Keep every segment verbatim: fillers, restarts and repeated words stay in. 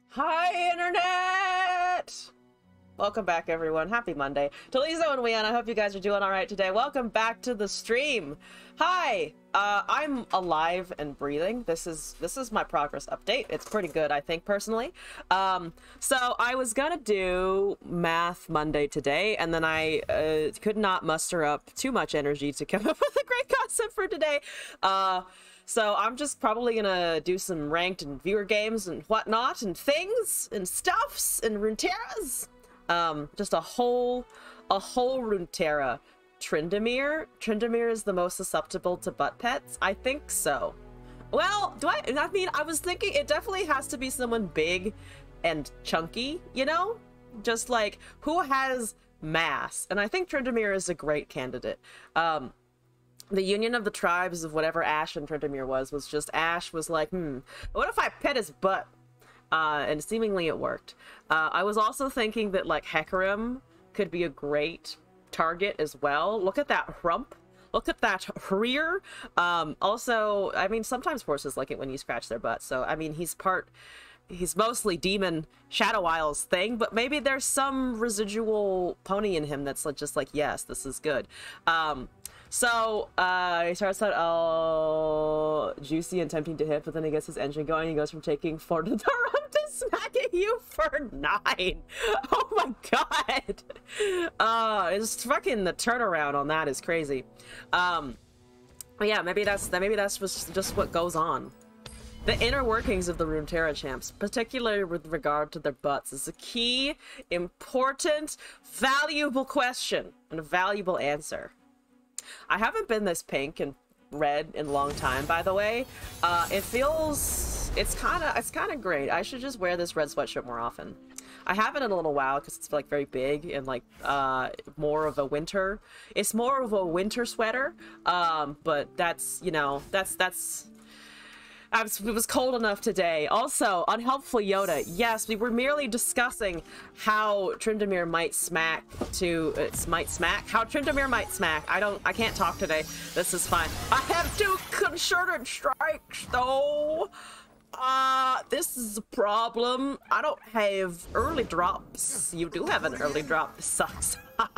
Hi, Internet! Welcome back, everyone. Happy Monday. To Lisa and Leon, I hope you guys are doing all right today. Welcome back to the stream. Hi! Uh, I'm alive and breathing. This is this is my progress update. It's pretty good, I think, personally. Um, so I was gonna do Math Monday today, and then I uh, could not muster up too much energy to come up with a great concept for today. Uh, So I'm just probably gonna do some ranked and viewer games and whatnot and things and stuffs and Runeterras. Um, just a whole, a whole Runeterra. Tryndamere? Tryndamere is the most susceptible to butt pets? I think so. Well, do I, I mean, I was thinking it definitely has to be someone big and chunky, you know? Just like, who has mass? And I think Tryndamere is a great candidate. Um, The union of the tribes of whatever Ash and Tryndamere was, was just Ash was like, hmm, what if I pet his butt? Uh, and seemingly it worked. Uh, I was also thinking that, like, Hecarim could be a great target as well. Look at that rump. Look at that rear. Um, also, I mean, sometimes horses like it when you scratch their butt. So, I mean, he's part... He's mostly demon Shadow Isles thing, but maybe there's some residual pony in him that's like, just like, yes, this is good. Um... So, uh, he starts out all juicy and tempting to hit, but then he gets his engine going. He goes from taking four to the room to smacking you for nine. Oh my god. Uh, it's fucking, the turnaround on that is crazy. Um, but yeah, maybe that's, maybe that's just, just what goes on. The inner workings of the Runeterra champs, particularly with regard to their butts, is a key, important, valuable question and a valuable answer. I haven't been this pink and red in a long time, by the way. Uh, it feels... It's kind of it's kind of great. I should just wear this red sweatshirt more often. I haven't in a little while because it's, like, very big and, like, uh, more of a winter... It's more of a winter sweater, um, but that's, you know, that's... that's I was, it was cold enough today. Also, unhelpful Yoda. Yes, we were merely discussing how Tryndamere might smack to... It's might smack? How Tryndamere might smack. I don't... I can't talk today. This is fine. I have two concerted strikes, though. Uh, this is a problem. I don't have early drops. You do have an early drop. This sucks.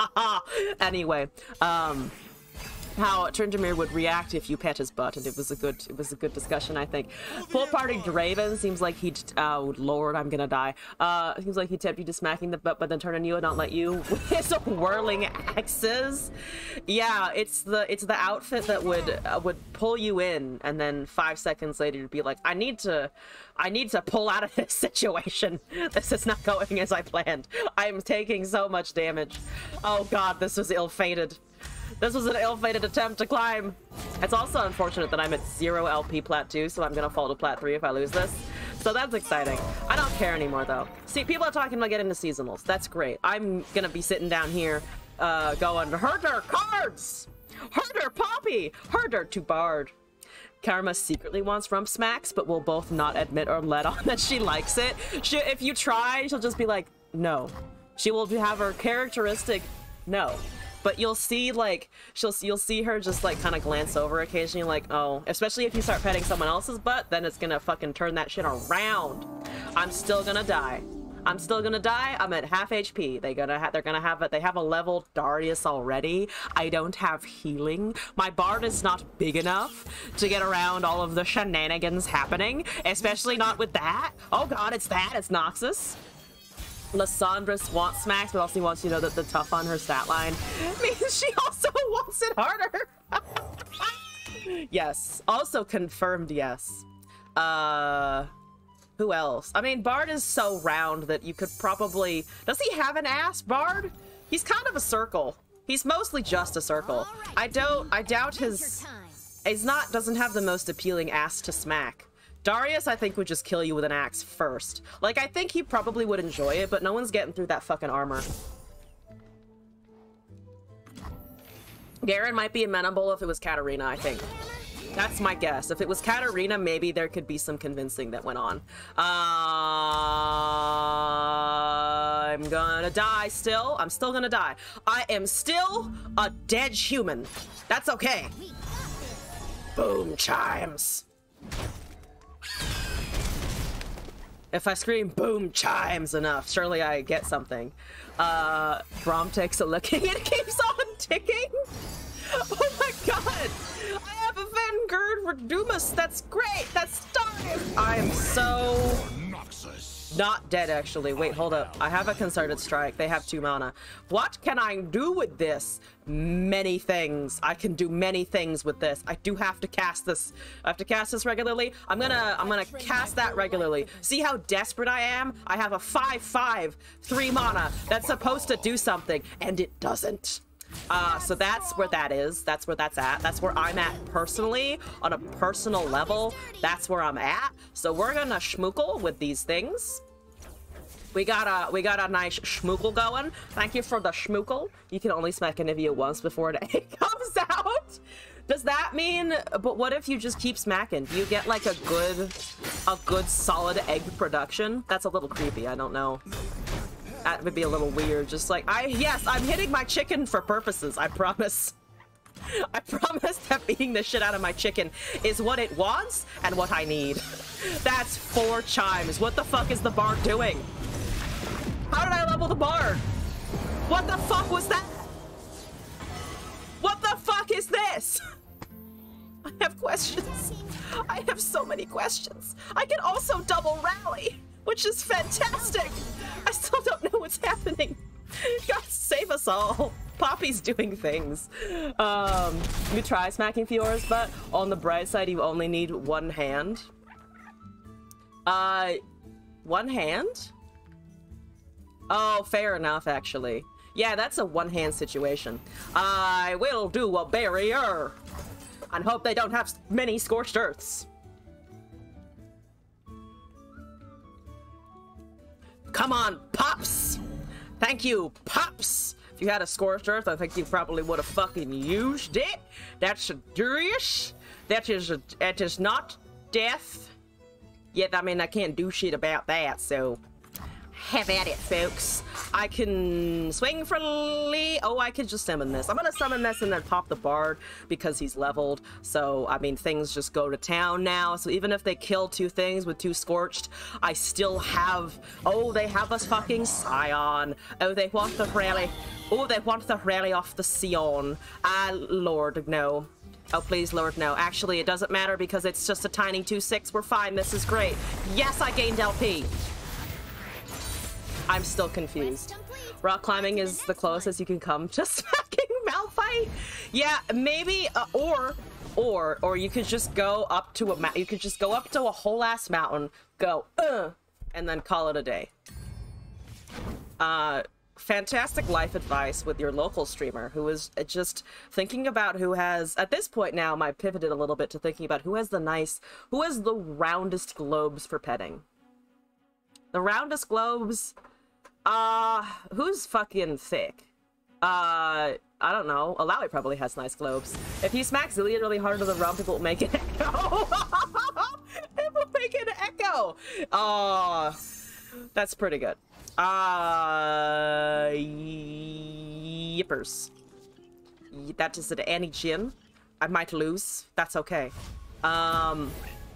Anyway, um... how Tryndamere would react if you pet his butt, and it was a good it was a good discussion, I think. Full party Draven seems like he'd oh lord, I'm gonna die. Uh seems like he'd tempt you to smacking the butt but then turn on you and not let you with his whirling axes. Yeah, it's the it's the outfit that would uh, would pull you in, and then five seconds later you'd be like, I need to I need to pull out of this situation. This is not going as I planned. I'm taking so much damage. Oh god, this was ill-fated. This was an ill-fated attempt to climb. It's also unfortunate that I'm at zero L P plat two, so I'm gonna fall to plat three if I lose this. So that's exciting. I don't care anymore, though. See, people are talking about getting into seasonals. That's great. I'm gonna be sitting down here, uh, going, Herder cards! Herder Poppy! Herder to Bard. Karma secretly wants rump smacks, but will both not admit or let on that she likes it. She, if you try, she'll just be like, no. She will have her characteristic no. But you'll see, like, she'll you'll see her just, like, kind of glance over occasionally, like, oh, especially if you start petting someone else's butt, then it's gonna fucking turn that shit around. I'm still gonna die. I'm still gonna die. I'm at half H P. They gonna ha they're gonna have it. They have a level Darius already. I don't have healing. My bard is not big enough to get around all of the shenanigans happening, especially not with that. Oh god, it's that. It's Noxus. Lysandris wants smacks, but also wants you to know that the tough on her stat line means she also wants it harder. Yes. Also confirmed yes. Uh, who else? I mean, Bard is so round that you could probably... Does he have an ass, Bard? He's kind of a circle. He's mostly just a circle. I don't... I doubt his... He's not... Doesn't have the most appealing ass to smack. Darius, I think, would just kill you with an axe first. Like, I think he probably would enjoy it, but no one's getting through that fucking armor. Garen might be amenable if it was Katarina, I think. That's my guess. If it was Katarina, maybe there could be some convincing that went on. Uh, I'm gonna die still. I'm still gonna die. I am still a dead human. That's okay. Boom chimes. If I scream boom chimes enough, surely I get something. Uh, Brom takes a look and it keeps on ticking. Oh my god! I have a Vanguard Redumus! That's great! That's time! I am so... not dead, actually. Wait, hold up. I have a Concerted Strike. They have two mana. What can I do with this? Many things. I can do many things with this. I do have to cast this. I have to cast this regularly. I'm gonna I'm gonna cast that regularly. See how desperate I am? I have a five five, three mana that's supposed to do something, and it doesn't. Uh, so that's where that is. That's where that's at. That's where I'm at personally, on a personal level. That's where I'm at. So we're gonna schmookle with these things. We got a we got a nice schmookle going. Thank you for the schmookle. You can only smack Anivia once before an egg comes out. Does that mean? But what if you just keep smacking? Do you get like a good, a good solid egg production? That's a little creepy. I don't know. That would be a little weird. Just like, I, yes, I'm hitting my chicken for purposes. I promise. I promise that beating the shit out of my chicken is what it wants and what I need. That's four chimes. What the fuck is the bard doing? How did I level the bard? What the fuck was that? What the fuck is this? I have questions. I have so many questions. I can also double rally, which is fantastic. I still don't know what's happening. God save us all. Poppy's doing things. Um, you try smacking Fiora's butt. On the bright side, you only need one hand. Uh, one hand? Oh, fair enough, actually. Yeah, that's a one-hand situation. I will do a barrier and hope they don't have many scorched earths. Come on, Pops! Thank you, Pops! If you had a scorched earth, I think you probably would have fucking used it. That's serious. That is a, that is not death. Yet, I mean, I can't do shit about that, so... have at it, folks. I can swing for Lee. Oh, I could just summon this. I'm gonna summon this and then pop the bard because he's leveled. So, I mean, things just go to town now. So even if they kill two things with two scorched, I still have... oh, they have us fucking Scion. Oh, they want the rally. Oh, they want the rally off the Sion. Ah, Lord, no. Oh, please, Lord, no. Actually, it doesn't matter because it's just a tiny two six. We're fine. This is great. Yes, I gained L P. I'm still confused. Rock climbing is the closest you can come to smacking Malphite. Yeah, maybe, uh, or, or, or you could just go up to a ma- you could just go up to a whole ass mountain, go, uh, and then call it a day. Uh, fantastic life advice with your local streamer who is just thinking about who has, at this point now, I pivoted a little bit to thinking about who has the nice, who has the roundest globes for petting. The roundest globes. Uh, who's fucking thick? Uh, I don't know. Alawi probably has nice globes. If you smack Zillion really hard to the rump, it will make an echo. It will make an echo. Oh, that's pretty good. Uh, yippers. That is an Annie Jin. I might lose. That's okay. Um...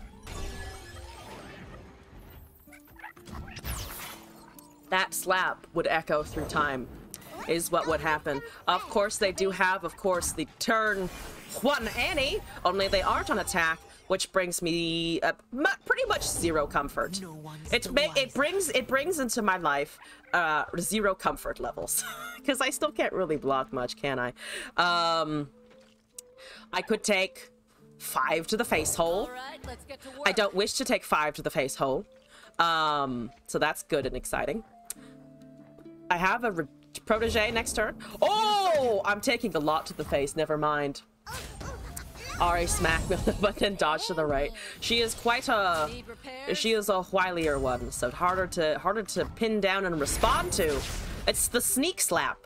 That slap would echo through time, is what would happen. Of course, they do have, of course, the turn one Annie, only they aren't on attack, which brings me uh, pretty much zero comfort. It, it brings it brings into my life uh, zero comfort levels, because I still can't really block much, can I? Um, I could take five to the face hole. I don't wish to take five to the face hole, um, so that's good and exciting. I have a protege next turn. Oh, I'm taking a lot to the face. Never mind. Ari smack, but then dodge to the right. She is quite a. She is a wilier one, so harder to harder to pin down and respond to. It's the sneak slap.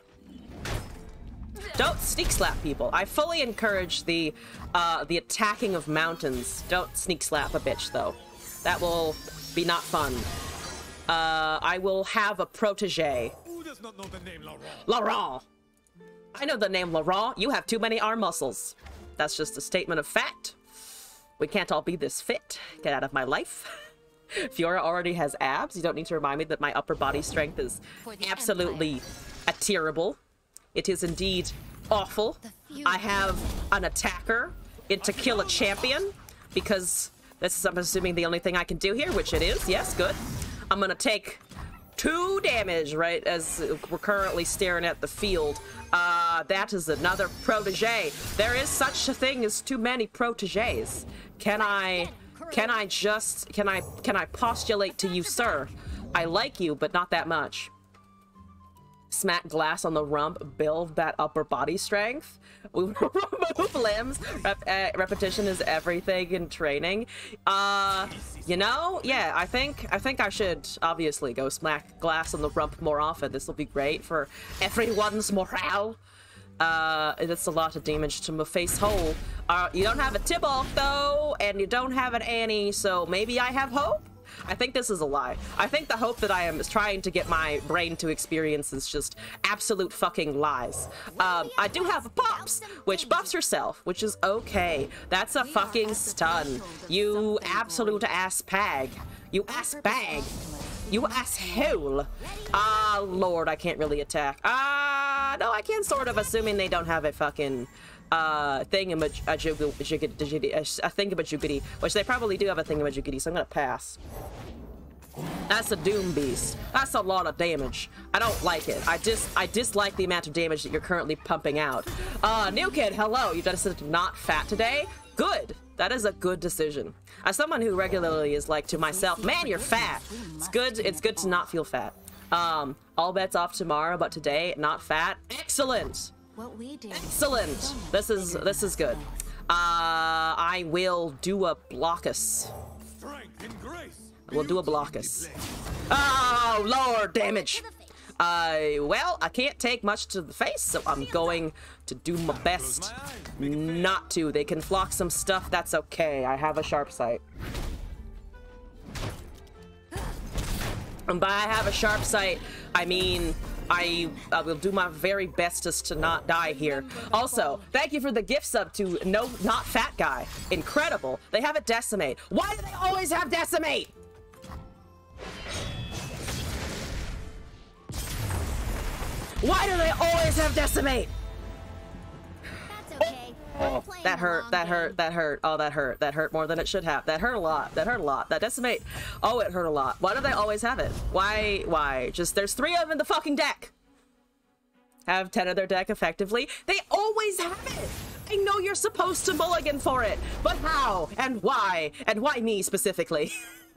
Don't sneak slap people. I fully encourage the uh, the attacking of mountains. Don't sneak slap a bitch though. That will be not fun. Uh, I will have a protege. Who does not know the name Laurent? Laurent! I know the name Laurent. You have too many arm muscles. That's just a statement of fact. We can't all be this fit. Get out of my life. Fiora already has abs. You don't need to remind me that my upper body strength is absolutely terrible. It is indeed awful. I have an attacker in to kill a champion, because this is, I'm assuming, the only thing I can do here, which it is. Yes, good. I'm gonna take two damage right as we're currently staring at the field. Uh, that is another protege. There is such a thing as too many proteges. Can I, can I just, can I, can I postulate to you, sir? I like you, but not that much. Smack glass on the rump, build that upper body strength. We remove limbs. Rep uh, repetition is everything in training. Uh, you know, yeah, I think I think I should obviously go smack glass on the rump more often. This will be great for everyone's morale. Uh, that's a lot of damage to my face hole. Uh, you don't have a Tibalt though, and you don't have an Annie, so maybe I have hope? I think this is a lie. I think the hope that I am trying to get my brain to experience is just absolute fucking lies. Um, I do have a Pops, which buffs herself, which is okay. That's a fucking stun. You absolute ass pag. You ass bag. You asshole. Ah, uh, Lord, I can't really attack. Ah, uh, no, I can sort of, assuming they don't have a fucking uh thingamajiggy, a thingamajiggy, which they probably do have a thingamajiggy, so I'm gonna pass. That's a doom beast. That's a lot of damage. I don't like it. I just I dislike the amount of damage that you're currently pumping out. Uh, new kid, hello. You decided not fat today? Good. That is a good decision. As someone who regularly is like to myself, man, you're fat. It's good. It's good to not feel fat. Um, all bets off tomorrow, but today not fat. Excellent. What we do. Excellent. This is this is good. Uh, I will do a blockus. We'll do a blockus. Oh Lord, damage. Uh, well, I can't take much to the face, so I'm going to do my best not to. They can flock some stuff. That's okay. I have a sharp sight. And by I have a sharp sight, I mean I uh, will do my very bestest to not die here. Also, thank you for the gift sub to No Not Fat Guy. Incredible. They have a decimate. Why do they always have decimate? Why do they always have decimate? That's okay. Oh, that hurt, that hurt, that hurt. Oh, that hurt. That hurt more than it should have. That hurt a lot. That hurt a lot. That decimate. Oh, it hurt a lot. Why do they always have it? Why? Why? Just, there's three of them in the fucking deck. Have ten of their deck effectively. They always have it. I know you're supposed to mulligan for it, but how? And why? And why me specifically?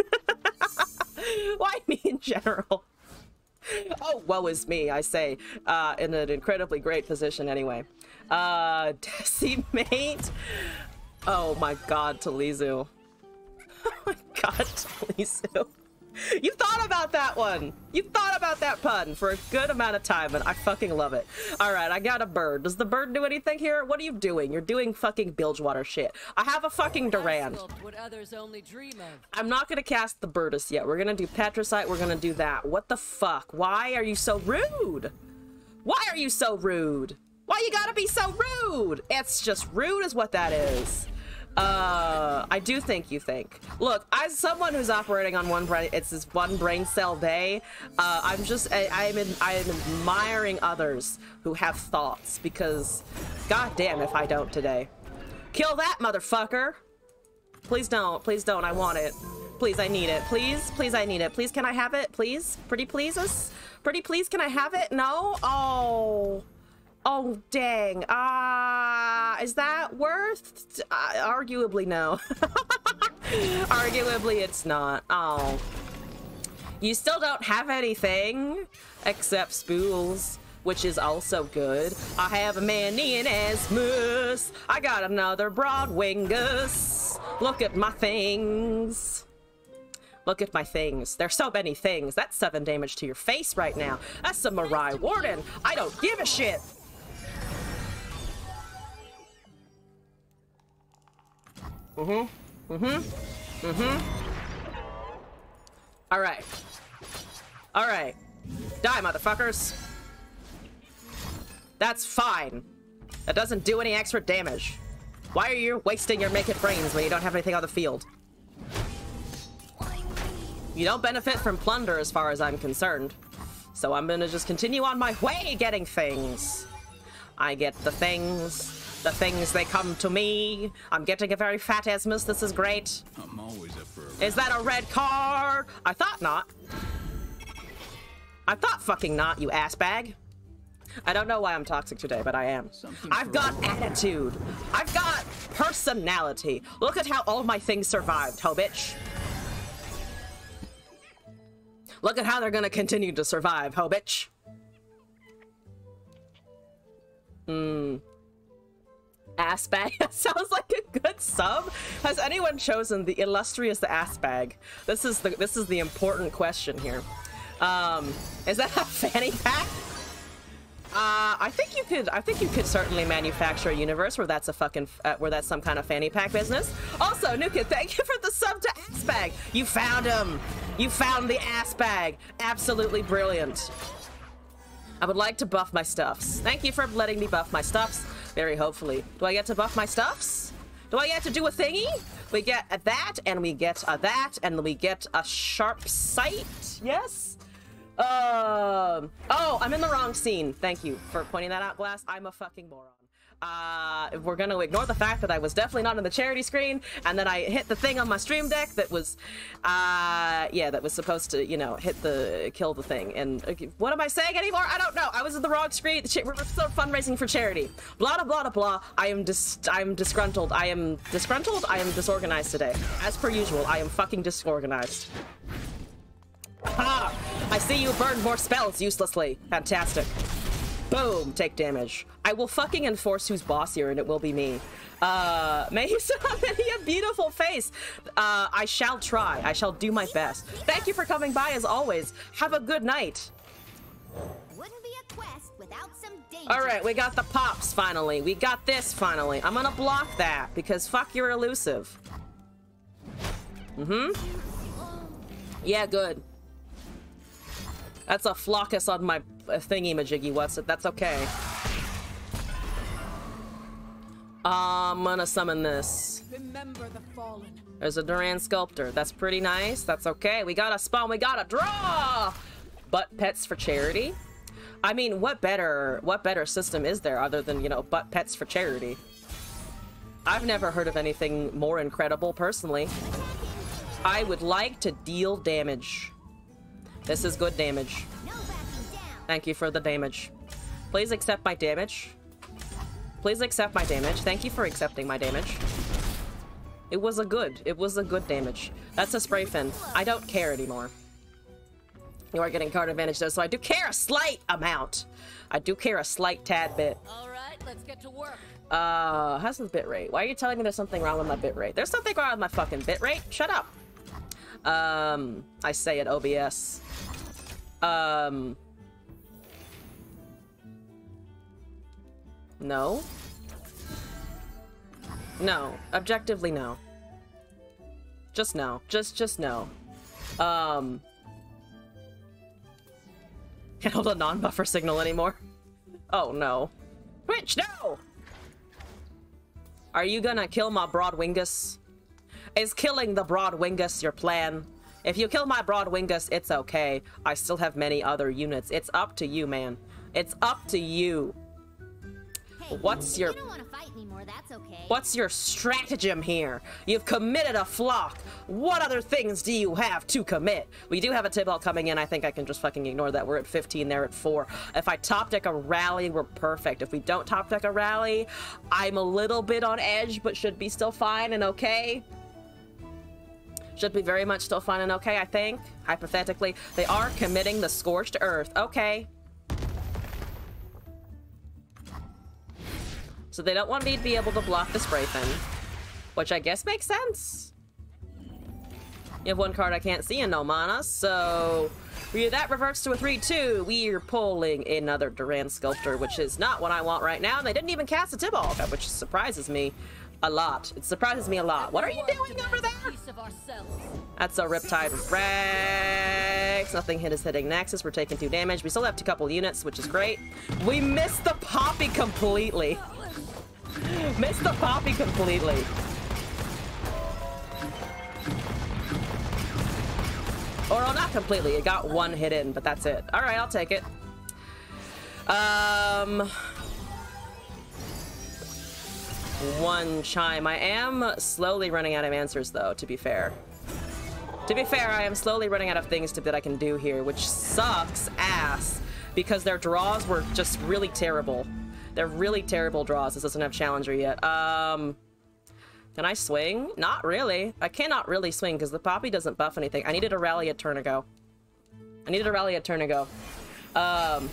Why me in general? Oh, woe is me, I say, uh, in an incredibly great position anyway. Uh, decimate? Oh my god, Talizu. Oh my god, Talizu. You thought about that one! You thought about that pun for a good amount of time, and I fucking love it. Alright, I got a bird. Does the bird do anything here? What are you doing? You're doing fucking Bilgewater shit. I have a fucking Durand. What others only dream of. I'm not gonna cast the Birdus yet. We're gonna do Petricite, we're gonna do that. What the fuck? Why are you so rude? Why are you so rude? Why you gotta be so rude? It's just rude is what that is. Uh, I do think you think. Look, as someone who's operating on one brain, it's this one brain cell day. Uh, I'm just, I, I'm, in, I'm admiring others who have thoughts because, goddamn, if I don't today. Kill that motherfucker! Please don't, please don't. I want it. Please, I need it. Please, please, I need it. Please, can I have it? Please, pretty pleases. Pretty please, can I have it? No. Oh. Oh, dang. Ah, uh, is that worth? Uh, arguably, no. Arguably, it's not. Oh. You still don't have anything except spools, which is also good. I have a Manian Asmus. I got another Broadwingus. Look at my things. Look at my things. There's so many things. That's seven damage to your face right now. That's a Mirai Warden. I don't give a shit. Mm-hmm. Mm-hmm. Mm-hmm. Alright. Alright. Die, motherfuckers. That's fine. That doesn't do any extra damage. Why are you wasting your make it brains when you don't have anything on the field? You don't benefit from plunder as far as I'm concerned. So I'm gonna just continue on my way getting things. I get the things. The things, they come to me. I'm getting a very fat Esmus. This is great. I'm always up for a Is that a red card? I thought not. I thought fucking not, you ass bag. I don't know why I'm toxic today, but I am. Something I've got attitude. I've got personality. Look at how all my things survived, ho bitch. Look at how they're gonna continue to survive, ho bitch. Hmm. Ass bag. That sounds like a good sub. Has anyone chosen the illustrious ass bag? This is the this is the important question here. Um, is that a fanny pack? Uh, I think you could. I think you could certainly manufacture a universe where that's a fucking uh, where that's some kind of fanny pack business. Also, Nuka, thank you for the sub to ass bag. You found him. You found the ass bag. Absolutely brilliant. I would like to buff my stuffs. Thank you for letting me buff my stuffs. Very hopefully. Do I get to buff my stuffs? Do I get to do a thingy? We get a that, and we get a that, and we get a sharp sight. Yes? Um. Oh, I'm in the wrong scene. Thank you for pointing that out, Glass. I'm a fucking moron. Uh, we're gonna ignore the fact that I was definitely not in the charity screen, and then I hit the thing on my stream deck that was, uh, yeah, that was supposed to, you know, hit the, kill the thing. And uh, what am I saying anymore? I don't know. I was in the wrong screen. We're still fundraising for charity. Blah, blah, blah, blah. I am dis- I'm disgruntled. I am disgruntled. I am disorganized today. As per usual, I am fucking disorganized. Ha! I see you burn more spells uselessly. Fantastic. Boom, take damage. I will fucking enforce who's boss here, and it will be me. Uh, may you so many a beautiful face. Uh, I shall try. I shall do my best. Thank you for coming by, as always. Have a good night. Wouldn't be a quest without some danger. All right, we got the pops, finally. We got this, finally. I'm gonna block that, because fuck, you're elusive. Mm-hmm. Yeah, good. That's a flockus on my uh, thingy-majiggy, what's it? That's okay. I'm gonna summon this. Remember the fallen. There's a Duran Sculptor. That's pretty nice. That's okay. We got a spawn. We got a draw! Butt pets for charity? I mean, what better, what better system is there other than, you know, butt pets for charity? I've never heard of anything more incredible, personally. I would like to deal damage. This is good damage. Thank you for the damage. Please accept my damage. Please accept my damage. Thank you for accepting my damage. It was a good. It was a good damage. That's a spray fin. I don't care anymore. You are getting card advantage though, so I do care a slight amount. I do care a slight tad bit. All right, let's get to work. Uh, how's the bitrate? Why are you telling me there's something wrong with my bitrate? There's something wrong with my fucking bitrate. Shut up. Um, I say it O B S. Um, no. No. Objectively, no. Just no. Just, just no. Um, can't hold a non-buffer signal anymore. Oh, no. Twitch, no! Are you gonna kill my Broadwingus? Is killing the Broadwingus your plan? If you kill my Broadwingus, it's okay. I still have many other units. It's up to you, man. It's up to you. Hey, What's your... You don't want to fight anymore, that's okay. What's your stratagem here? You've committed a flock. What other things do you have to commit? We do have a Tibalt coming in. I think I can just fucking ignore that. We're at fifteen, they're at four. If I top deck a rally, we're perfect. If we don't top deck a rally, I'm a little bit on edge, but should be still fine and okay. Should be very much still fine and okay, I think. Hypothetically, they are committing the Scorched Earth. Okay. So they don't want me to be able to block the spray fin, which I guess makes sense. You have one card I can't see in no mana, so that reverts to a three two. We're pulling another Duran Sculptor, which is not what I want right now. And they didn't even cast a Tibalt, which surprises me a lot. It surprises me a lot. What are you doing over there? That's a Riptide Rex. Nothing hit is hitting Nexus. We're taking two damage. We still have a couple units, which is great. We missed the Poppy completely. Missed the Poppy completely. Or, well, not completely. It got one hit in, but that's it. All right, I'll take it. Um... One chime. I am slowly running out of answers, though, to be fair. To be fair, I am slowly running out of things to, that I can do here, which sucks ass, because their draws were just really terrible. They're really terrible draws. This doesn't have Challenger yet. Um, can I swing? Not really. I cannot really swing, because the Poppy doesn't buff anything. I needed a rally a turn ago. I needed a rally a turn ago. Um...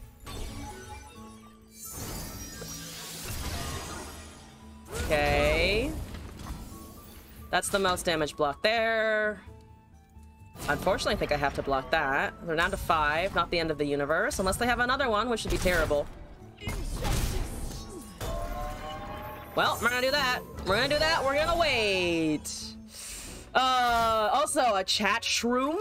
Okay. That's the most damage block there. Unfortunately, I think I have to block that. They're down to five, not the end of the universe, unless they have another one, which would be terrible. Well, we're gonna do that. We're gonna do that. We're gonna wait. Uh, also, a chat shroom?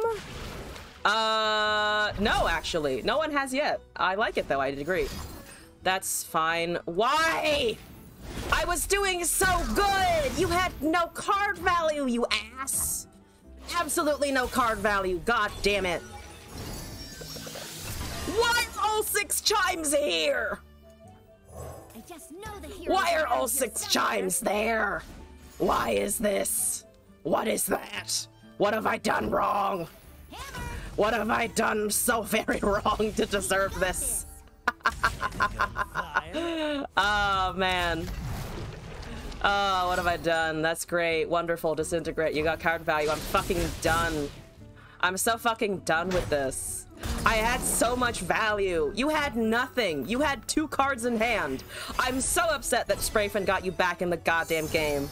Uh, no, actually. No one has yet. I like it, though. I agree. That's fine. Why? I was doing so good! You had no card value, you ass! Absolutely no card value, god damn it. Why are all six chimes here? I just know the hero. Why are all six chimes there? Why is this? What is that? What have I done wrong? Hammer. What have I done so very wrong to deserve this? Oh, man. Oh, what have I done? That's great. Wonderful. Disintegrate. You got card value. I'm fucking done. I'm so fucking done with this. I had so much value. You had nothing. You had two cards in hand. I'm so upset that Sprayfin got you back in the goddamn game.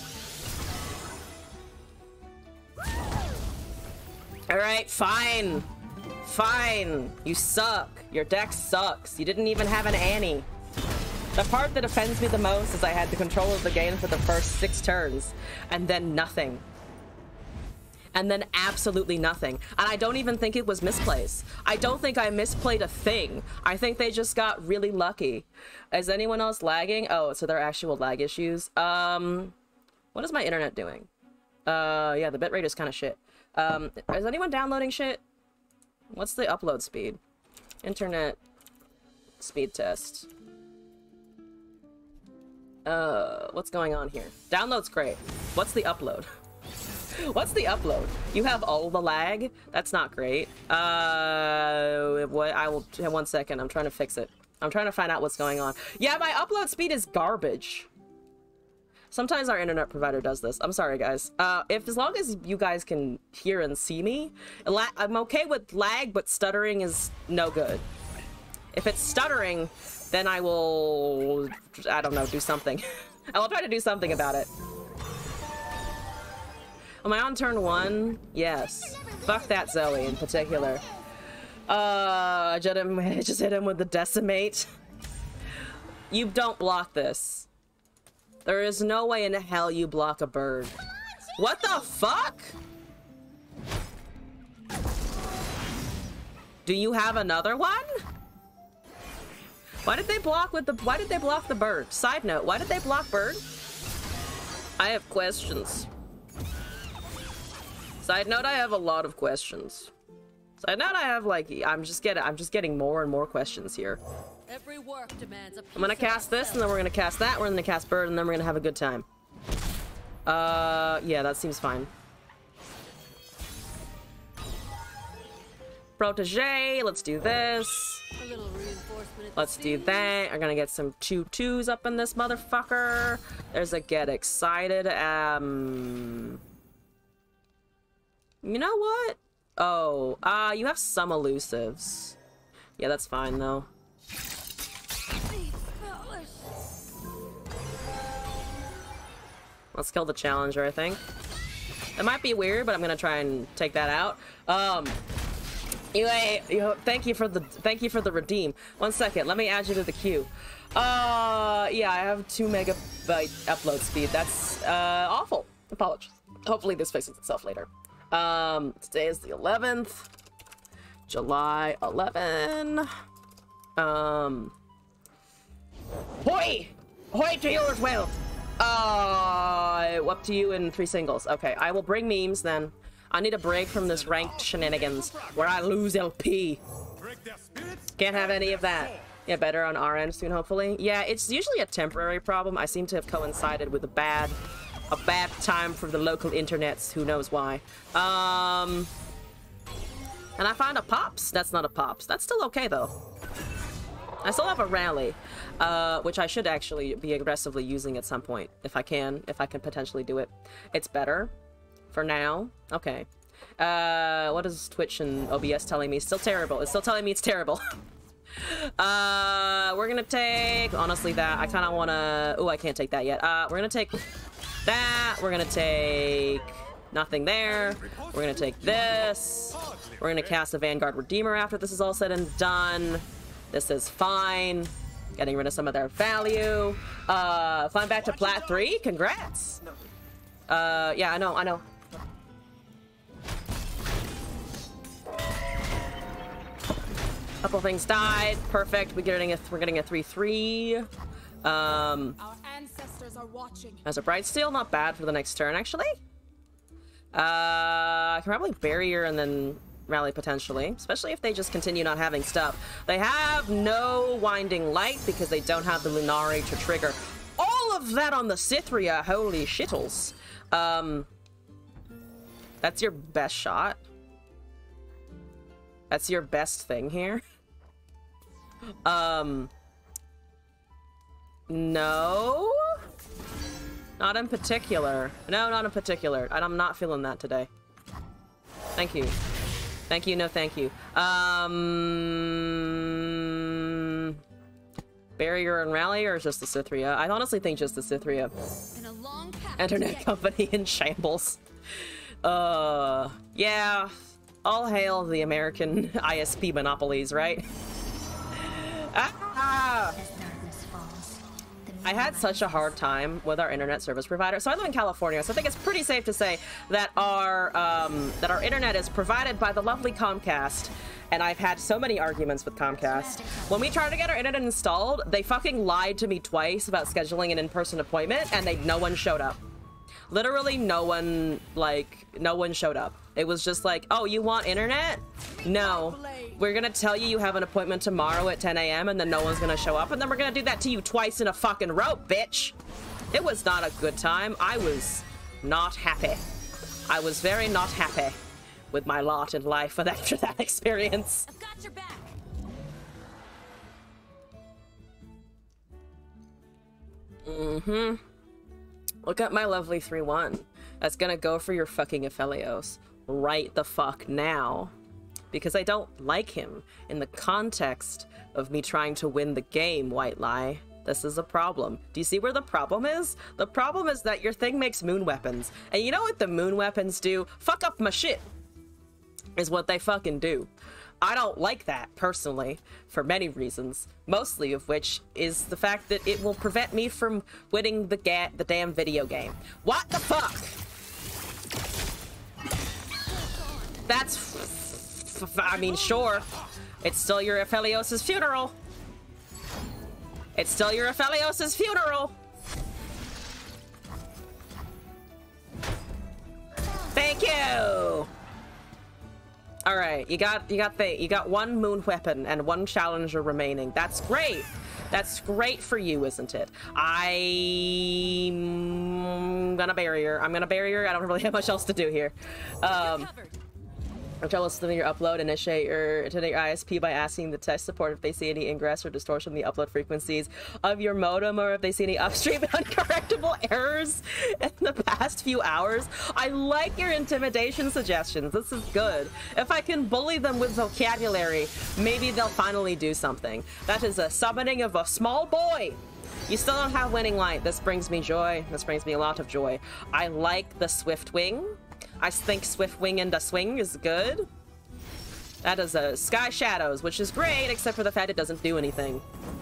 Alright, fine. Fine. You suck. Your deck sucks. You didn't even have an Annie. The part that offends me the most is I had the control of the game for the first six turns, and then nothing. And then absolutely nothing. And I don't even think it was misplays. I don't think I misplayed a thing. I think they just got really lucky. Is anyone else lagging? Oh, so there are actual lag issues. Um, what is my internet doing? Uh, yeah, the bitrate is kind of shit. Um, is anyone downloading shit? What's the upload speed? Internet speed test. Uh, what's going on here? Download's great. What's the upload? What's the upload? You have all the lag? That's not great. Uh, what? I will, one second. I'm trying to fix it. I'm trying to find out what's going on. Yeah, my upload speed is garbage. Sometimes our internet provider does this. I'm sorry, guys. Uh, if as long as you guys can hear and see me, I'm okay with lag, but stuttering is no good. If it's stuttering, then I will, I don't know, do something. I will try to do something about it. Am I on turn one? Yes. Fuck that Zoe in particular. Uh, I just hit him, I just hit him with the decimate. You don't block this. There is no way in hell you block a bird. What the fuck? Do you have another one? Why did they block with the, why did they block the bird? Side note, why did they block bird? I have questions. Side note, I have a lot of questions. Side note, I have like, I'm just getting, I'm just getting more and more questions here. Every work demands a piece I'm gonna cast this, and then we're gonna cast that, we're gonna cast bird, and then we're gonna have a good time. Uh, yeah, that seems fine. Protege, let's do this. A little reinforcement. Let's do that. I'm gonna get some two twos up in this motherfucker. There's a get excited. Um, you know what? Oh, uh, you have some elusives. Yeah, that's fine though. Let's kill the challenger, I think. It might be weird, but I'm gonna try and take that out. Um, you, you, thank you for the, thank you for the redeem. One second, let me add you to the queue. Uh, yeah, I have two megabyte upload speed. That's uh awful. Apologies. Hopefully this fixes itself later. Um, today is the eleventh, July eleventh. Um, hoi, hoi to yours will. Uh, up to you in three singles. Okay, I will bring memes then. I need a break from this ranked shenanigans where I lose L P. Can't have any of that. Yeah, better on our end soon, hopefully. Yeah, it's usually a temporary problem. I seem to have coincided with a bad, a bad time for the local internets. Who knows why? Um, and I found a Pops. That's not a Pops. That's still okay, though. I still have a Rally, uh, which I should actually be aggressively using at some point, if I can, if I can potentially do it. It's better for now. Okay. Uh, what is Twitch and O B S telling me? Still terrible. It's still telling me it's terrible. uh, we're gonna take, honestly, that. I kind of want to, oh, I can't take that yet. Uh, we're gonna take that. We're gonna take nothing there. We're gonna take this. We're gonna cast a Vanguard Redeemer after this is all said and done. This is fine. Getting rid of some of their value. Uh, flying back to plat three. Congrats. Uh, yeah, I know, I know. Couple things died. Perfect. We're getting a we're getting a three three. Um, Our ancestors are watching. as a bright steel, not bad for the next turn actually. Uh, I can probably barrier and then rally potentially, especially if they just continue not having stuff. They have no winding light because they don't have the Lunari to trigger. All of that on the Cythria. Holy shittles. Um, that's your best shot. That's your best thing here. Um, no, not in particular. No, not in particular. I'm not feeling that today. Thank you. Thank you, no thank you. Um, barrier and rally, or just the Cythria? I honestly think just the Cythria. In a long path Internet company in shambles. Uh, yeah. All hail the American I S P monopolies, right? Ah! I had such a hard time with our internet service provider. So I live in California, so I think it's pretty safe to say that our um, that our internet is provided by the lovely Comcast. And I've had so many arguments with Comcast. When we tried to get our internet installed, they fucking lied to me twice about scheduling an in-person appointment, and they no one showed up. Literally no one, like, no one showed up. It was just like, oh, you want internet? No. We're gonna tell you you have an appointment tomorrow at ten A M and then no one's gonna show up, and then we're gonna do that to you twice in a fucking row, bitch. It was not a good time. I was not happy. I was very not happy with my lot in life after that experience. I've got your back. Mm-hmm. Look at my lovely three one. That's gonna go for your fucking Aphelios right the fuck now. Because I don't like him in the context of me trying to win the game, White Lie. This is a problem. Do you see where the problem is? The problem is that your thing makes moon weapons. And you know what the moon weapons do? Fuck up my shit. Is what they fucking do. I don't like that, personally, for many reasons, mostly of which is the fact that it will prevent me from winning the ga the damn video game. What the fuck? That's... F f I mean, sure. It's still your Aphelios' funeral. It's still your Aphelios' funeral. Thank you! All right, you got you got the you got one moon weapon and one challenger remaining. That's great. That's great for you, isn't it? I'm gonna barrier. I'm gonna barrier. I don't really have much else to do here. Um, I'm jealous of your upload. Initiate your internet I S P by asking the tech support if they see any ingress or distortion in the upload frequencies of your modem, or if they see any upstream uncorrectable errors in the past few hours. I like your intimidation suggestions. This is good. If I can bully them with vocabulary, maybe they'll finally do something. That is a summoning of a small boy. You still don't have winning light. This brings me joy. This brings me a lot of joy. I like the Swift Wing. I think Swift Wing and a swing is good. That is a Sky Shadows, which is great, except for the fact it doesn't do anything.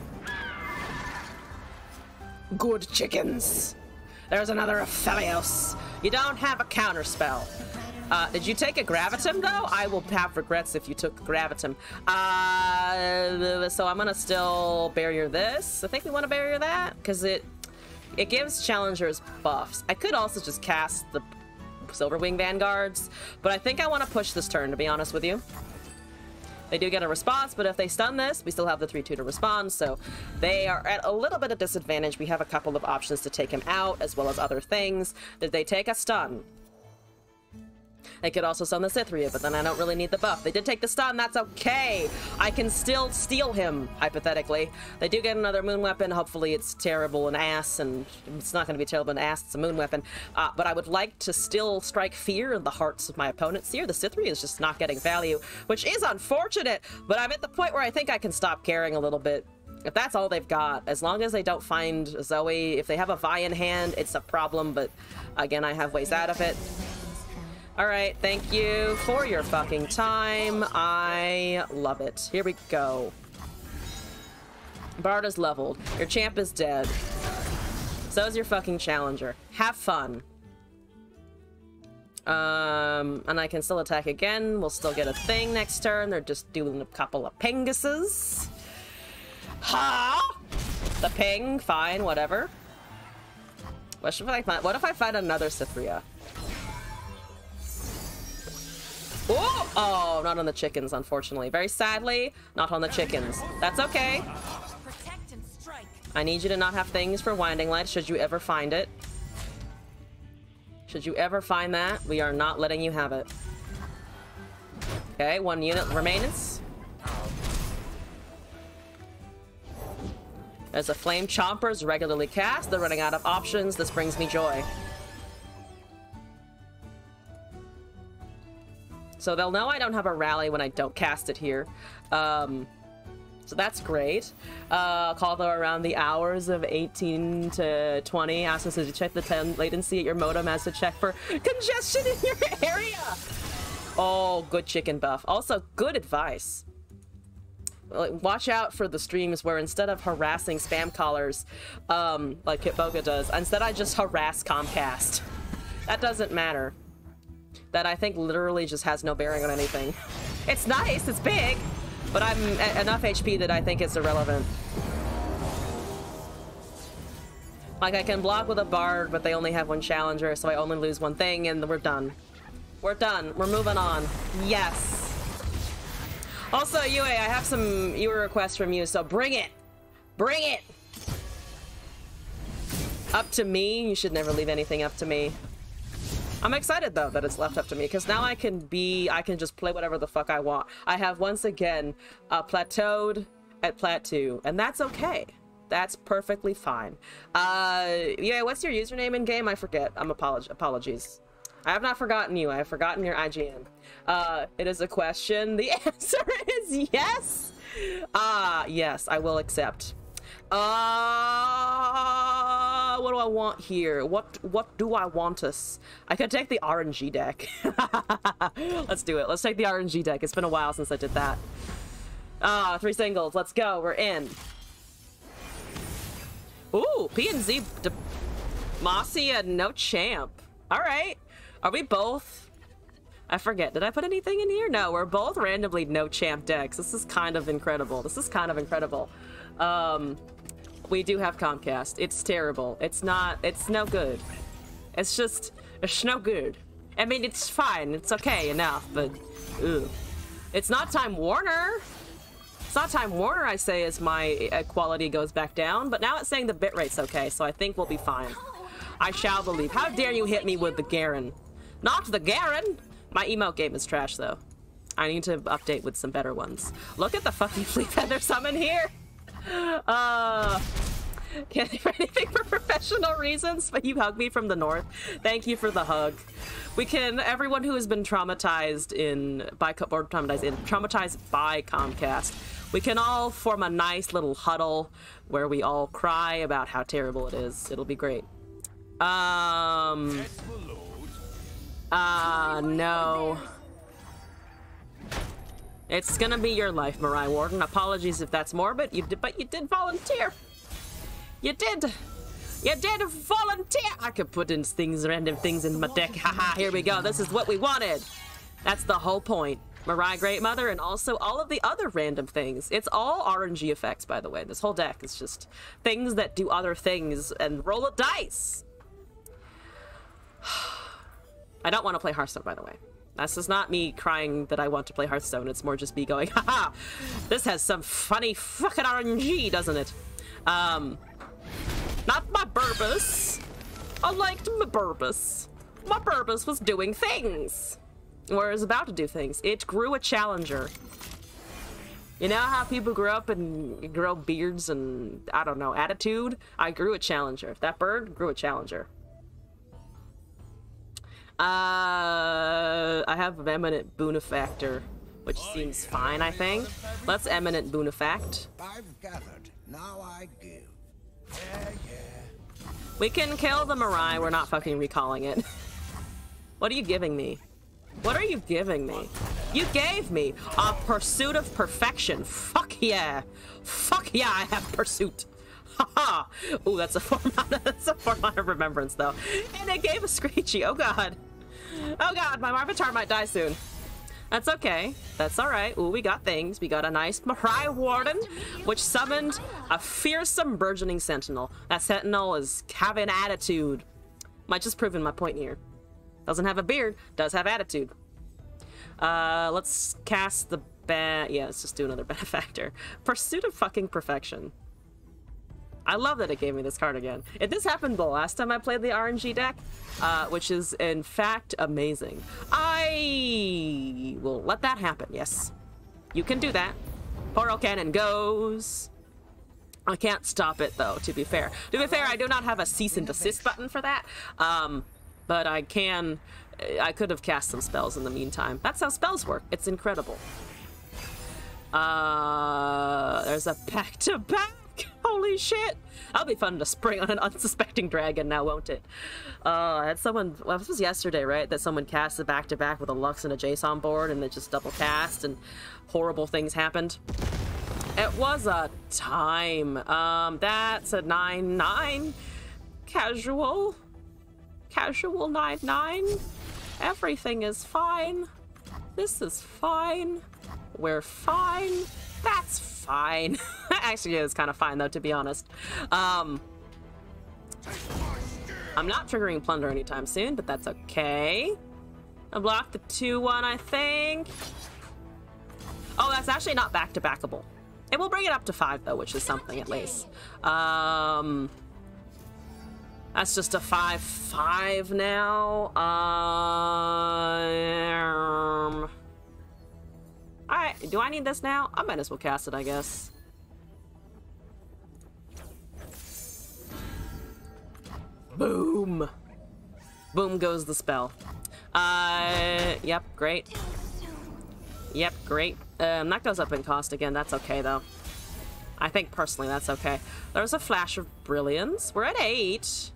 Good chickens. There's another Aphelios. You don't have a counter spell. Uh, did you take a Gravitum, though? I will have regrets if you took Gravitum. Uh, so I'm gonna still barrier this. I think we want to barrier that, because it, it gives challengers buffs. I could also just cast the Silverwing Vanguards, but I think I want to push this turn, to be honest with you. They do get a response, but if they stun this, we still have the three two to respond, so they are at a little bit of disadvantage. We have a couple of options to take him out, as well as other things. Did they take a stun? They could also stun the Cythria, but then I don't really need the buff. They did take the stun, that's okay! I can still steal him, hypothetically. They do get another moon weapon, hopefully it's terrible and ass, and it's not going to be terrible and ass, it's a moon weapon. Uh, but I would like to still strike fear in the hearts of my opponents here. The Cythria is just not getting value, which is unfortunate, but I'm at the point where I think I can stop caring a little bit. If that's all they've got, as long as they don't find Zoe, if they have a Vi in hand, it's a problem, but again, I have ways out of it. Alright, thank you for your fucking time. I love it. Here we go. Bard is leveled. Your champ is dead. So is your fucking challenger. Have fun. Um, and I can still attack again. We'll still get a thing next turn. They're just doing a couple of pinguses. Ha! The ping, fine, whatever. What if I find, what if I find another Cythria? Oh! Oh, not on the chickens, unfortunately. Very sadly, not on the chickens. That's okay. Protect and strike. I need you to not have things for Winding Light, should you ever find it. Should you ever find that, we are not letting you have it. Okay, one unit remains. There's a Flame Chompers regularly cast. They're running out of options. This brings me joy. So they'll know I don't have a rally when I don't cast it here. Um, so that's great. Uh, although around the hours of eighteen to twenty, asks us to check the ten latency at your modem as to check for congestion in your area. Oh, good chicken buff. Also, good advice. Watch out for the streams where instead of harassing spam callers, um, like Kitboga does, instead I just harass Comcast. That doesn't matter. That I think literally just has no bearing on anything. It's nice, it's big, but I'm at enough H P that I think it's irrelevant. Like, I can block with a Bard, but they only have one challenger, so I only lose one thing, and we're done. We're done. We're moving on. Yes. Also, Yue, I have some Yue requests from you, so bring it. Bring it. Up to me? You should never leave anything up to me. I'm excited, though, that it's left up to me, because now I can be, I can just play whatever the fuck I want. I have, once again, uh, plateaued at Plat two, and that's okay. That's perfectly fine. Uh, yeah, what's your username in game? I forget. I'm apolog apologies. I have not forgotten you. I have forgotten your I G N. Uh, it is a question. The answer is yes. Ah, uh, yes, I will accept. Uh, what do I want here? What what do I want us? I could take the R N G deck. Let's do it. Let's take the R N G deck. It's been a while since I did that. Ah, three singles. Let's go. We're in. Ooh, P and Z, Mossy and no champ. All right. Are we both? I forget. Did I put anything in here? No, we're both randomly no champ decks. This is kind of incredible. This is kind of incredible. Um, we do have Comcast. It's terrible. It's not, it's no good. It's just, it's no good. I mean, it's fine. It's okay enough, but, ugh. It's not Time Warner. It's not Time Warner, I say, as my uh, quality goes back down, but now it's saying the bitrate's okay, so I think we'll be fine. I shall believe. How dare you hit me with the Garen? Not the Garen! My emote game is trash, though. I need to update with some better ones. Look at the fucking Fleet Feather summon here! Uh, can't think of anything for professional reasons, but you hug me from the north. Thank you for the hug. We can, everyone who has been traumatized in, by, or traumatized in, traumatized by Comcast, we can all form a nice little huddle where we all cry about how terrible it is. It'll be great. Um, uh, no. It's gonna be your life, Mirai Warden. Apologies if that's morbid, you did, but you did volunteer. You did. You did volunteer. I could put in things, random things in my deck. Haha, here we go. This is what we wanted. That's the whole point. Mirai Great Mother and also all of the other random things. It's all R N G effects, by the way. This whole deck is just things that do other things and roll a dice. I don't want to play Hearthstone, by the way. This is not me crying that I want to play Hearthstone. It's more just me going, haha, this has some funny fucking R N G, doesn't it? Um, not my Burbus. I liked my Burbus. My Burbus was doing things. Or is about to do things. It grew a challenger. You know how people grow up and grow beards and, I don't know, attitude? I grew a challenger. That bird grew a challenger. Uh, I have eminent boonefactor, which seems fine, I think. Let's eminent boonefact. I've gathered. Now I give. Yeah, yeah. We can kill the Mirai. We're not fucking recalling it. What are you giving me? What are you giving me? You gave me a pursuit of perfection. Fuck yeah. Fuck yeah, I have pursuit. Haha. Ooh, that's a four mana. That's a four mana remembrance, though. And it gave a Screechy. Oh god. Oh god, my Marvitar might die soon. That's okay. That's alright. Ooh, we got things. We got a nice Mirai Warden, which summoned a fearsome burgeoning Sentinel. That Sentinel is having attitude. Might just proving my point here. Doesn't have a beard, does have attitude. Uh, let's cast the ba- yeah, let's just do another benefactor. Pursuit of fucking perfection. I love that it gave me this card again. If this happened the last time I played the R N G deck, uh, which is in fact amazing, I will let that happen, yes. You can do that. Portal Cannon goes. I can't stop it though, to be fair. To be fair, I do not have a cease and desist button for that. Um, but I can, I could have cast some spells in the meantime. That's how spells work. It's incredible. Uh, there's a back-to-back. Holy shit! That'll be fun to spring on an unsuspecting dragon now, won't it? Uh, I had someone, well, this was yesterday, right? That someone cast a back-to-back with a Lux and a Jace on board, and they just double cast, and horrible things happened. It was a time. Um, that's a nine nine. Casual. Casual nine nine. Everything is fine. This is fine. We're fine. That's fine. Actually, it's kind of fine, though, to be honest. Um, I'm not triggering Plunder anytime soon, but that's okay. I blocked the two one, I think. Oh, that's actually not back-to-backable. It will bring it up to five, though, which is something, at least. Um, that's just a five five now. Um... Alright, do I need this now? I might as well cast it, I guess. Boom! Boom goes the spell. Uh, yep, great. Yep, great. Um, that goes up in cost again. That's okay, though. I think, personally, that's okay. There's a flash of brilliance. We're at eight.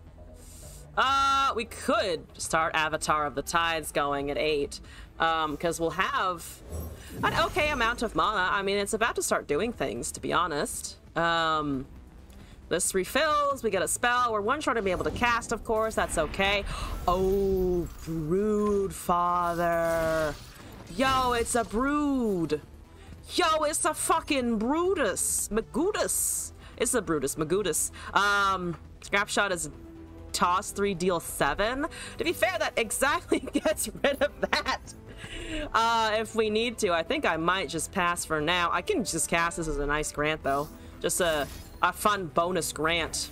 Uh, we could start Avatar of the Tides going at eight. Um, because we'll have an okay amount of mana. I mean, it's about to start doing things, to be honest. Um, this refills, we get a spell. We're one short to be able to cast, of course. That's okay. Oh, Brood Father. Yo, it's a Brood. Yo, it's a fucking Brutus. Magudus. It's a Brutus. Magudus. Um, Scrapshot is toss three, deal seven. To be fair, that exactly gets rid of that. Uh, if we need to. I think I might just pass for now. I can just cast this as a nice grant, though. Just a, a fun bonus grant.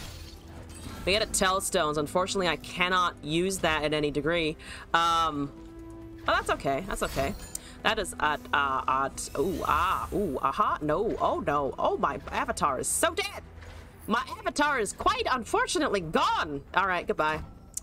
We get a Tellstones. Unfortunately, I cannot use that at any degree. Um, but that's okay. That's okay. That is at, uh, at, ooh, ah, ooh, aha, no, oh no, oh, my avatar is so dead. My avatar is quite unfortunately gone. All right, goodbye.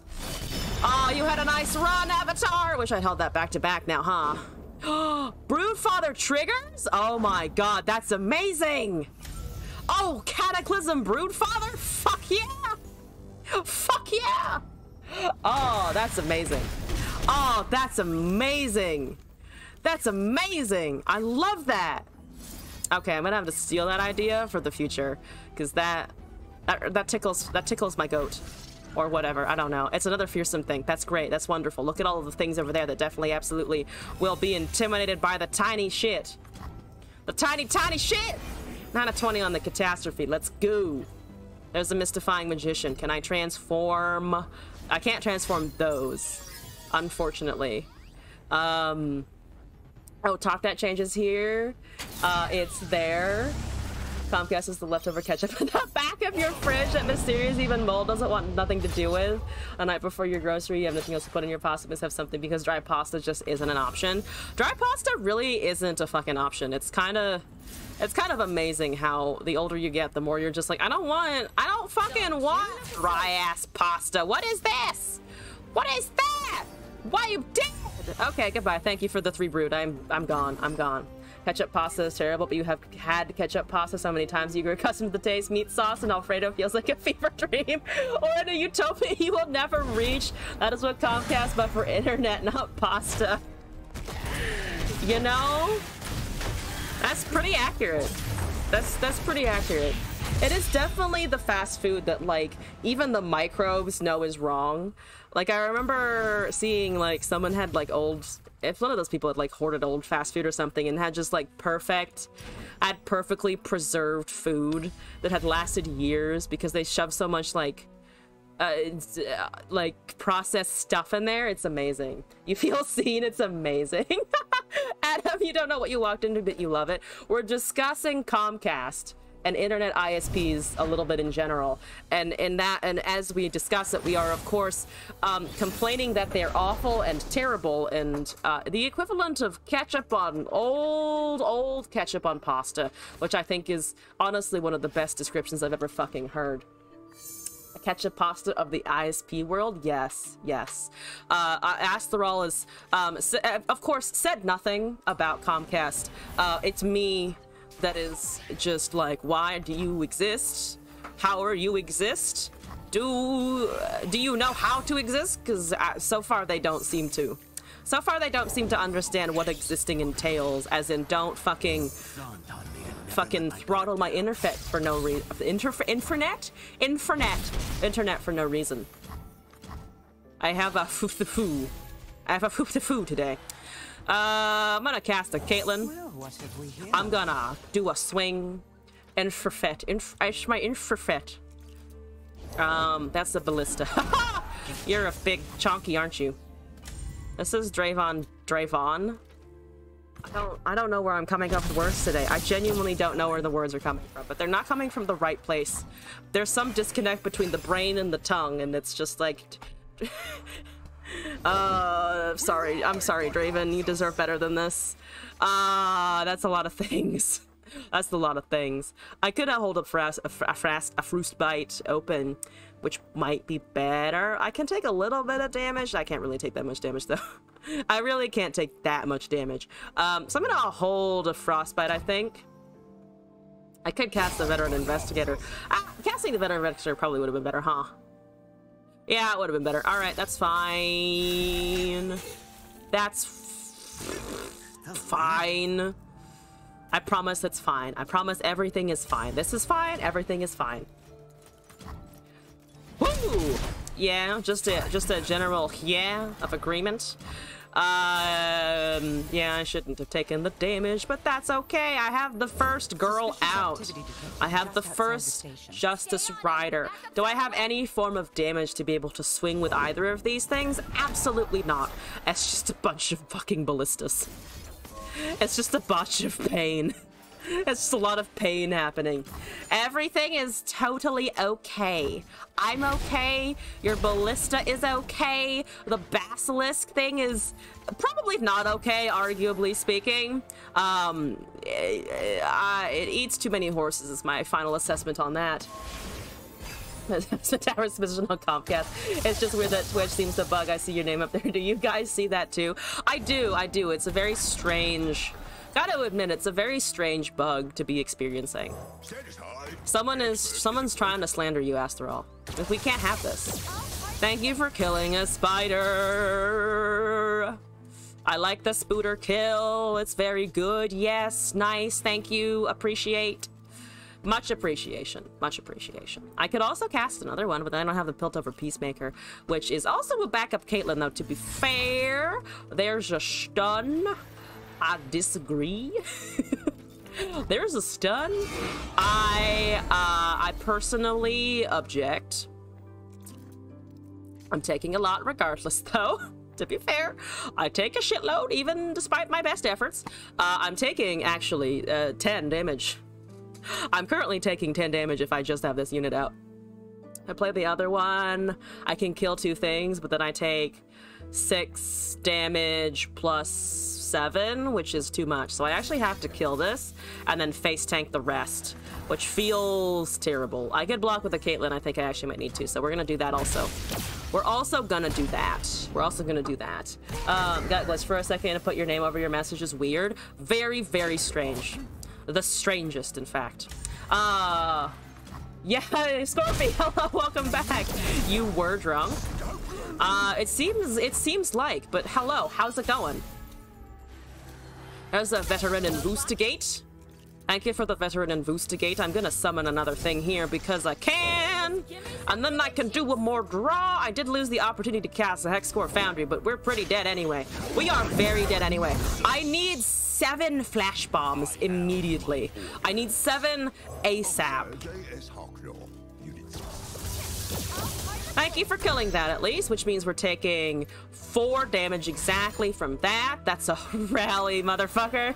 Oh, you had a nice run, Avatar! Wish I'd held that back to back now, huh? Broodfather triggers? Oh my god, that's amazing! Oh, Cataclysm Broodfather? Fuck yeah! Fuck yeah! Oh, that's amazing. Oh, that's amazing. That's amazing. I love that. Okay, I'm gonna have to steal that idea for the future, because that, that that tickles that tickles my goat. Or whatever, I don't know. It's another fearsome thing. That's great. That's wonderful. Look at all of the things over there that definitely, absolutely will be intimidated by the tiny shit. The tiny, tiny shit! nine of twenty on the catastrophe. Let's go. There's a mystifying magician. Can I transform? I can't transform those. unfortunately. Um, oh, top that changes here. Uh, it's there. Comcast is the leftover ketchup in the back of your fridge that mysterious even mold doesn't want nothing to do with. A night before your grocery, you have nothing else to put in your pasta, must have something because dry pasta just isn't an option. Dry pasta really isn't a fucking option. It's kind of, it's kind of amazing how the older you get, the more you're just like, I don't want, I don't fucking want dry ass pasta. What is this? What is that? Why are you dead? Okay, goodbye. Thank you for the three brood. I'm, I'm gone. I'm gone. Ketchup pasta is terrible, but you have had ketchup pasta so many times you grew accustomed to the taste. Meat sauce and Alfredo feels like a fever dream or in a utopia you will never reach. That is what Comcast, but for internet, not pasta. You know? That's pretty accurate. That's that's pretty accurate. It is definitely the fast food that, like, even the microbes know is wrong. Like, I remember seeing, like, someone had, like, old... If one of those people had, like, hoarded old fast food or something and had just, like, perfect... had perfectly preserved food that had lasted years because they shoved so much, like... Uh, uh, like, processed stuff in there. It's amazing. You feel seen. It's amazing. Adam, you don't know what you walked into, but you love it. We're discussing Comcast and internet I S Ps a little bit in general, and in that, and as we discuss it, we are of course um, complaining that they're awful and terrible, and uh, the equivalent of ketchup on old old ketchup on pasta, which I think is honestly one of the best descriptions I've ever fucking heard. A ketchup pasta of the I S P world. Yes, yes. uh Asteral is um of course said nothing about Comcast. Uh it's me that is just like, why do you exist? How are you exist? Do do you know how to exist? Because uh, so far they don't seem to. So far they don't seem to understand what existing entails, as in don't fucking fucking throttle my internet for no reason. Inter infernet? Infernet. Internet for no reason. I have a foo the foo. I have a foo the foo today. Uh, I'm gonna cast a Caitlyn. Well, what have we here? I'm gonna do a swing. Infrafet. Inf I my infrafet. Um, that's the ballista. You're a big chonky, aren't you? This is Dravon. Dravon? I don't, I don't know where I'm coming up with words today. I genuinely don't know where the words are coming from, but they're not coming from the right place. There's some disconnect between the brain and the tongue, and it's just like... uh, sorry. I'm sorry, Draven. You deserve better than this. Uh, that's a lot of things. That's a lot of things. I could hold a fras a, a, fras a frostbite open, which might be better. I can take a little bit of damage. I can't really take that much damage, though. I really can't take that much damage. Um, so I'm gonna hold a frostbite, I think. I could cast the veteran investigator. Ah, casting the veteran investigator probably would have been better, huh? Yeah, it would have been better. All right, that's fine. That's fine. I promise it's fine. I promise everything is fine. This is fine. Everything is fine. Woo! Yeah, just a just a general yeah of agreement. Um, yeah, I shouldn't have taken the damage, but that's okay. I have the first girl out. I have the first Justice Rider. Do I have any form of damage to be able to swing with either of these things? Absolutely not. It's just a bunch of fucking ballistas. It's just a bunch of pain. It's just a lot of pain happening. Everything is totally okay. I'm okay. Your ballista is okay. The basilisk thing is probably not okay, arguably speaking. Um, it, uh, it eats too many horses is my final assessment on that. The tower's position on Comcast. It's just weird that Twitch seems to bug. I see your name up there. Do you guys see that too? I do, I do. It's a very strange... Gotta admit, it's a very strange bug to be experiencing. Someone is... Someone's trying to slander you, Astral. If we can't have this. Thank you for killing a spider. I like the spooter kill. It's very good. Yes, nice. Thank you. Appreciate. Much appreciation. Much appreciation. I could also cast another one, but then I don't have the Piltover Peacemaker, which is also a backup Caitlyn, though, to be fair. There's a stun. I disagree. There's a stun. I, uh, I personally object. I'm taking a lot regardless, though. To be fair, I take a shitload, even despite my best efforts. Uh, I'm taking, actually, uh, ten damage. I'm currently taking ten damage if I just have this unit out. I play the other one. I can kill two things, but then I take six damage plus seven, which is too much. So I actually have to kill this and then face tank the rest, which feels terrible. I could block with a Caitlyn. I think I actually might need to, so we're gonna do that also. We're also gonna do that. We're also gonna do that. Um, guys, for a second to put your name over your message is weird. Very, very strange. The strangest, in fact. Uh, yeah, Scorpy, hello, welcome back. You were drunk. Uh, it seems, it seems like, but hello, how's it going? There's a veteran in Boostigate. Thank you for the veteran in Boostigate. I'm gonna summon another thing here because I can. And then I can do one more draw. I did lose the opportunity to cast a Hex Core Foundry, but we're pretty dead anyway. We are very dead anyway. I need seven flash bombs immediately. I need seven ASAP. Thank you for killing that at least, which means we're taking four damage exactly from that. That's a rally, motherfucker.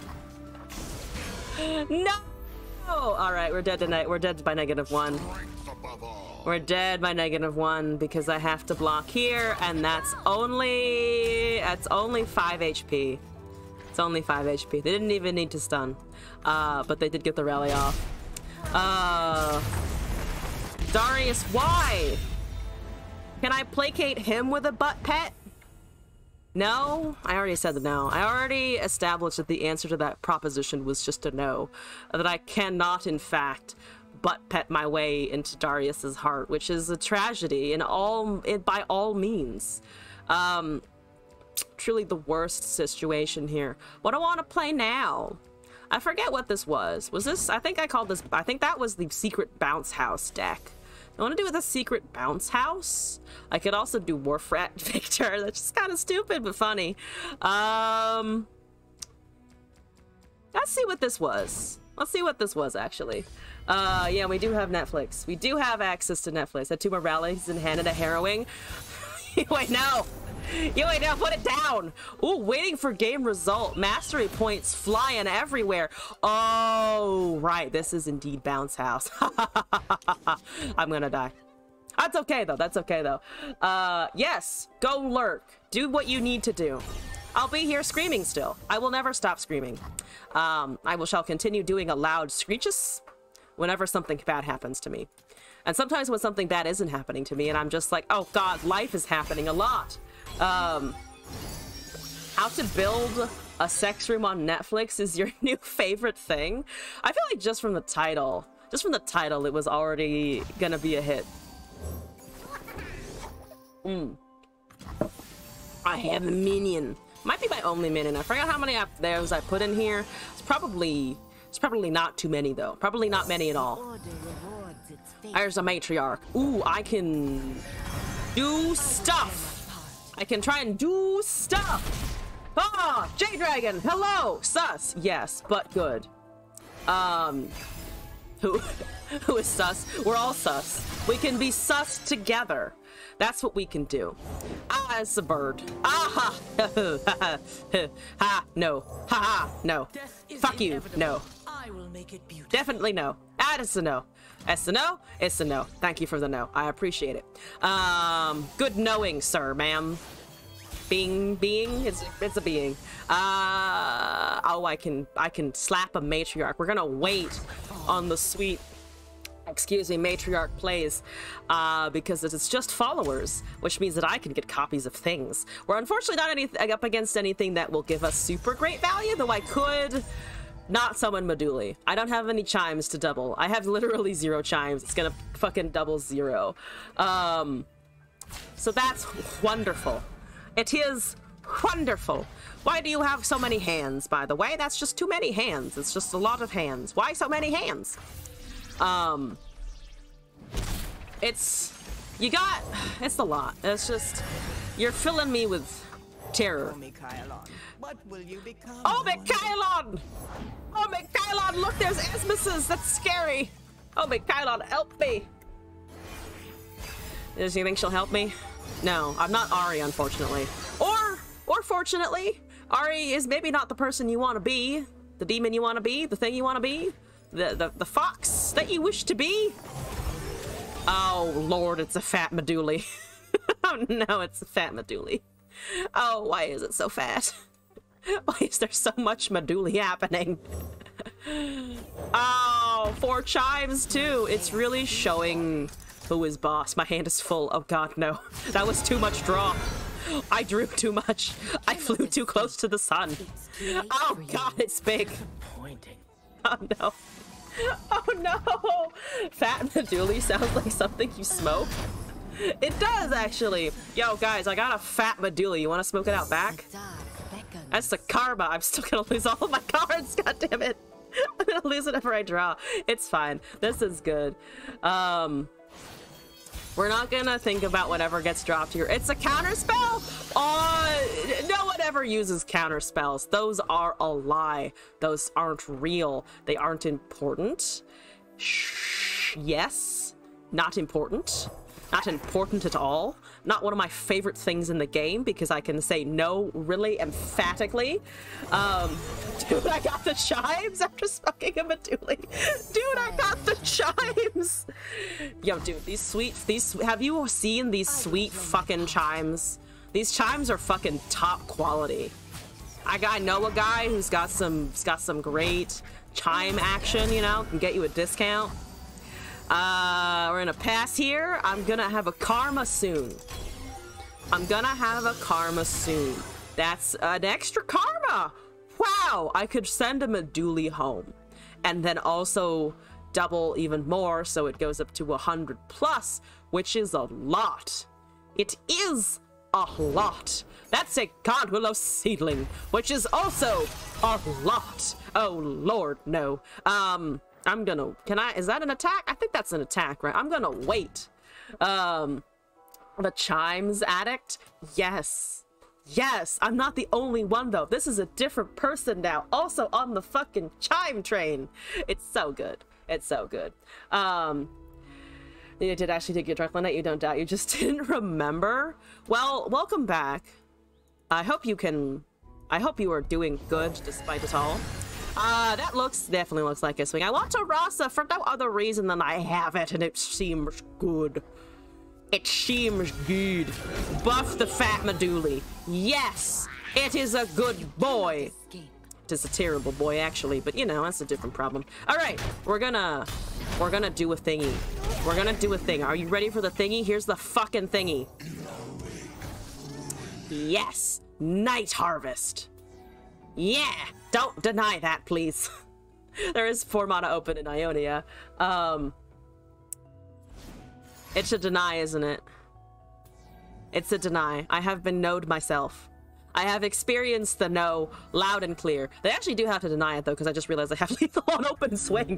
No! All right, we're dead tonight. We're dead by negative one. We're dead by negative one because I have to block here, and that's only that's only five H P. It's only five H P. They didn't even need to stun, uh, but they did get the rally off. Uh, Darius, why? Can I placate him with a butt pet? No? I already said the no. I already established that the answer to that proposition was just a no. That I cannot, in fact, butt pet my way into Darius's heart, which is a tragedy in all, in, by all means. Um, truly the worst situation here. What do I want to play now? I forget what this was. Was this, I think I called this, I think that was the secret bounce house deck. I want to do with a secret bounce house. I could also do Warfrat Victor. That's just kind of stupid, but funny. Um, let's see what this was. Let's see what this was, actually. Uh, yeah, we do have Netflix. We do have access to Netflix. Had two more rallies in hand and a harrowing. Wait, no. You wait, now put it down. Ooh, waiting for game result. Mastery points flying everywhere. Oh, right. This is indeed bounce house. I'm gonna die. That's okay though. That's okay though. Uh, yes, go lurk. Do what you need to do. I'll be here screaming still. I will never stop screaming. Um, I will shall continue doing a loud screeches whenever something bad happens to me. And sometimes when something bad isn't happening to me and I'm just like, oh God, life is happening a lot. Um, how to build a sex room on Netflix is your new favorite thing? I feel like just from the title, just from the title, it was already gonna be a hit. Mm. I have a minion. Might be my only minion. I forgot how many up there's I put in here. It's probably, it's probably not too many though. Probably not many at all. There's a matriarch. Ooh, I can do stuff. I can try and do stuff. Ah, J-Dragon, hello. Sus, yes, but good. Um, who, who is sus? We're all sus. We can be sus together. That's what we can do. Ah, it's a bird. Ah, ha, ha, no, ha, ha, no. Fuck you, inevitable. No. I will make it beautiful. Definitely no. Ah, it's a no. It's a no. It's a no. Thank you for the no. I appreciate it. Um, good knowing, sir, ma'am. Being, being, it's it's a being. Uh, oh, I can I can slap a matriarch. We're gonna wait on the sweet, excuse me, matriarch plays, uh, because it's just followers, which means that I can get copies of things. We're unfortunately not any up against anything that will give us super great value, though I could not summon Meduli. I don't have any chimes to double. I have literally zero chimes. It's gonna fucking double zero. Um, so that's wonderful. It is wonderful. Why do you have so many hands, by the way? That's just too many hands. It's just a lot of hands. Why so many hands? Um, it's, you got, it's a lot. It's just, you're filling me with terror. What will you become? Oh, Mikhailon! Oh, Mikhailon, look, there's Esmuses. That's scary. Oh, Mikhailon, help me. Does you think she'll help me? No, I'm not Ari, unfortunately. Or Or fortunately, Ari is maybe not the person you want to be, the demon you want to be, the thing you want to be, the, the, the fox that you wish to be. Oh, Lord, it's a fat Meduli. Oh, no, it's a fat Meduli. Oh, why is it so fat? Why is there so much Meduli happening? Oh, four chimes, too. It's really showing who is boss. My hand is full. Oh, God, no. That was too much draw. I drew too much. I flew too close to the sun. Oh, God, it's big. Oh, no. Oh, no. Fat Meduli sounds like something you smoke. It does, actually. Yo, guys, I got a fat Meduli. You want to smoke it out back? That's the karma. I'm still gonna lose all of my cards. God damn it. I'm gonna lose whenever I draw. It's fine. This is good. Um, we're not gonna think about whatever gets dropped here. It's a counter spell? Uh, no one ever uses counter spells. Those are a lie. Those aren't real. They aren't important. Shh. Yes. Not important. Not important at all. Not one of my favorite things in the game because I can say no really emphatically. Um, dude, I got the chimes after smoking a Meduli. Dude, I got the chimes. Yo, dude, these sweet, these, have you seen these sweet fucking chimes? These chimes are fucking top quality. I got, I know a guy who's got some, who's got some great chime action, you know, can get you a discount. Uh, we're gonna pass here. I'm gonna have a karma soon. I'm gonna have a karma soon. That's an extra karma. Wow, I could send a Meduli home. And then also double even more, so it goes up to one hundred plus, which is a lot. It is a lot. That's a God Willow seedling, which is also a lot. Oh, Lord, no. Um... I'm gonna, can I, is that an attack? I think that's an attack, right? I'm gonna wait. Um, the chimes addict? Yes. Yes, I'm not the only one though. This is a different person now, also on the fucking chime train. It's so good. It's so good. Um, you did actually take your dark light, you don't doubt. You just didn't remember? Well, welcome back. I hope you can, I hope you are doing good despite it all. Uh, that looks, definitely looks like a swing. I want to Rasa for no other reason than I have it and it seems good. It seems good. Buff the fat Meduli. Yes, it is a good boy. It is a terrible boy, actually, but you know, that's a different problem. All right, we're gonna, we're gonna do a thingy. We're gonna do a thing. Are you ready for the thingy? Here's the fucking thingy. Yes, Night Harvest. Yeah, don't deny that, please. There is four mana open in Ionia. Um, it's a deny, isn't it? It's a deny. I have been knowed myself. I have experienced the no loud and clear. They actually do have to deny it, though, because I just realized I have lethal on open swing.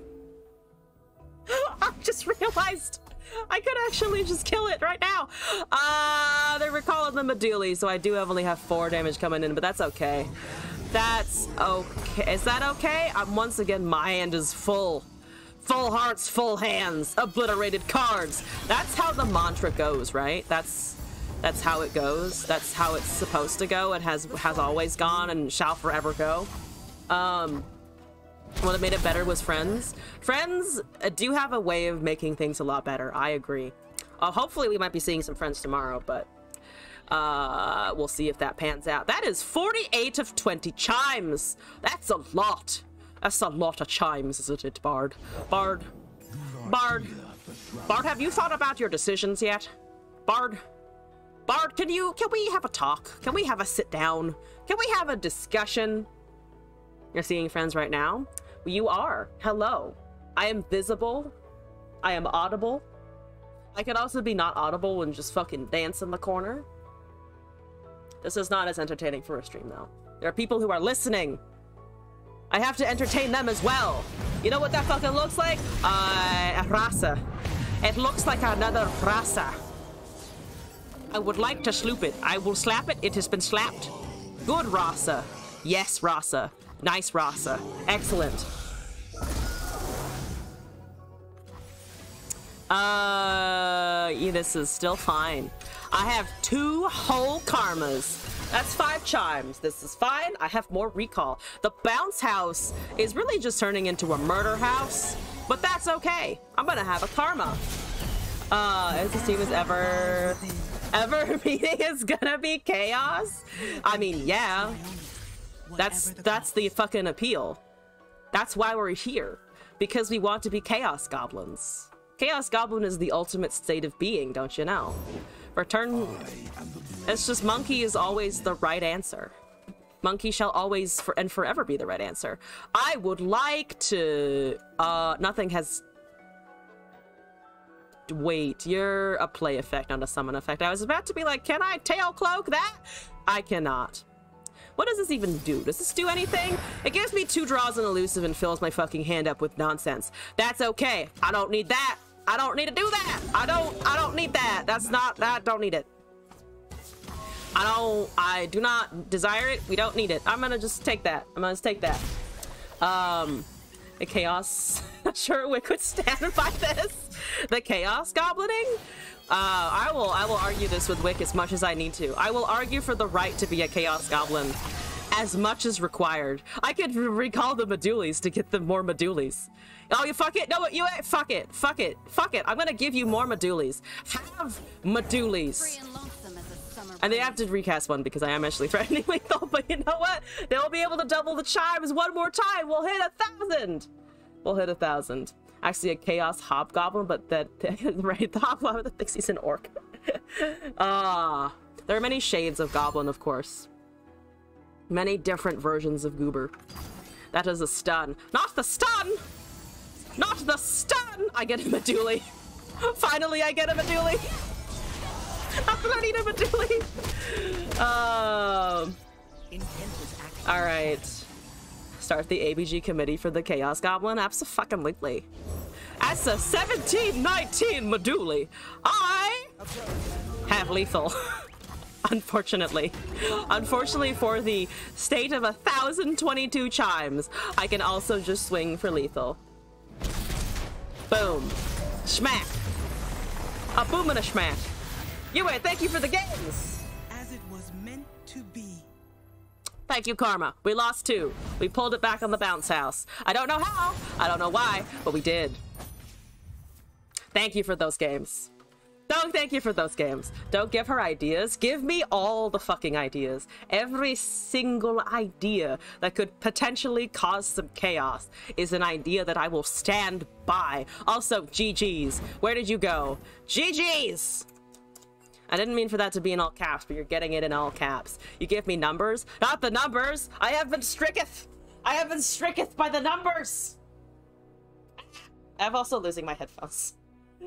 I just realized I could actually just kill it right now. Uh, they're recalling the Meduli, so I do only have four damage coming in, but that's okay. That's okay. Is that okay? I'm once again, my hand is full. Full hearts, full hands, obliterated cards. That's how the mantra goes, right? That's that's how it goes. That's how it's supposed to go. It has has always gone and shall forever go. Um, what made it better was Friends. Friends uh, do have a way of making things a lot better. I agree. Uh, hopefully we might be seeing some Friends tomorrow, but uh we'll see if that pans out. That is forty-eight of twenty chimes. That's a lot. That's a lot of chimes, isn't it, Bard? Bard. Bard. Bard, have you thought about your decisions yet? Bard. Bard, can you, can we have a talk? Can we have a sit down? Can we have a discussion? You're seeing Friends right now? You are. Hello. I am visible. I am audible. I could also be not audible and just fucking dance in the corner. This is not as entertaining for a stream, though. There are people who are listening. I have to entertain them as well. You know what that fucking looks like? Uh, a rasa. It looks like another rasa. I would like to sloop it. I will slap it. It has been slapped. Good rasa. Yes, rasa. Nice rasa. Excellent. Uh, yeah, this is still fine. I have two whole karmas. That's five chimes. This is fine. I have more recall. The bounce house is really just turning into a murder house, but that's okay. I'm gonna have a karma. Uh, as this team is ever, ever meeting is gonna be chaos. I mean, yeah, that's that's the fucking appeal. That's why we're here, because we want to be chaos goblins. Chaos goblin is the ultimate state of being, don't you know? Return. It's just monkey is always the right answer. Monkey shall always for and forever be the right answer. I would like to. Uh, nothing has. Wait, you're a play effect, not a summon effect. I was about to be like, can I tail cloak that? I cannot. What does this even do? Does this do anything? It gives me two draws and elusive and fills my fucking hand up with nonsense. That's okay. I don't need that. I don't need to do that. I don't, I don't need that. That's not, that, don't need it. I don't, I do not desire it. We don't need it. I'm gonna just take that. I'm gonna just take that. Um, the chaos, not sure we could stand by this. The chaos goblining? Uh, I will I will argue this with Wick as much as I need to. I will argue for the right to be a chaos goblin as much as required. I could recall the Medulis to get them more Medulis. Oh, you fuck it? No, you fuck it. Fuck it. Fuck it. I'm gonna give you more Medulis. Have Medulis. And they have to recast one because I am actually threatening lethal, but you know what? They'll be able to double the chimes one more time. We'll hit a thousand. We'll hit a thousand. Actually a chaos hobgoblin, but that right, the hobgoblin that thinks he's an orc. Ah, uh, there are many shades of goblin, of course. Many different versions of goober. That is a stun. Not the stun! Not the stun! I get a Meduli. Finally, I get a Meduli. I'm gonna need a Meduli. Um. Uh, all right. Start the A B G committee for the Chaos Goblin. Abso-fucking-lutely. As a seventeen nineteen Meduli, I have lethal. Unfortunately. Unfortunately for the state of one thousand twenty-two chimes, I can also just swing for lethal. Boom. Schmack. A boom and a schmack. You wait, thank you for the games. As it was meant to be. Thank you, Karma. We lost two. We pulled it back on the bounce house. I don't know how. I don't know why, but we did. Thank you for those games. Don't thank you for those games. Don't give her ideas. Give me all the fucking ideas. Every single idea that could potentially cause some chaos is an idea that I will stand by. Also, G G's. Where did you go? G G's! I didn't mean for that to be in all caps, but you're getting it in all caps. You give me numbers? Not the numbers! I have been stricketh! I have been stricketh by the numbers! I'm also losing my headphones.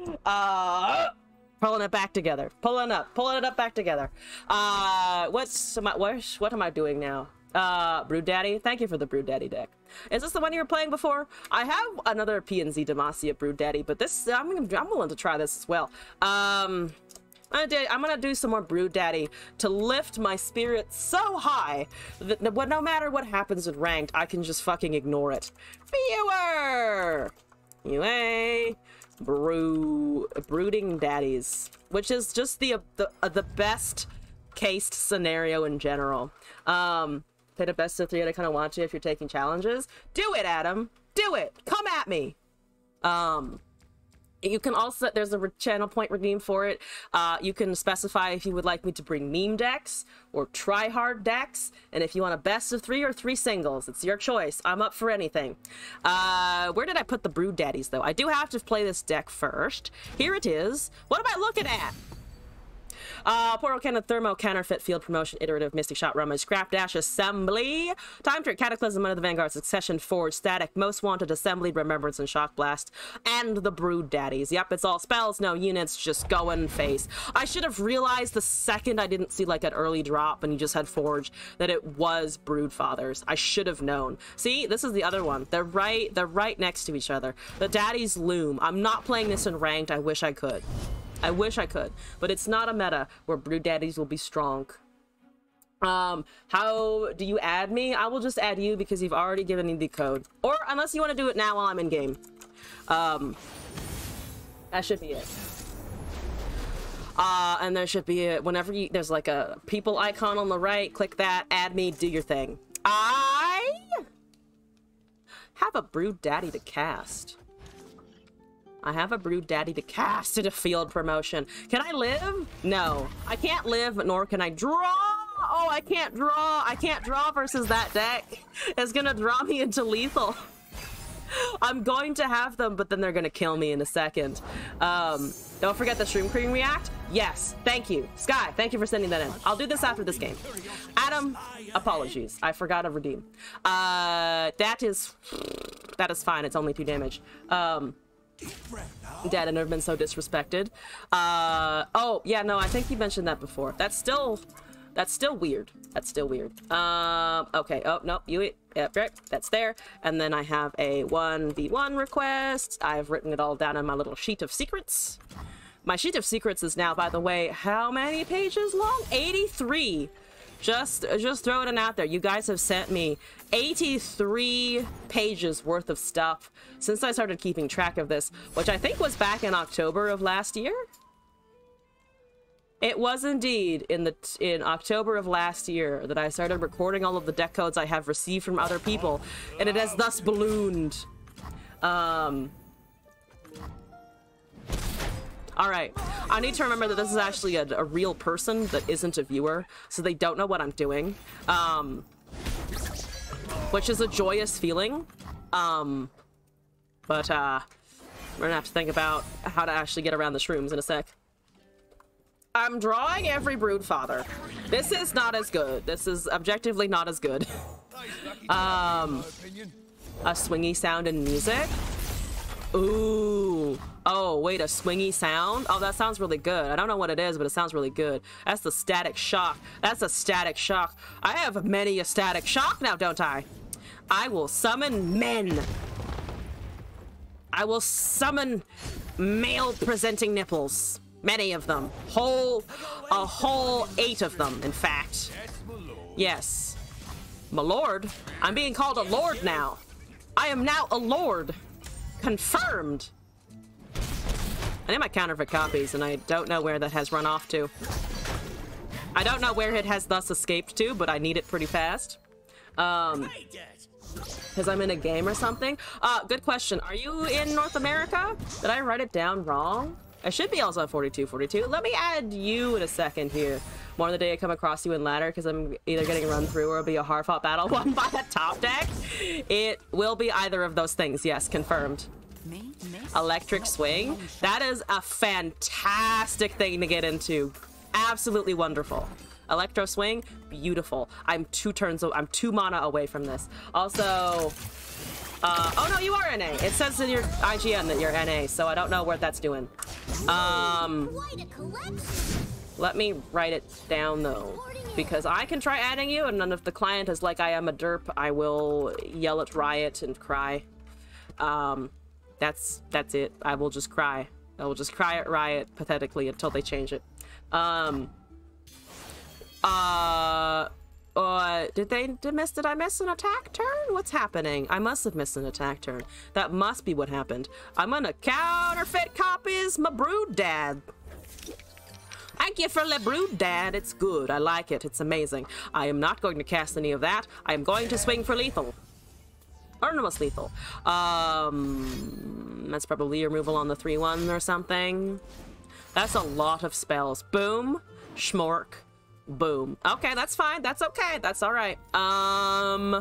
Uh, pulling it back together. Pulling up. Pulling it up back together. Uh, what's my, what, what am I doing now? Uh, Brood Daddy? Thank you for the Brood Daddy deck. Is this the one you were playing before? I have another P N Z Demacia Brood Daddy, but this, I'm, I'm willing to try this as well. Um... I'm gonna, do, I'm gonna do some more Brood Daddy to lift my spirit so high that no matter what happens with ranked, I can just fucking ignore it. Viewer! Anyway, brew, brooding daddies, which is just the the uh, the best cased scenario in general. Um, play the best of three, and I kind of want to if you're taking challenges. Do it, Adam. Do it. Come at me. Um. You can also, there's a channel point redeem for it. Uh, you can specify if you would like me to bring meme decks or try hard decks. And if you want a best of three or three singles, it's your choice. I'm up for anything. Uh, where did I put the Brood Daddies though? I do have to play this deck first. Here it is. What am I looking at? Uh, Portal Cannon, Thermo, Counterfeit, Field Promotion, Iterative, Mystic Shot, Rummage, Scrap Dash, Assembly, Time Trick, Cataclysm, Under the Vanguard, Succession, Forge, Static, Most Wanted, Assembly, Remembrance, and Shock Blast, and the Brood Daddies. Yep, it's all spells, no units, just going face. I should have realized the second I didn't see like an early drop and you just had Forge that it was Brood Fathers. I should have known. See, this is the other one. They're right, they're right next to each other. The Daddies loom. I'm not playing this in ranked. I wish I could. I wish I could, but it's not a meta where Brood Daddies will be strong. Um, how do you add me? I will just add you because you've already given me the code. Or unless you want to do it now while I'm in game. Um, that should be it. Uh, and there should be a, whenever you, there's like a people icon on the right, click that, add me, do your thing. I have a brood daddy to cast. I have a brood daddy to cast at a field promotion. Can I live? No, I can't live, nor can I draw. Oh, I can't draw. I can't draw versus that deck. It's gonna draw me into lethal. I'm going to have them, but then they're gonna kill me in a second. Um, don't forget the Shroom Cream React. Yes, thank you. Sky, thank you for sending that in. I'll do this after this game. Adam, apologies. I forgot to redeem. Uh, that is, that is fine. It's only two damage. Um, Dad, I've never been so disrespected. Uh, oh, yeah, no, I think you mentioned that before. That's still, that's still weird. That's still weird. Um, okay, oh, no, you, yep, right, that's there. And then I have a one v one request. I've written it all down on my little sheet of secrets. My sheet of secrets is now, by the way, how many pages long? eighty-three. Just, just throwing it out there. You guys have sent me eighty-three pages worth of stuff since I started keeping track of this, which I think was back in October of last year. It was indeed in the in October of last year that I started recording all of the deck codes I have received from other people, and it has thus ballooned. Um. All right, I need to remember that this is actually a, a real person that isn't a viewer, so they don't know what I'm doing, um, which is a joyous feeling. Um, but uh, we're gonna have to think about how to actually get around the shrooms in a sec. I'm drawing every Broodfather. This is not as good. This is objectively not as good. um, a swingy sound and music. Ooh. Oh, wait, a swingy sound? Oh, that sounds really good. I don't know what it is, but it sounds really good. That's the Static Shock. That's a Static Shock. I have many a Static Shock now, don't I? I will summon men. I will summon male-presenting nipples. Many of them. Whole, a whole eight of them, in fact. Yes. My lord? I'm being called a lord now. I am now a lord. Confirmed. I need my counterfeit copies, and I don't know where that has run off to. I don't know where it has thus escaped to, but I need it pretty fast. Um, because I'm in a game or something. Uh, good question. Are you in North America? Did I write it down wrong? I should be also at forty-two forty-two. Let me add you in a second here. More the day I come across you in ladder, because I'm either getting run through or it'll be a hard fought battle won by a top deck. It will be either of those things. Yes, confirmed. Electric Swing. That is a fantastic thing to get into. Absolutely wonderful. Electro Swing, beautiful. I'm two turns, I'm two mana away from this. Also, uh, oh no, you are N A. It says in your I G N that you're N A, so I don't know what that's doing. Um, let me write it down though, because I can try adding you, and then if the client is like I am a derp, I will yell at Riot and cry. Um, that's that's it. I will just cry. I will just cry at Riot pathetically until they change it. Um, uh, uh, did they did miss? Did I miss an attack turn? What's happening? I must have missed an attack turn. That must be what happened. I'm gonna counterfeit copies my brood dad. Thank you for the brood dad. It's good. I like it. It's amazing. I am not going to cast any of that. I am going to swing for lethal. Or almost lethal. Um, that's probably removal on the three one or something. That's a lot of spells. Boom, schmork, boom. Okay, that's fine. That's okay. That's all right. Um,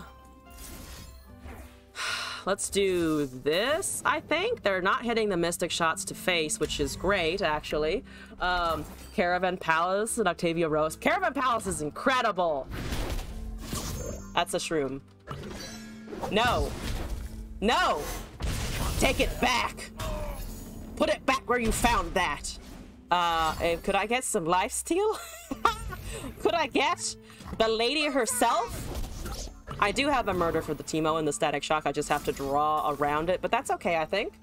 let's do this, I think. They're not hitting the Mystic shots to face, which is great, actually. Um, Caravan Palace and Octavia Rose. Caravan Palace is incredible. That's a shroom. No. No. Take it back. Put it back where you found that. Uh, could I get some lifesteal? Could I get the lady herself? I do have a murder for the Teemo and the Static Shock. I just have to draw around it, but that's okay, I think.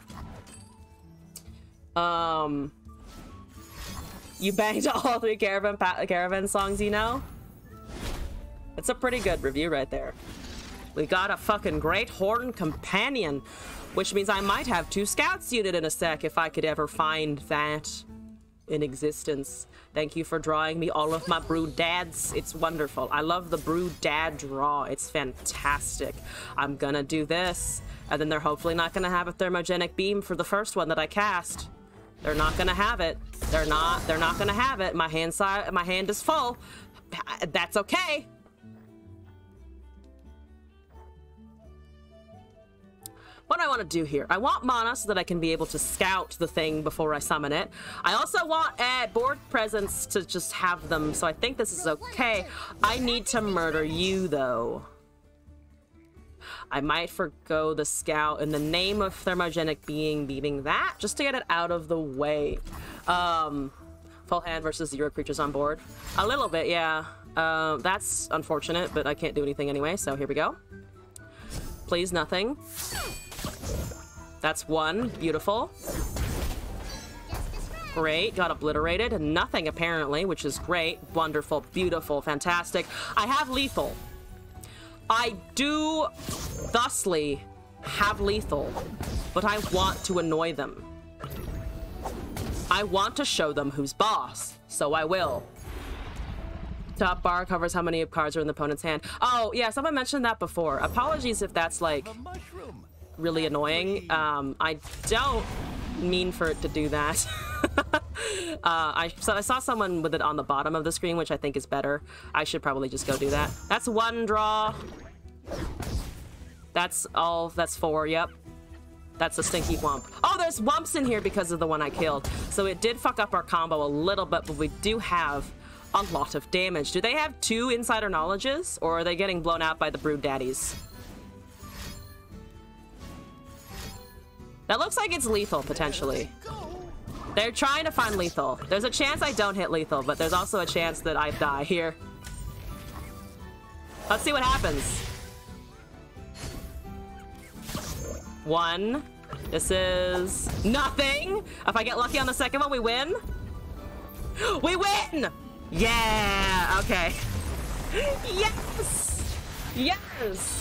Um, you banged all three Caravan pa Caravan songs, you know? It's a pretty good review right there. We got a fucking Great Horn Companion, which means I might have two scouts unit in a sec if I could ever find that in existence. Thank you for drawing me all of my brood dads. It's wonderful. I love the brood dad draw. It's fantastic. I'm gonna do this, and then they're hopefully not gonna have a thermogenic beam for the first one that I cast. They're not gonna have it. They're not. They're not gonna have it. My hand side. My hand is full. That's okay. What do I want to do here? I want mana so that I can be able to scout the thing before I summon it. I also want uh, board presence to just have them, so I think this is okay. I need to murder you, though. I might forgo the scout in the name of thermogenic being beaming that, just to get it out of the way. Um, full hand versus zero creatures on board. A little bit, yeah. Uh, that's unfortunate, but I can't do anything anyway, so here we go. Please, nothing. That's one. Beautiful. Great. Got obliterated. Nothing, apparently, which is great. Wonderful. Beautiful. Fantastic. I have lethal. I do thusly have lethal, but I want to annoy them. I want to show them who's boss, so I will. Top bar covers how many cards are in the opponent's hand. Oh, yeah, someone mentioned that before. Apologies if that's, like, really annoying. Um, I don't mean for it to do that. uh, I, so I saw someone with it on the bottom of the screen, which I think is better. I should probably just go do that. That's one draw. That's all. That's four, yep. That's a stinky wump. Oh, there's wumps in here because of the one I killed. So it did fuck up our combo a little bit, but we do have a lot of damage. Do they have two insider knowledges, or are they getting blown out by the brood daddies? That looks like it's lethal, potentially. They're trying to find lethal. There's a chance I don't hit lethal, but there's also a chance that I die here. Let's see what happens. One. This is nothing. If I get lucky on the second one, we win. We win! Yeah, okay. Yes! Yes!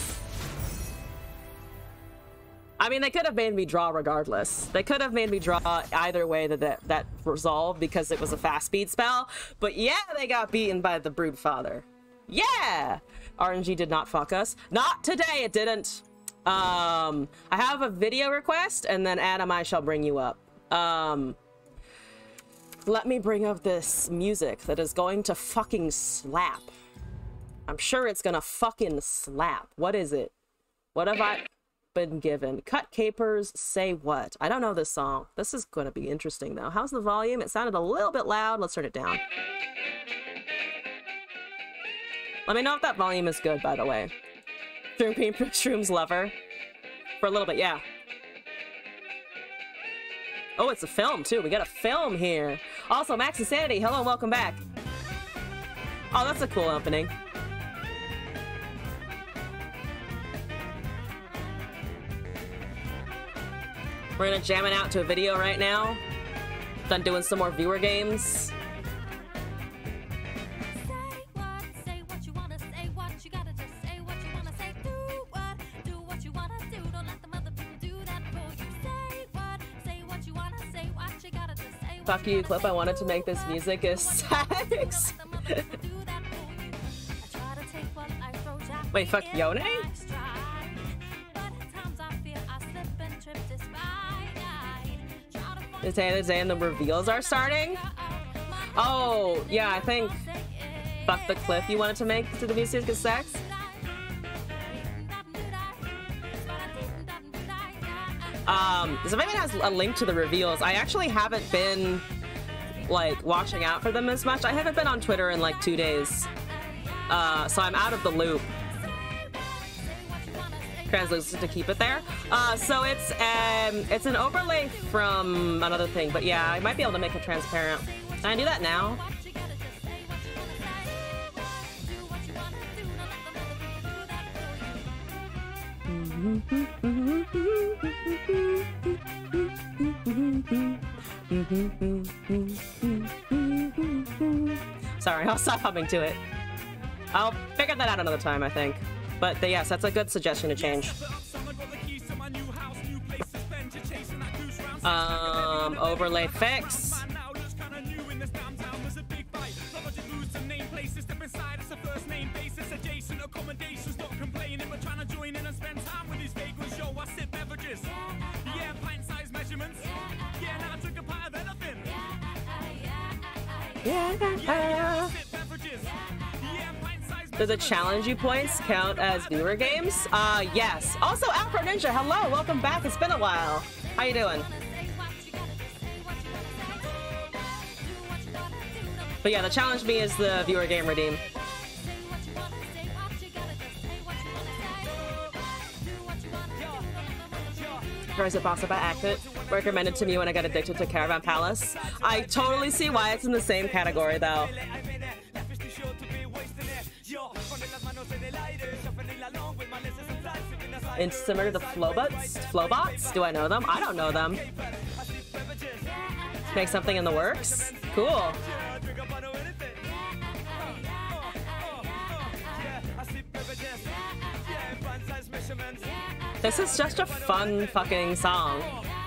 I mean, they could have made me draw regardless. They could have made me draw either way that that, that resolved because it was a fast speed spell. But yeah, they got beaten by the brood father. Yeah! R N G did not fuck us. Not today, it didn't. Um, I have a video request, and then Adam, I shall bring you up. Um, let me bring up this music that is going to fucking slap. I'm sure it's gonna fucking slap. What is it? What have I been given? Cut capers, say what? I don't know this song. This is gonna be interesting, though. How's the volume? It sounded a little bit loud. Let's turn it down. Let me know if that volume is good, by the way. Shroom Queen Shroom's lover. For a little bit, yeah. Oh, it's a film, too. We got a film here. Also, Max Insanity, hello and welcome back. Oh, that's a cool opening. We're gonna jam it out to a video right now. Done doing some more viewer games. Fuck you, Clip. I wanted to make this music is sex. Wait, fuck Yone? Is today the day and the reveals are starting? Oh, yeah, I think fuck the Cliff you wanted to make to the music is sex? Um, so if anyone has a link to the reveals, I actually haven't been, like, watching out for them as much. I haven't been on Twitter in, like, two days. Uh, so I'm out of the loop. Translucent to keep it there. Uh, so it's, um, it's an overlay from another thing, but yeah, I might be able to make it transparent. Can I do that now? Sorry, I'll stop humming to it. I'll figure that out another time, I think. But the, yes, that's a good suggestion to change. Um, overlay fix. Yeah. Do the challenge you points count as viewer games? Uh, yes. Also, Afro Ninja, hello, welcome back. It's been a while. How you doing? But yeah, the challenge me is the viewer game redeem. Rise of Bossa by Acted. Recommended to me when I got addicted to Caravan Palace. I totally see why it's in the same category though. It's similar to the Flowbots? Flowbots? Do I know them? I don't know them. Make something in the works? Cool. This is just a fun fucking song.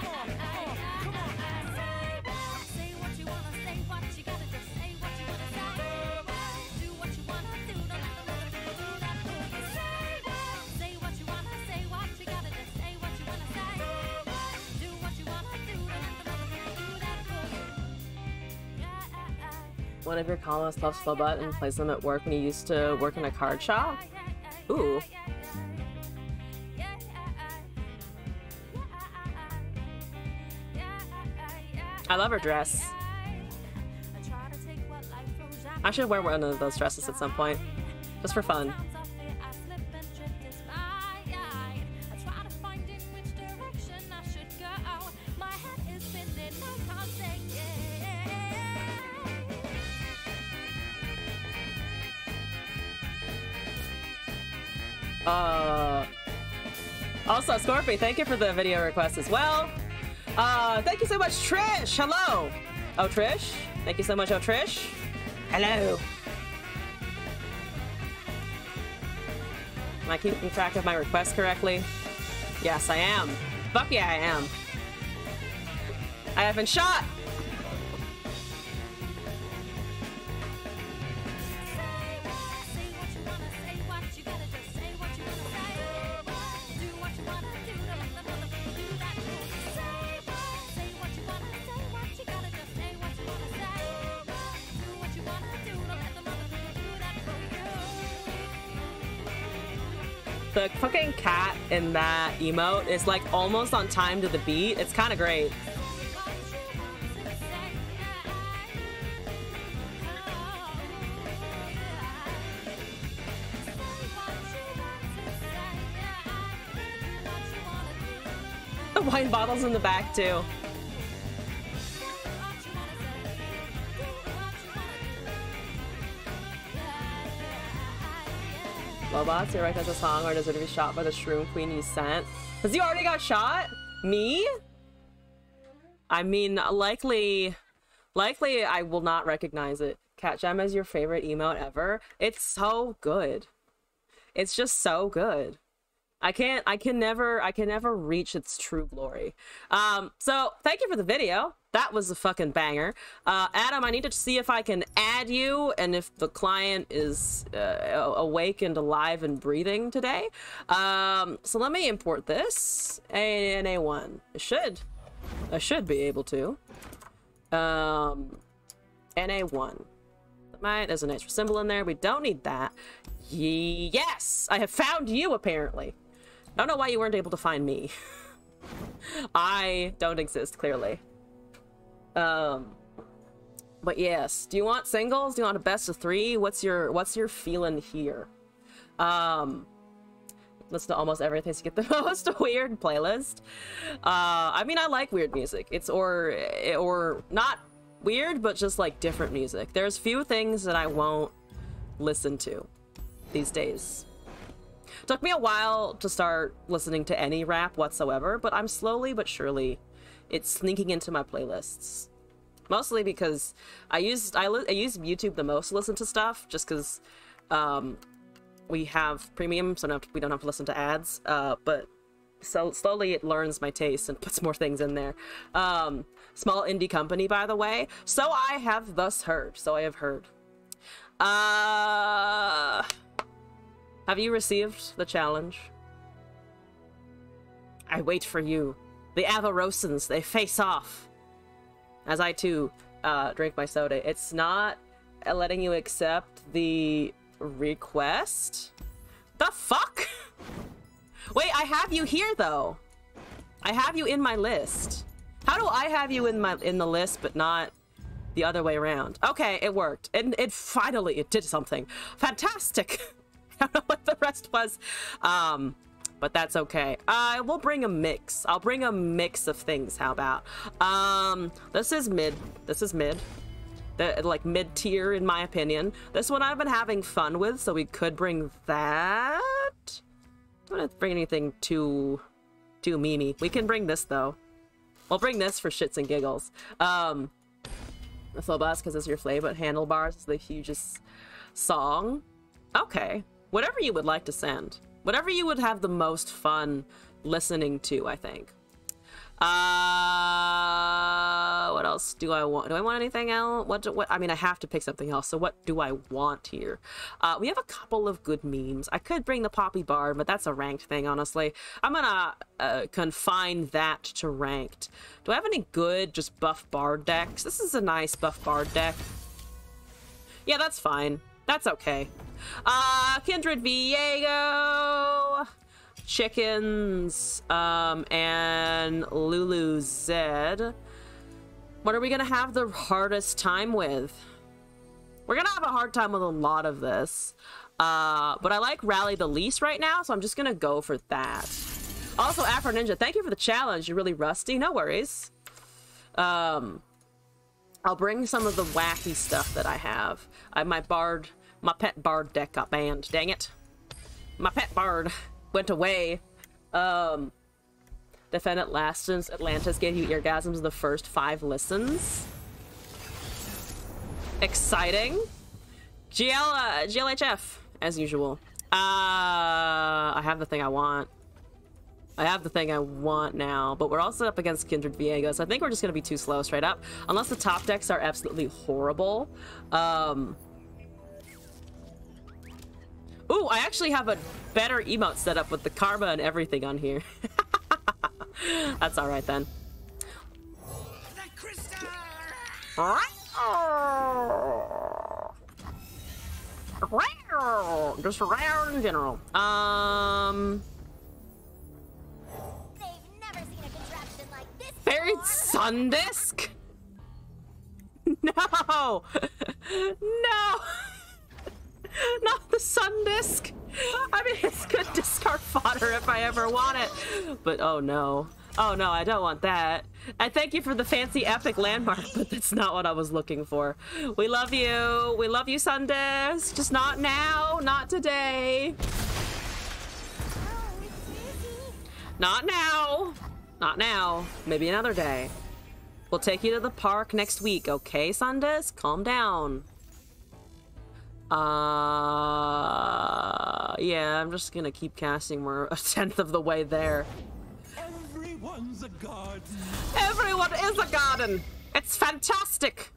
One of your columnists loves Flowbot and plays them at work when you used to work in a card shop? Ooh. I love her dress. I should wear one of those dresses at some point, just for fun. Uh, also, Scorpy, thank you for the video request as well. Uh, thank you so much, Trish. Hello. Oh, Trish. Thank you so much, oh, Trish. Hello. Am I keeping track of my requests correctly? Yes, I am. Fuck yeah, I am. I have been shot. The fucking cat in that emote is like almost on time to the beat. It's kind of great. The wine bottle's in the back too. Robots, you recognize a song or does it be shot by the shroom queen you sent? Has he already got shot? Me? I mean, likely, likely I will not recognize it. Cat Gem is your favorite emote ever. It's so good. It's just so good. I can't, I can never, I can never reach its true glory. Um, so thank you for the video. That was a fucking banger. Uh, Adam, I need to see if I can add you and if the client is uh, awake and alive and breathing today. Um, so let me import this. N A one. I should. I should be able to. Um, N A one. Might, there's an extra symbol in there. We don't need that. Yes! I have found you, apparently. I don't know why you weren't able to find me. I don't exist, clearly. Um, but yes, do you want singles? Do you want a best of three? What's your, what's your feeling here? Um, listen to almost everything to get the most weird playlist. Uh, I mean, I like weird music. It's, or, or not weird, but just like different music. There's few things that I won't listen to these days. Took me a while to start listening to any rap whatsoever, but I'm slowly but surely it's sneaking into my playlists. Mostly because I used I, I use YouTube the most to listen to stuff, just because um, we have premium, so we don't have to listen to ads. Uh, but so slowly it learns my taste and puts more things in there. Um, small indie company, by the way. So I have thus heard. So I have heard. Uh, have you received the challenge? I wait for you. The Avarosans, they face off. As I too uh, drink my soda. It's not letting you accept the request? The fuck? Wait, I have you here though. I have you in my list. How do I have you in my in the list but not the other way around? Okay, it worked. And it finally it did something. Fantastic. I don't know what the rest was. Um but that's okay. I will bring a mix. I'll bring a mix of things. How about? Um this is mid. This is mid. The, like mid-tier in my opinion. This one I've been having fun with, so we could bring that. Don't have to bring anything too too memey. We can bring this though. We'll bring this for shits and giggles. Um the slow bus because it's your flavor, but handlebars is the hugest song. Okay. Whatever you would like to send. Whatever you would have the most fun listening to, I think. Uh, what else do I want? Do I want anything else? What, do, what? I mean, I have to pick something else. So what do I want here? Uh, we have a couple of good memes. I could bring the Poppy Bard, but that's a ranked thing, honestly. I'm gonna uh, confine that to ranked. Do I have any good just buff Bard decks? This is a nice buff Bard deck. Yeah, that's fine. That's okay. Uh, Kindred Viego. Chickens, um, and Lulu Zed. What are we gonna have the hardest time with? We're gonna have a hard time with a lot of this. Uh, but I like Rally the least right now, so I'm just gonna go for that. Also, Afro Ninja, thank you for the challenge. You're really rusty. No worries. Um, I'll bring some of the wacky stuff that I have. I have my Bard, my pet Bard deck got banned. Dang it. My pet Bard went away. Um, Defendant last since Atlantis gave you eargasms the first five listens. Exciting. G L, uh, G L H F, as usual. Uh, I have the thing I want. I have the thing I want now, but we're also up against Kindred Viego, so I think we're just going to be too slow straight up. Unless the top decks are absolutely horrible. Um... Ooh, I actually have a better emote set up with the karma and everything on here. That's all right then. Just around in general. Um. They've never seen a contraption like this Buried before. Sun Disc? No! No! Not the Sun Disc! I mean, it's good discard fodder if I ever want it. But oh no. Oh no, I don't want that. I thank you for the fancy epic landmark, but that's not what I was looking for. We love you. We love you, Sun Disc. Just not now. Not today. Oh, it's busy. Not now. Not now. Maybe another day. We'll take you to the park next week, okay, Sun Disc? Calm down. Uh, yeah, I'm just gonna keep casting. We're a tenth of the way there. Everyone's a garden. Everyone is a garden. It's fantastic.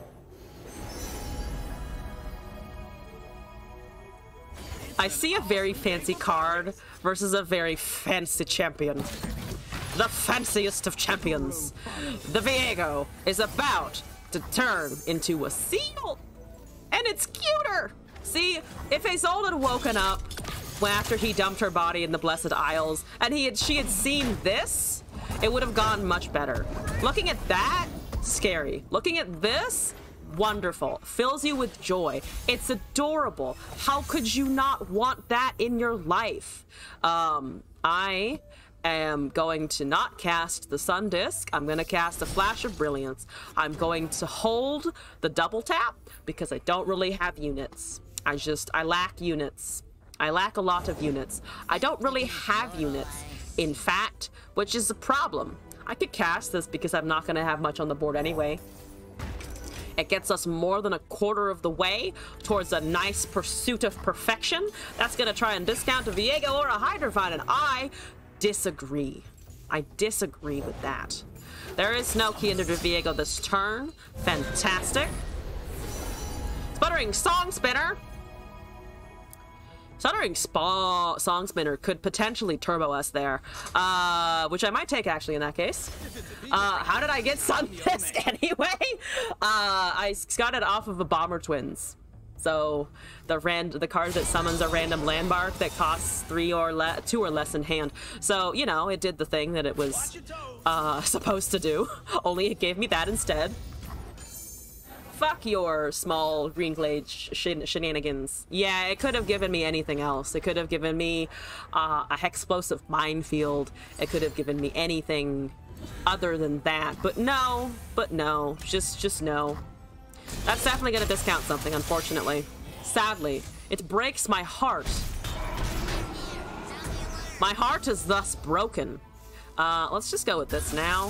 I see a very fancy card versus a very fancy champion. The fanciest of champions. The Viego is about to turn into a seal. And it's cuter! See, if Isolde had woken up after he dumped her body in the Blessed Isles, and he had she had seen this, it would have gone much better. Looking at that, scary. Looking at this, wonderful. Fills you with joy. It's adorable. How could you not want that in your life? Um, I am going to not cast the Sun Disc. I'm going to cast a Flash of Brilliance. I'm going to hold the double tap because I don't really have units. I just, I lack units. I lack a lot of units. I don't really have units, in fact, which is a problem. I could cast this because I'm not going to have much on the board anyway. It gets us more than a quarter of the way towards a nice pursuit of perfection. That's going to try and discount a Viego or a Hydrovine, and I disagree. I disagree with that. There is no Kindred Viego this turn. Fantastic. Sputtering Song Spinner. Stuttering Spa Song Spinner could potentially turbo us there, uh, which I might take actually in that case. Uh, how did I get Sunfisk anyway? Uh, I got it off of a Bomber Twins. So the rand the card that summons a random landmark that costs three or le two or less in hand. So, you know, it did the thing that it was uh, supposed to do. Only it gave me that instead. Fuck your small green glade sh sh shenanigans. Yeah, it could have given me anything else. It could have given me uh, a hexplosive minefield. It could have given me anything other than that. But no, but no, just just no. That's definitely gonna discount something, unfortunately. Sadly, it breaks my heart. My heart is thus broken. Uh, let's just go with this now.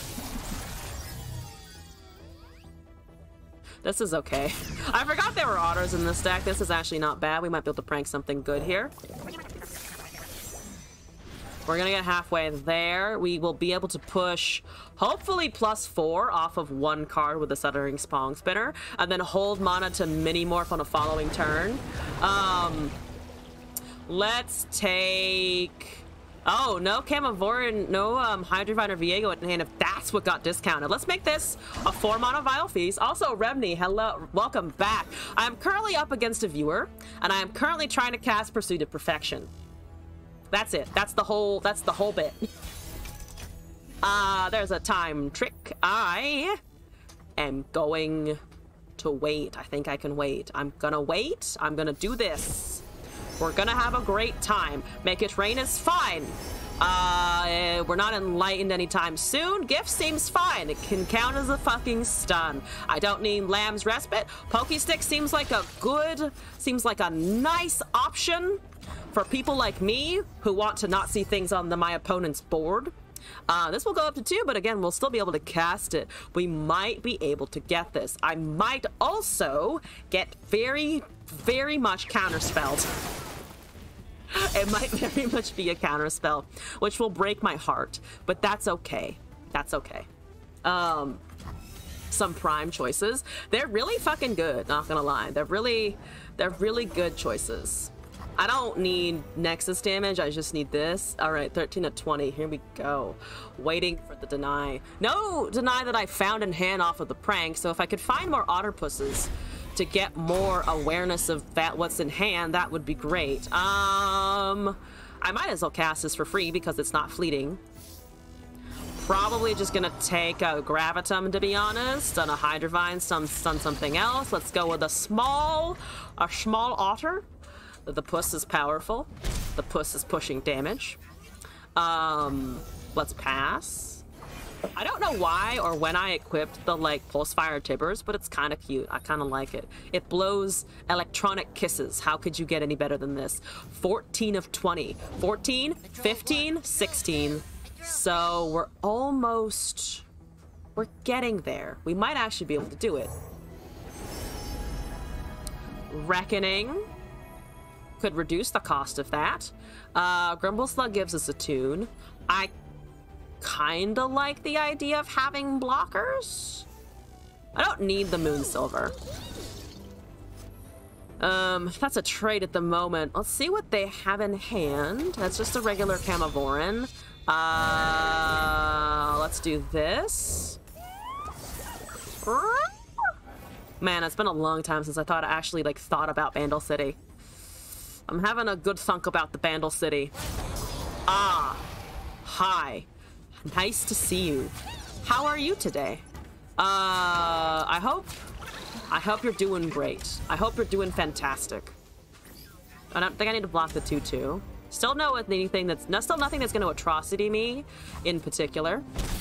This is okay. I forgot there were otters in this deck. This is actually not bad. We might be able to prank something good here. We're gonna get halfway there. We will be able to push, hopefully, plus four off of one card with the Stuttering Song Spinner, and then hold mana to mini-morph on a following turn. Um, let's take... Oh, no Camavorin, no um, Hydrovine Viego in hand if that's what got discounted. Let's make this a four mana Vile Feast. Also, Remni, hello, welcome back. I'm currently up against a viewer, and I am currently trying to cast Pursuit of Perfection. That's it. That's the whole, that's the whole bit. Uh, there's a time trick. I am going to wait. I think I can wait. I'm gonna wait. I'm gonna do this. We're gonna have a great time. Make it rain is fine. Uh, we're not enlightened anytime soon. Gift seems fine. It can count as a fucking stun. I don't need Lamb's Respite. Pokestick seems like a good, seems like a nice option for people like me who want to not see things on the, my opponent's board. Uh, this will go up to two, but again, we'll still be able to cast it. We might be able to get this. I might also get very, very much counterspelled. It might very much be a counterspell, which will break my heart, but that's okay. That's okay. Um, some prime choices. They're really fucking good, not gonna lie. They're really, they're really good choices. I don't need Nexus damage, I just need this. All right, thirteen to twenty, here we go. Waiting for the deny. No deny that I found in hand off of the prank, so if I could find more Otterpusses to get more awareness of that what's in hand, that would be great. Um, I might as well cast this for free because it's not fleeting. Probably just gonna take a Gravitum, to be honest, and a Hydrovine, stun, stun something else. Let's go with a small, a small otter. The puss is powerful. The puss is pushing damage. Um, let's pass. I don't know why or when I equipped the like Pulsefire Tibbers, but it's kind of cute. I kind of like it. It blows electronic kisses. How could you get any better than this? fourteen of twenty. fourteen, fifteen, sixteen. So we're almost, we're getting there. We might actually be able to do it. Reckoning could reduce the cost of that. Uh, Grumble Slug gives us a tune. I kind of like the idea of having blockers. I don't need the Moon Silver. Um, that's a trade at the moment. Let's see what they have in hand. That's just a regular Camavorin. Uh, let's do this. Man, it's been a long time since I thought I actually like thought about Bandle City. I'm having a good thunk about the Bandle City. Ah, hi. Nice to see you. How are you today? Uh, I hope, I hope you're doing great. I hope you're doing fantastic. I don't think I need to block the two two. Still no anything that's, no, still nothing that's going to atrocity me in particular.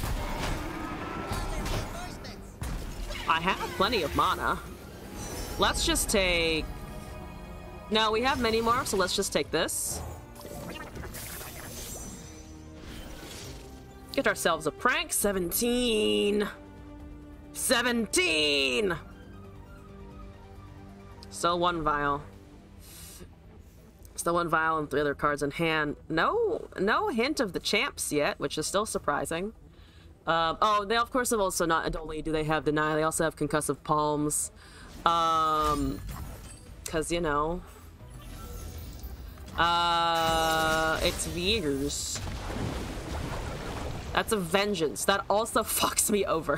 I have plenty of mana. Let's just take, no, we have many more, so let's just take this. Get ourselves a prank. seventeen. seventeen! Still one vial. Still one vial and three other cards in hand. No, no hint of the champs yet, which is still surprising. Um, oh, they of course have also not only do they have deny, they also have concussive palms. Um, cause you know, Uh, it's years. That's a vengeance. That also fucks me over.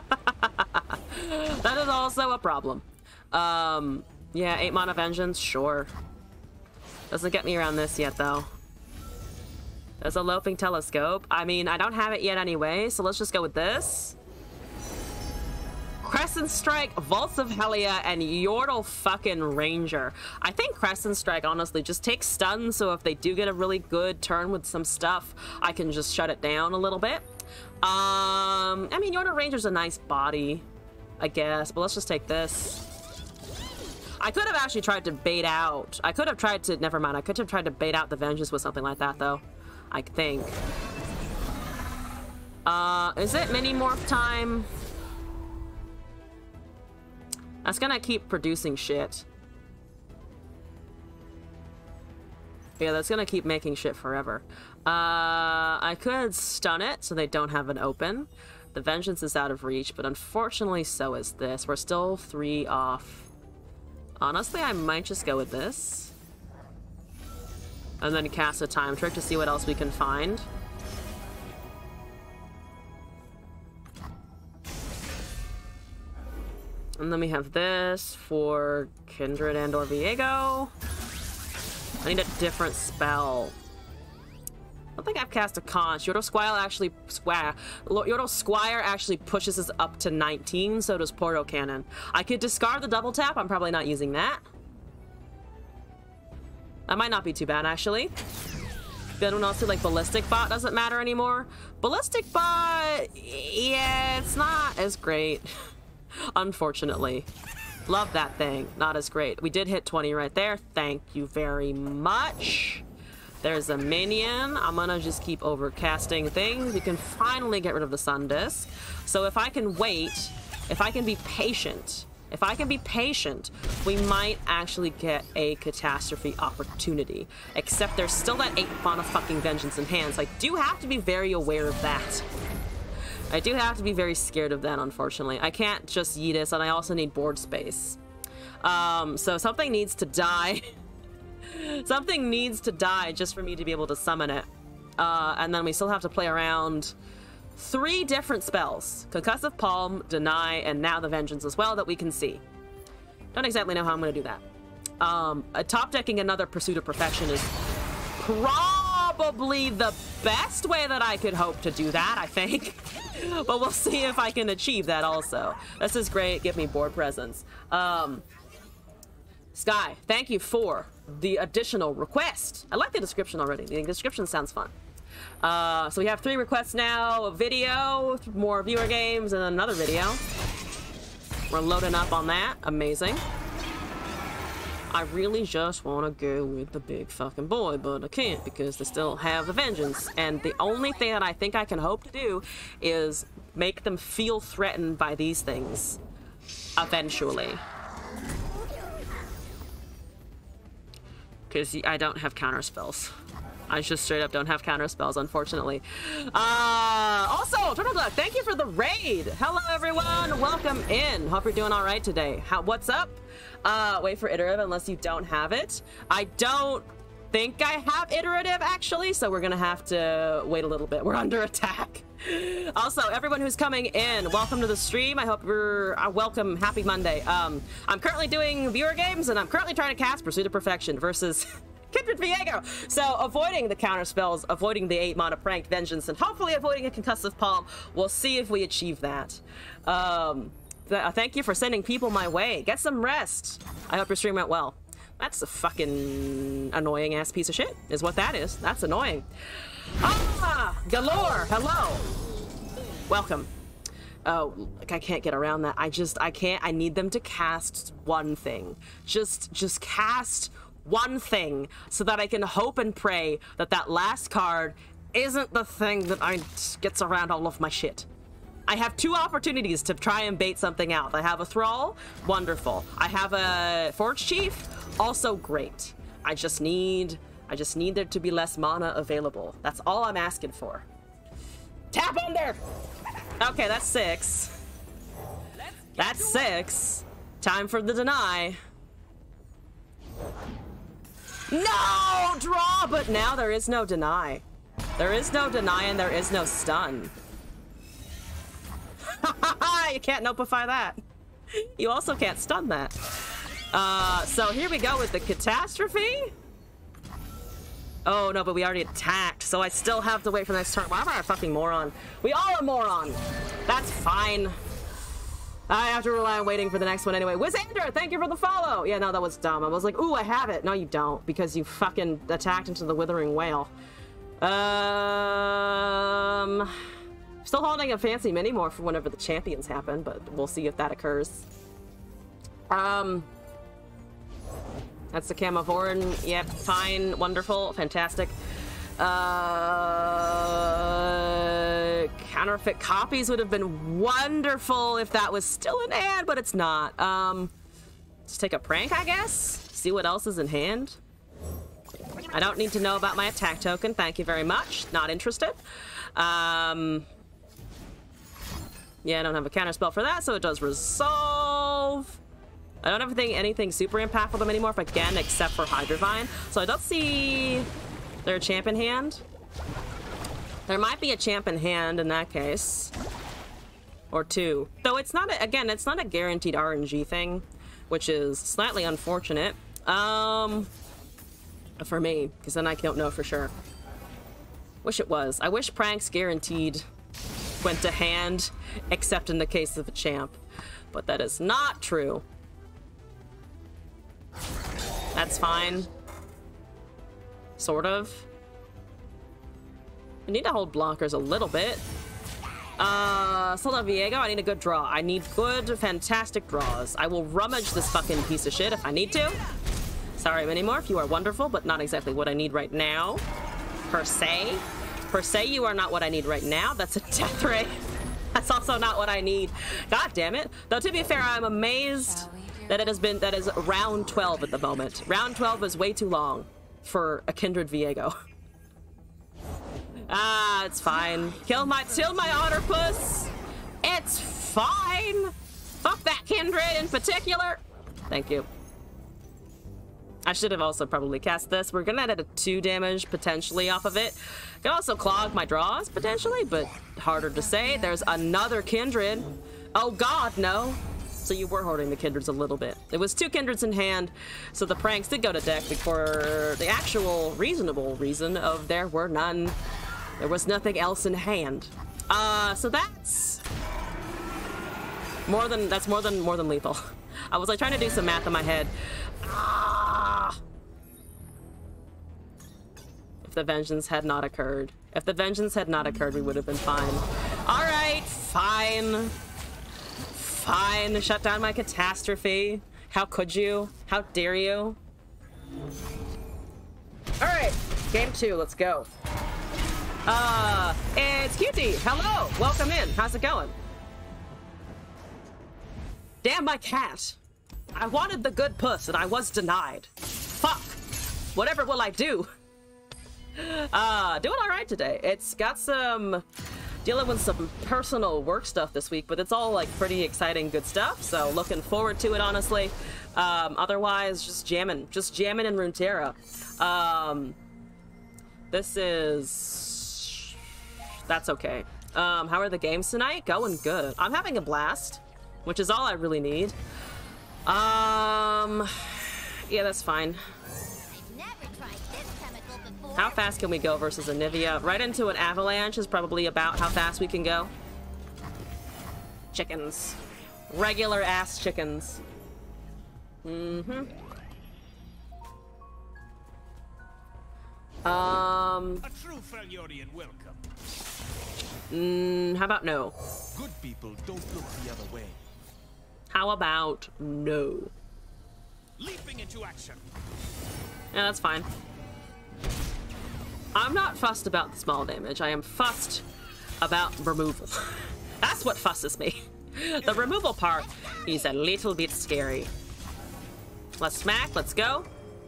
That is also a problem. Um, yeah, eight mana vengeance, sure. Doesn't get me around this yet, though. There's a loping telescope. I mean, I don't have it yet anyway, so let's just go with this. Crescent Strike, Vaults of Helia, and Yordle fucking Ranger. I think Crescent Strike, honestly, just takes stuns, so if they do get a really good turn with some stuff, I can just shut it down a little bit. Um, I mean, Yordle Ranger's a nice body, I guess, but let's just take this. I could have actually tried to bait out. I could have tried to, never mind, I could have tried to bait out the Vengeance with something like that, though. I think. Uh, is it mini morph time? That's gonna keep producing shit. Yeah, that's gonna keep making shit forever. Uh, I could stun it so they don't have an open. The Vengeance is out of reach, but unfortunately so is this. We're still three off. Honestly, I might just go with this. And then cast a time trick to see what else we can find. And then we have this for Kindred and or Viego. I need a different spell. I don't think I've cast a conch. Yordle Squire actually Squire. Yordle Squire actually pushes us up to nineteen, so does Portal Cannon. I could discard the double tap. I'm probably not using that. That might not be too bad, actually. Then when also like Ballistic Bot doesn't matter anymore. Ballistic Bot, yeah, it's not as great. Unfortunately. Love that thing. Not as great. We did hit twenty right there. Thank you very much. There's a minion. I'm gonna just keep overcasting things. We can finally get rid of the Sun Disk. So if I can wait, if I can be patient, if I can be patient, we might actually get a catastrophe opportunity. Except there's still that eight mana fucking Vengeance in hand. So I do have to be very aware of that. I do have to be very scared of that, unfortunately. I can't just yeet this, and I also need board space. Um, so something needs to die. Something needs to die just for me to be able to summon it. Uh, and then we still have to play around three different spells. Concussive Palm, Deny, and now the Vengeance as well that we can see. Don't exactly know how I'm going to do that. Um, uh, top decking another Pursuit of Perfection is probably the best way that I could hope to do that, I think. But we'll see if I can achieve that also. This is great. Give me board presence. Um, Sky, thank you for the additional request. I like the description already. The description sounds fun. Uh, so we have three requests now. A video, more viewer games, and another video. We're loading up on that. Amazing. I really just want to go with the big fucking boy, but I can't because they still have the Vengeance. And the only thing that I think I can hope to do is make them feel threatened by these things. Eventually. Because I don't have counter spells. I just straight up don't have counter spells, unfortunately. Uh, also, Turtle Duck, thank you for the raid. Hello, everyone. Welcome in. Hope you're doing all right today. How, what's up? Uh, wait for iterative unless you don't have it. I don't think I have iterative, actually, so we're going to have to wait a little bit. We're under attack. Also, everyone who's coming in, welcome to the stream. I hope you're uh, welcome. Happy Monday. Um, I'm currently doing viewer games, and I'm currently trying to cast Pursuit of Perfection versus Kindred Viego. So avoiding the counter spells, avoiding the eight mana Pranked Vengeance, and hopefully avoiding a Concussive Palm. We'll see if we achieve that. Um, th thank you for sending people my way. Get some rest. I hope your stream went well. That's a fucking annoying ass piece of shit, is what that is. That's annoying. Ah, Galore, hello. Welcome. Oh, like I can't get around that. I just, I can't, I need them to cast one thing. Just, just cast one thing so that I can hope and pray that that last card isn't the thing that I gets around all of my shit. I have two opportunities to try and bait something out. I have a Thrall, wonderful. I have a Forge Chief, also great. I just need, I just need there to be less mana available. That's all I'm asking for. Tap on there! Okay, that's six. That's six. Time for the deny. No! Draw! But now there is no deny. There is no deny and there is no stun. You can't notify that. You also can't stun that. Uh, so here we go with the catastrophe. Oh no, but we already attacked, so I still have to wait for the next turn. Why am I a fucking moron? We all are moron. That's fine. I have to rely on waiting for the next one anyway. Wizander, thank you for the follow. Yeah, no, that was dumb. I was like, ooh, I have it. No, you don't, because you fucking attacked into the Withering Whale. Um, still holding a fancy mini more for whenever the champions happen, but we'll see if that occurs. Um, that's the Camavoran. Yep, fine, wonderful, fantastic. Uh, counterfeit copies would have been wonderful if that was still in hand, but it's not. Um, let's take a prank, I guess. See what else is in hand. I don't need to know about my attack token. Thank you very much. Not interested. Um, yeah, I don't have a counter spell for that, so it does resolve. I don't have anything, anything super impactful to them anymore, if again, except for Hydrovine. So I don't see their champ in hand. There might be a champ in hand in that case. Or two. Though it's not, a, again, it's not a guaranteed R N G thing, which is slightly unfortunate. Um, for me, because then I don't know for sure. Wish it was. I wish pranks guaranteed went to hand, except in the case of a champ. But that is not true. That's fine. Sort of. I need to hold blockers a little bit. Uh, Sola Viego, I need a good draw. I need good, fantastic draws. I will rummage this fucking piece of shit if I need to. Sorry, Minimorph, you are wonderful, but not exactly what I need right now. Per se. Per se, you are not what I need right now. That's a death ray. That's also not what I need. God damn it. Though, to be fair, I'm amazed that it has been, that is round twelve at the moment. Round twelve is way too long for a Kindred Viego. Ah, it's fine. Kill my, kill my otter puss. It's fine. Fuck that Kindred in particular. Thank you. I should have also probably cast this. We're gonna add a two damage potentially off of it. Could also clog my draws potentially, but harder to say. There's another Kindred. Oh God, no. So you were hoarding the Kindreds a little bit. It was two Kindreds in hand, so the pranks did go to deck for the actual reasonable reason of there were none. There was nothing else in hand. Uh, so that's more than, that's more than, more than lethal. I was like trying to do some math in my head. Ah! If the vengeance had not occurred. If the vengeance had not occurred, we would have been fine. All right, fine. Fine, shut down my catastrophe. How could you? How dare you? All right, game two, let's go. Uh, it's Cutie. Hello, welcome in. How's it going? Damn my cat. I wanted the good puss and I was denied. Fuck. Whatever will I do? Uh, doing all right today. It's got some, dealing with some personal work stuff this week, but it's all like pretty exciting, good stuff. So looking forward to it, honestly. Um, otherwise, just jamming, just jamming in Runeterra. Um, this is, that's okay. Um, how are the games tonight? Going good. I'm having a blast, which is all I really need. Um, yeah, that's fine. I've never tried this chemical before. How fast can we go versus a Nivea? Right into an avalanche is probably about how fast we can go. Chickens. Regular ass chickens. Mm-hmm. Um. A true Freljordian welcome. Mm, how about no? Good people don't look the other way. How about no? Leaping into action. Yeah, that's fine. I'm not fussed about the small damage. I am fussed about removal. That's what fusses me. The removal part is a little bit scary. Let's smack. Let's go.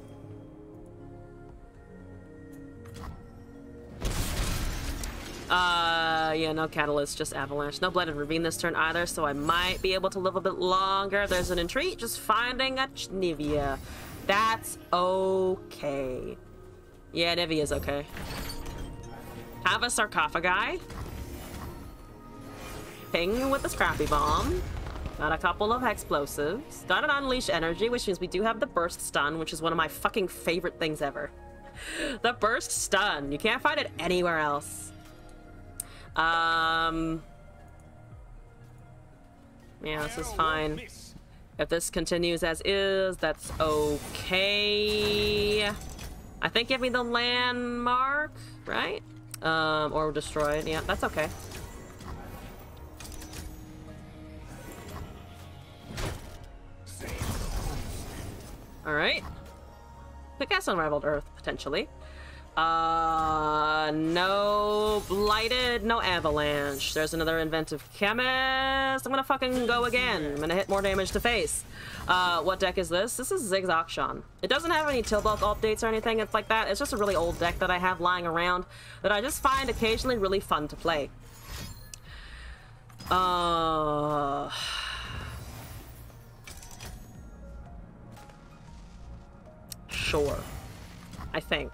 Uh, yeah, no Catalyst, just Avalanche. No Blooded Ravine this turn either, so I might be able to live a bit longer. There's an entreat, just finding a Nivea. That's okay. Yeah, Nivea's okay. Have a sarcophagi. Ping with the scrappy bomb. Got a couple of explosives. Got an unleash energy, which means we do have the burst stun, which is one of my fucking favorite things ever. The burst stun. You can't find it anywhere else. Um... Yeah, this is fine. If this continues as is, that's okay. I think give me the landmark, right? Um, or destroy it. Yeah, that's okay. Alright. Could cast Unraveled Earth, potentially. Uh, no Blighted, no Avalanche. There's another Inventive Chemist. I'm gonna fucking go again. I'm gonna hit more damage to face. Uh, what deck is this? This is Ziggs Auction. It doesn't have any Tilbulk updates or anything. It's like that. It's just a really old deck that I have lying around that I just find occasionally really fun to play. Uh... Sure. I think.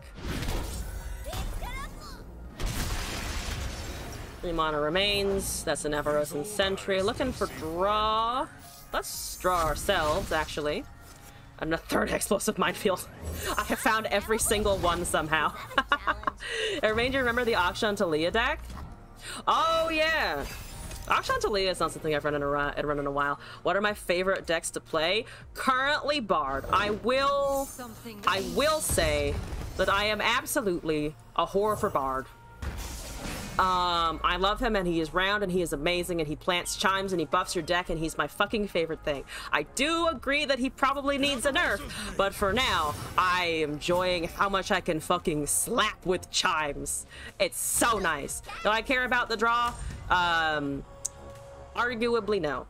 Three mana remains. That's an Everosan Sentry. Looking for draw. Let's draw ourselves, actually. And a third explosive minefield. I have found every single one somehow. Ranger, remember the Auction Talia deck? Oh, yeah. Auction Talia is not something I've run in, a, I've run in a while. What are my favorite decks to play? Currently Bard. I will... I will say that I am absolutely a whore for Bard. Um, I love him, and he is round, and he is amazing, and he plants chimes, and he buffs your deck, and he's my fucking favorite thing. I do agree that he probably needs a nerf, but for now, I am enjoying how much I can fucking slap with chimes. It's so nice. Do I care about the draw? Um, arguably no.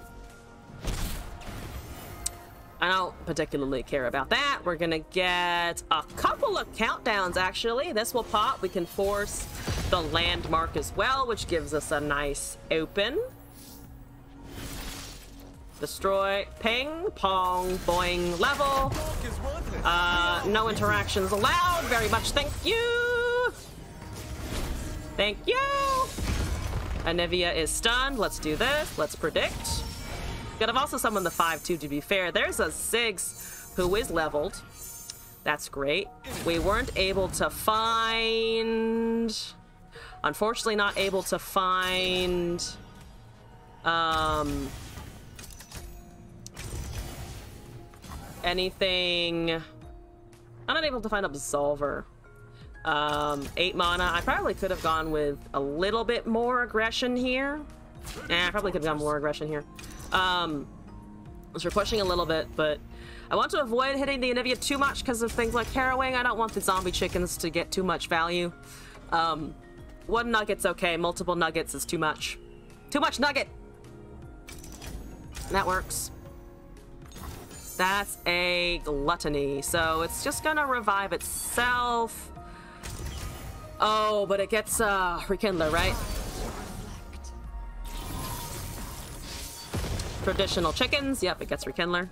I don't particularly care about that. We're gonna get a couple of countdowns, actually. This will pop. We can force the landmark as well, which gives us a nice open. Destroy, ping, pong, boing, level. Uh, no interactions allowed. Very much thank you. Thank you. Anivia is stunned. Let's do this. Let's predict. Could have also summoned the five two, to be fair. There's a Ziggs who is leveled. That's great. We weren't able to find... Unfortunately, not able to find... Um... Anything... I'm not able to find Absolver. Um, eight mana. I probably could have gone with a little bit more aggression here. Eh, I probably could have gone more aggression here. Um, so we're pushing a little bit, but I want to avoid hitting the Anivia too much because of things like harrowing. I don't want the zombie chickens to get too much value. Um, one nugget's okay. Multiple nuggets is too much. Too much nugget! That works. That's a gluttony, so it's just gonna revive itself. Oh, but it gets, uh, Rekindler, right? Traditional chickens. Yep, it gets Rekindler.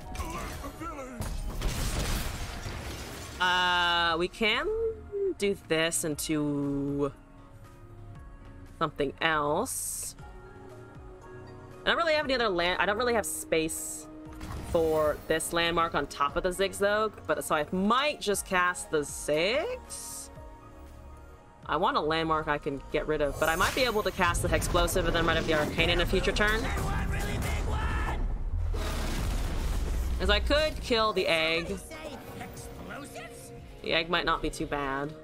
Uh, we can do this into something else. I don't really have any other land. I don't really have space for this landmark on top of the Ziggs, though. But so I might just cast the Ziggs. I want a landmark I can get rid of, but I might be able to cast the Explosive and then might have the Arcane in a future turn. As I could kill the egg. The egg might not be too bad.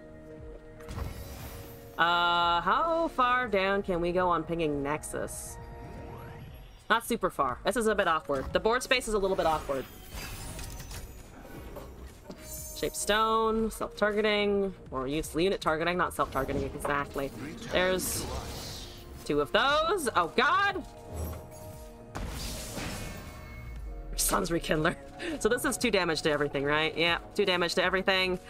Uh, how far down can we go on pinging Nexus? Not super far. This is a bit awkward. The board space is a little bit awkward. Shape stone, self-targeting, or use unit targeting, not self-targeting exactly. There's two of those. Oh god! Sun's Rekindler. So this is two damage to everything, right? Yeah, two damage to everything.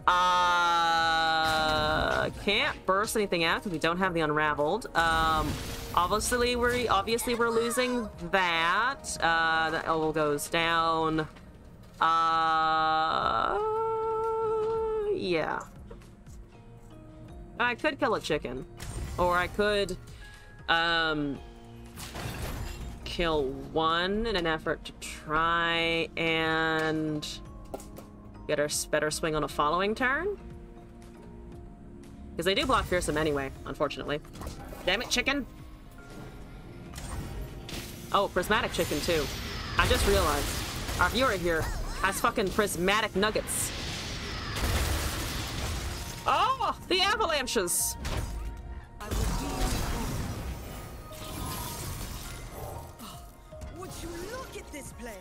Uh, can't burst anything out because we don't have the Unraveled. Um, obviously we're obviously we're losing that. Uh, that all goes down. Uh, yeah. I could kill a chicken. Or I could, um, kill one in an effort to try and get our better swing on a following turn. Because they do block fearsome anyway, unfortunately. Damn it, chicken! Oh, prismatic chicken too. I just realized our viewer here has fucking prismatic nuggets. Oh, the avalanches! Would you look at this place?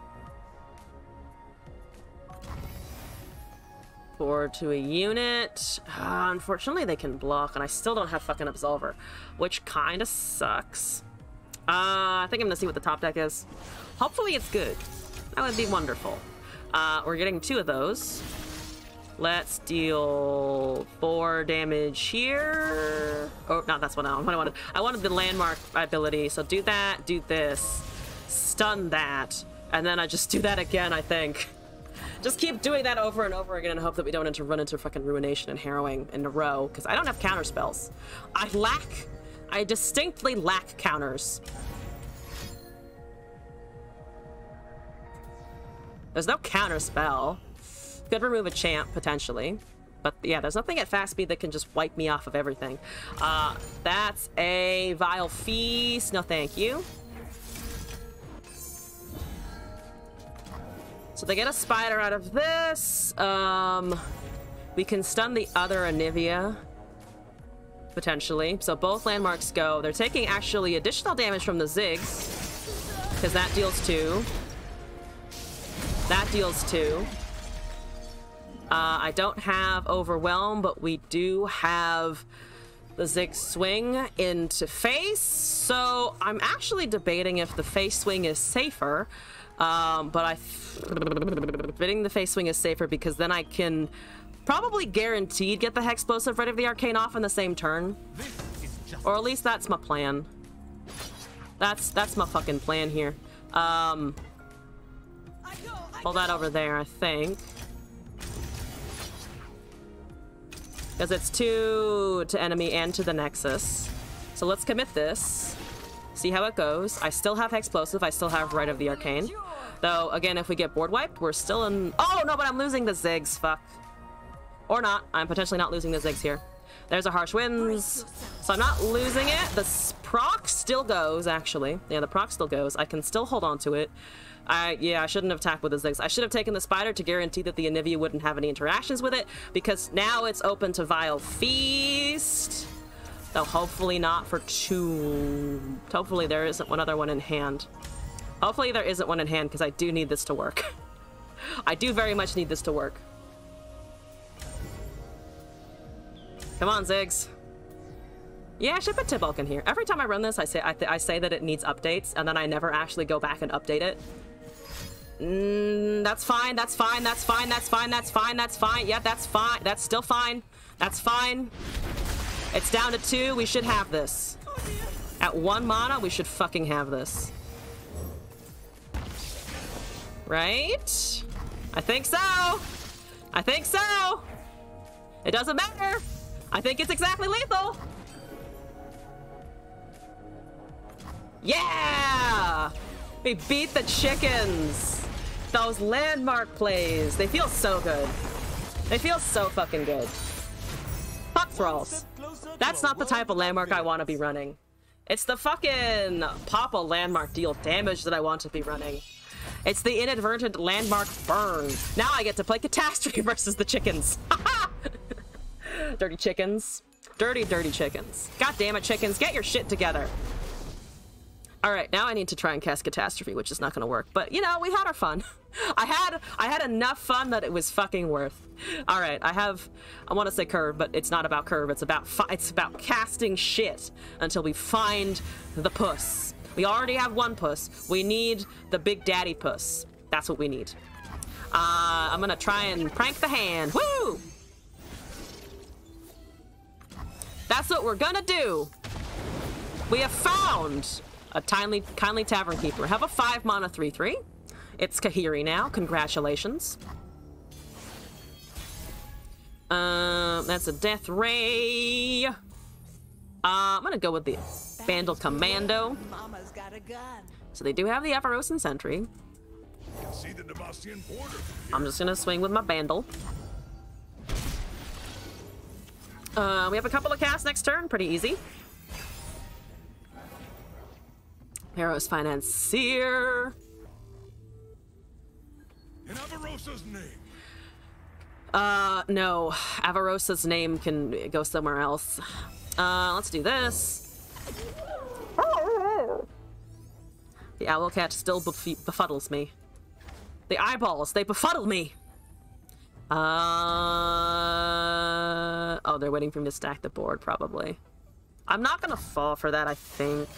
Forward to a unit. Uh, unfortunately, they can block, and I still don't have fucking Absolver, which kind of sucks. Uh, I think I'm gonna see what the top deck is. Hopefully it's good. That would be wonderful. Uh, we're getting two of those. Let's deal four damage here. Oh, no, that's what I wanted. I wanted the landmark ability, so do that, do this, stun that, and then I just do that again, I think. Just keep doing that over and over again and hope that we don't into run into fucking ruination and harrowing in a row, because I don't have counter spells. I lack, I distinctly lack counters. There's no counter spell. Could remove a champ, potentially. But yeah, there's nothing at fast speed that can just wipe me off of everything. Uh, that's a Vile Feast. No thank you. So they get a spider out of this. Um, we can stun the other Anivia, potentially. So both landmarks go. They're taking actually additional damage from the Ziggs, because that deals two. That deals two. Uh, I don't have Overwhelm, but we do have the Zig swing into face. So I'm actually debating if the face swing is safer. Um, but I fitting the face swing is safer because then I can probably guaranteed get the Hexplosive Rite of the Arcane off in the same turn. Or at least that's my plan. That's that's my fucking plan here. Um, pull that over there, I think. Because it's two to enemy and to the Nexus. So let's commit this. See how it goes. I still have Hexplosive. I still have Rite of the Arcane. Though, again, if we get board wiped, we're still in... Oh, no, but I'm losing the Ziggs. Fuck. Or not. I'm potentially not losing the Ziggs here. There's a Harsh Winds. So I'm not losing it. The proc still goes, actually. Yeah, the proc still goes. I can still hold on to it. I, yeah, I shouldn't have tapped with the Ziggs. I should have taken the Spider to guarantee that the Anivia wouldn't have any interactions with it, because now it's open to Vile Feast. Though hopefully not for two. Hopefully there isn't one other one in hand. Hopefully there isn't one in hand, because I do need this to work. I do very much need this to work. Come on, Ziggs. Yeah, I should put Tibulk in here. Every time I run this, I say I, th I say that it needs updates, and then I never actually go back and update it. Mm, that's fine, that's fine, that's fine, that's fine, that's fine, that's fine. Yeah, that's fine. That's still fine. That's fine. It's down to two. We should have this. At one mana, we should fucking have this. Right? I think so. I think so. It doesn't matter. I think it's exactly lethal. Yeah! We beat the chickens. Those landmark plays. They feel so good. They feel so fucking good. Fuck thralls. That's not the type of landmark I want to be running. It's the fucking pop a landmark deal damage that I want to be running. It's the inadvertent landmark burn. Now I get to play Catastrophe versus the chickens. Dirty chickens. Dirty, dirty chickens. God damn it, chickens. Get your shit together. Alright, now I need to try and cast Catastrophe, which is not gonna work. But, you know, we had our fun. I had I had enough fun that it was fucking worth. Alright, I have... I want to say curve, but it's not about curve. It's about fi it's about casting shit until we find the puss. We already have one puss. We need the big daddy puss. That's what we need. Uh, I'm gonna try and prank the hand. Woo! That's what we're gonna do. We have found a timely, kindly tavern keeper. Have a five mana three three. It's Kahiri now. Congratulations. Um, that's a death ray. Uh, I'm gonna go with the Vandal Commando. Mama's got a gun. So they do have the Avarosan Sentry. You can see the Demacian border from I'm just gonna swing with my Vandal. Uh, we have a couple of casts next turn. Pretty easy. Heroes Financier. here. In Avarosa's name. Uh, no. Avarosa's name can go somewhere else. Uh, let's do this. The Owlcat still bef befuddles me. The eyeballs, they befuddle me! Uh... Oh, they're waiting for me to stack the board, probably. I'm not gonna fall for that, I think.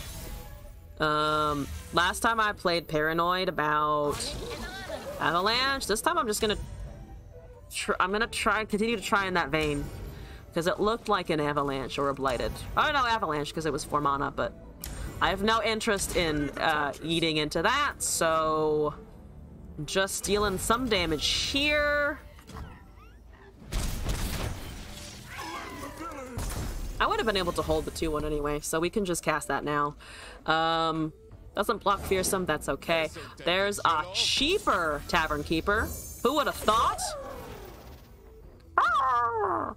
Um, last time I played Paranoid about Avalanche. This time I'm just gonna... Tr I'm gonna try, continue to try in that vein. Because it looked like an Avalanche or a Blighted. Oh, no, Avalanche, because it was four mana, but... I have no interest in uh, eating into that, so... Just dealing some damage here. I would have been able to hold the two one anyway, so we can just cast that now. Um, doesn't block Fearsome, that's okay. There's a cheaper Tavern Keeper. Who would have thought? Ah!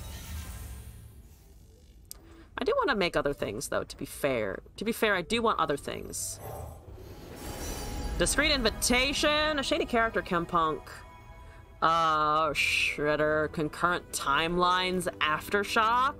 I do want to make other things, though, to be fair. To be fair, I do want other things. Discreet Invitation, a Shady Character Chempunk. Uh, Shredder, Concurrent Timelines, Aftershock.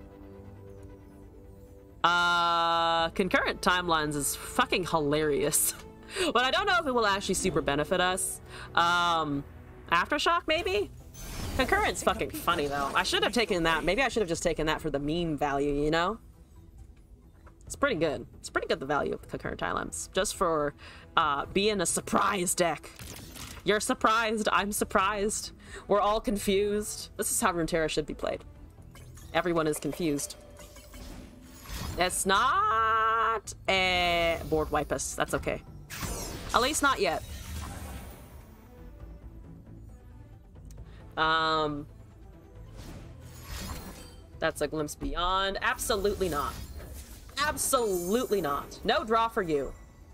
Uh, Concurrent Timelines is fucking hilarious. But I don't know if it will actually super benefit us. Um, Aftershock, maybe? Concurrent's fucking funny, though. I should have taken that. Maybe I should have just taken that for the meme value, you know? It's pretty good. It's pretty good, the value of the Concurrent Timelines. Just for uh, being a surprise deck. You're surprised. I'm surprised. We're all confused. This is how Runeterra should be played. Everyone is confused. It's not a board wipe us. That's okay. At least not yet. Um, that's a Glimpse Beyond. Absolutely not. Absolutely not. No draw for you.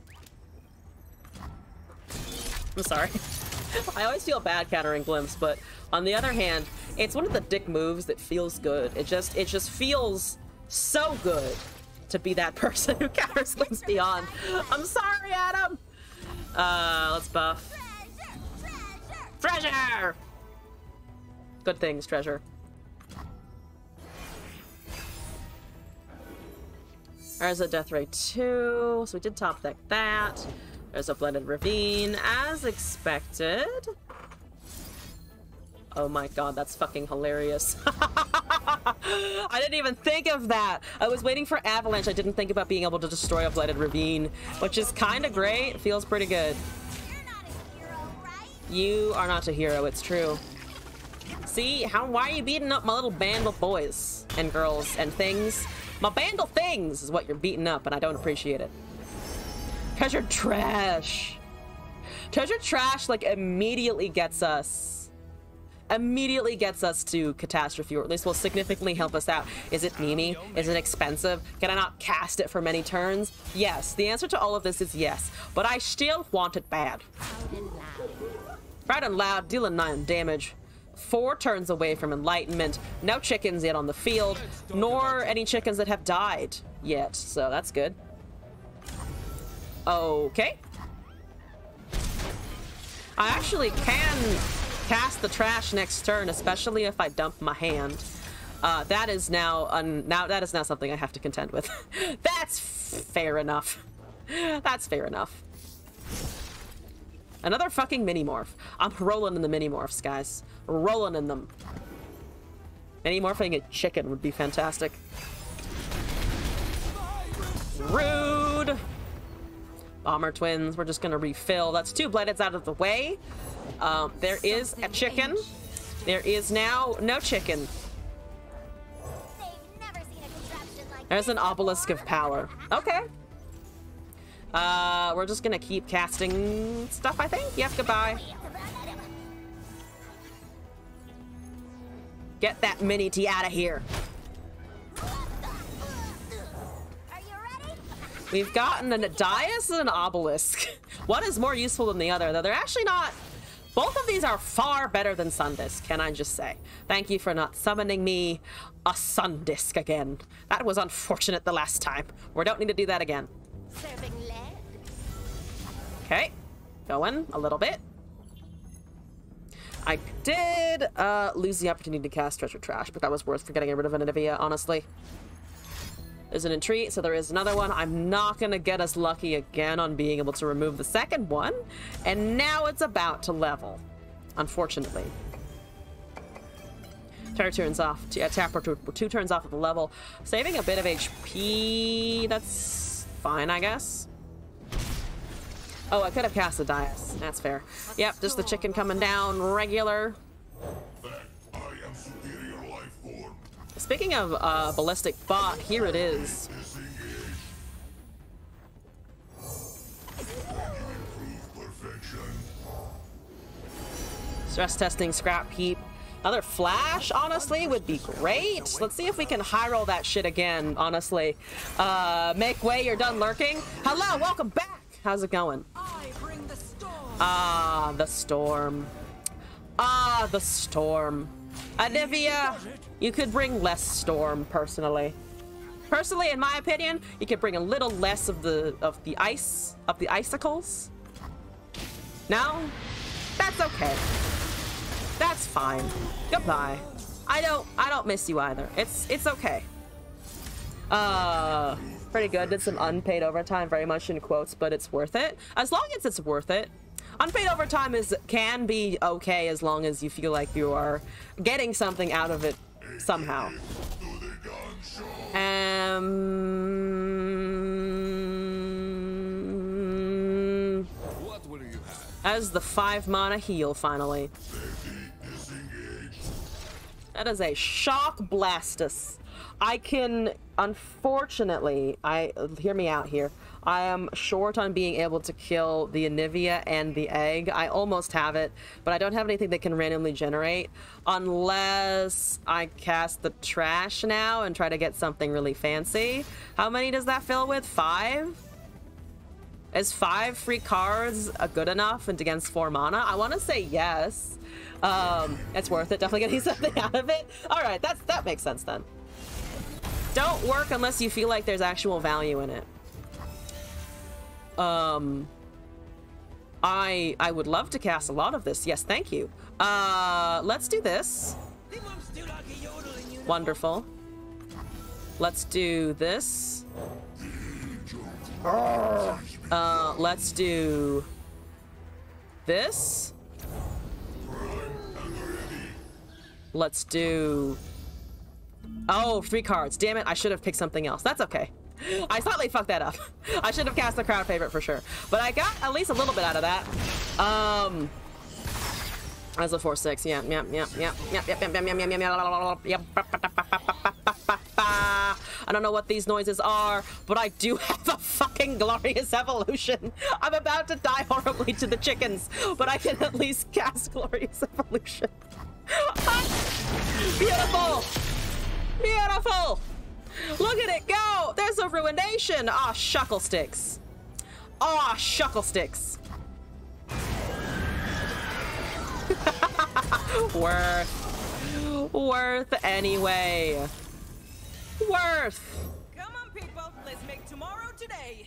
I'm sorry. I always feel bad countering Glimpse, but on the other hand, it's one of the dick moves that feels good. It just, it just feels so good to be that person who counters Glimpse Beyond. I'm sorry, Adam. Uh, let's buff. Treasure! Treasure! Good things, treasure. There's a Death Ray two, so we did top deck that. There's a Blended Ravine, as expected. Oh my god, that's fucking hilarious. I didn't even think of that. I was waiting for Avalanche. I didn't think about being able to destroy a Blended Ravine, which is kind of great. Feels pretty good. You're not a hero, right? You are not a hero, it's true. See, how, why are you beating up my little band of boys and girls and things? My band of things is what you're beating up, and I don't appreciate it. Treasure trash. Treasure trash, like, immediately gets us. Immediately gets us to catastrophe, or at least will significantly help us out. Is it memey? Is it expensive? Can I not cast it for many turns? Yes. The answer to all of this is yes. But I still want it bad. Loud and loud. Right and loud, dealing nine damage. Four turns away from enlightenment. No chickens yet on the field, nor any chickens that have died yet, so that's good. Okay. I actually can cast the trash next turn, especially if I dump my hand. Uh, that is now un now that is now something I have to contend with. That's fair enough. That's fair enough. Another fucking mini-morph. I'm rolling in the mini-morphs, guys. Rolling in them. Mini-morphing a chicken would be fantastic. Rude! Bomber twins, we're just gonna refill. That's two Blighteds out of the way. Um, there is a chicken. There is now no chicken. They've never seen a contraption like There's this an obelisk before. of power. Okay. Uh, we're just gonna keep casting stuff, I think. Yep, goodbye. Get that mini T out of here. We've gotten a dais and an obelisk. One is more useful than the other, though they're actually not. Both of these are far better than Sundisk, can I just say. Thank you for not summoning me a Sundisk again. That was unfortunate the last time. We don't need to do that again. Serving lead. Okay, going a little bit. I did uh, lose the opportunity to cast Treasure Trash, but that was worth for getting rid of Anivia, honestly. There's an entreat, so there is another one. I'm not gonna get us lucky again on being able to remove the second one. And now it's about to level, unfortunately. Terror turns off. Yeah, Tapper two, two turns off of the level. Saving a bit of H P, that's fine, I guess. Oh, I could have cast a dais. That's fair. Yep, just the chicken coming down regular. Speaking of uh, ballistic bot, here it is. Stress testing, scrap heap. Another flash, honestly, would be great. Let's see if we can high roll that shit again, honestly. Uh, make way, you're done lurking. Hello, welcome back. How's it going? I bring the storm. Ah, the storm. Ah, the storm. Anivia, you could bring less storm, personally. Personally, in my opinion, you could bring a little less of the of the ice, of the icicles. No? That's okay. That's fine. Goodbye. I don't I don't miss you either. It's it's okay. Uh pretty good. Did some unpaid overtime, very much in quotes, but it's worth it. As long as it's worth it. Unpaid overtime is can be okay as long as you feel like you are getting something out of it somehow. Um, What will you have? as the five mana heal finally. That is a shock blastus. I can, unfortunately, I hear me out here. I am short on being able to kill the Anivia and the egg. I almost have it, but I don't have anything that can randomly generate unless I cast the trash now and try to get something really fancy. How many does that fill with? Five? Is five free cards uh, good enough and against four mana? I want to say yes. Um, it's worth it. Definitely getting something out of it. All right, that's that makes sense then. Don't work unless you feel like there's actual value in it. Um, I I would love to cast a lot of this. Yes, thank you. Uh, let's do this. Wonderful. Let's do this. Uh, let's do this. Let's do... Oh, three cards. Damn it, I should have picked something else. That's okay. I slightly fucked that up. I should have cast the crowd favorite for sure. But I got at least a little bit out of that. Um... As a four six, yeah, yeah, yeah, yeah, yeah, yeah, yeah, yeah, yeah, yeah, yeah. I don't know what these noises are, but I do have a fucking glorious evolution. I'm about to die horribly to the chickens, but I can at least cast glorious evolution. Beautiful! Beautiful! Look at it go! There's a ruination! Ah, shuckle sticks. Ah, shuckle sticks. Worth. Worth anyway. Worth. Come on, people. Let's make tomorrow today.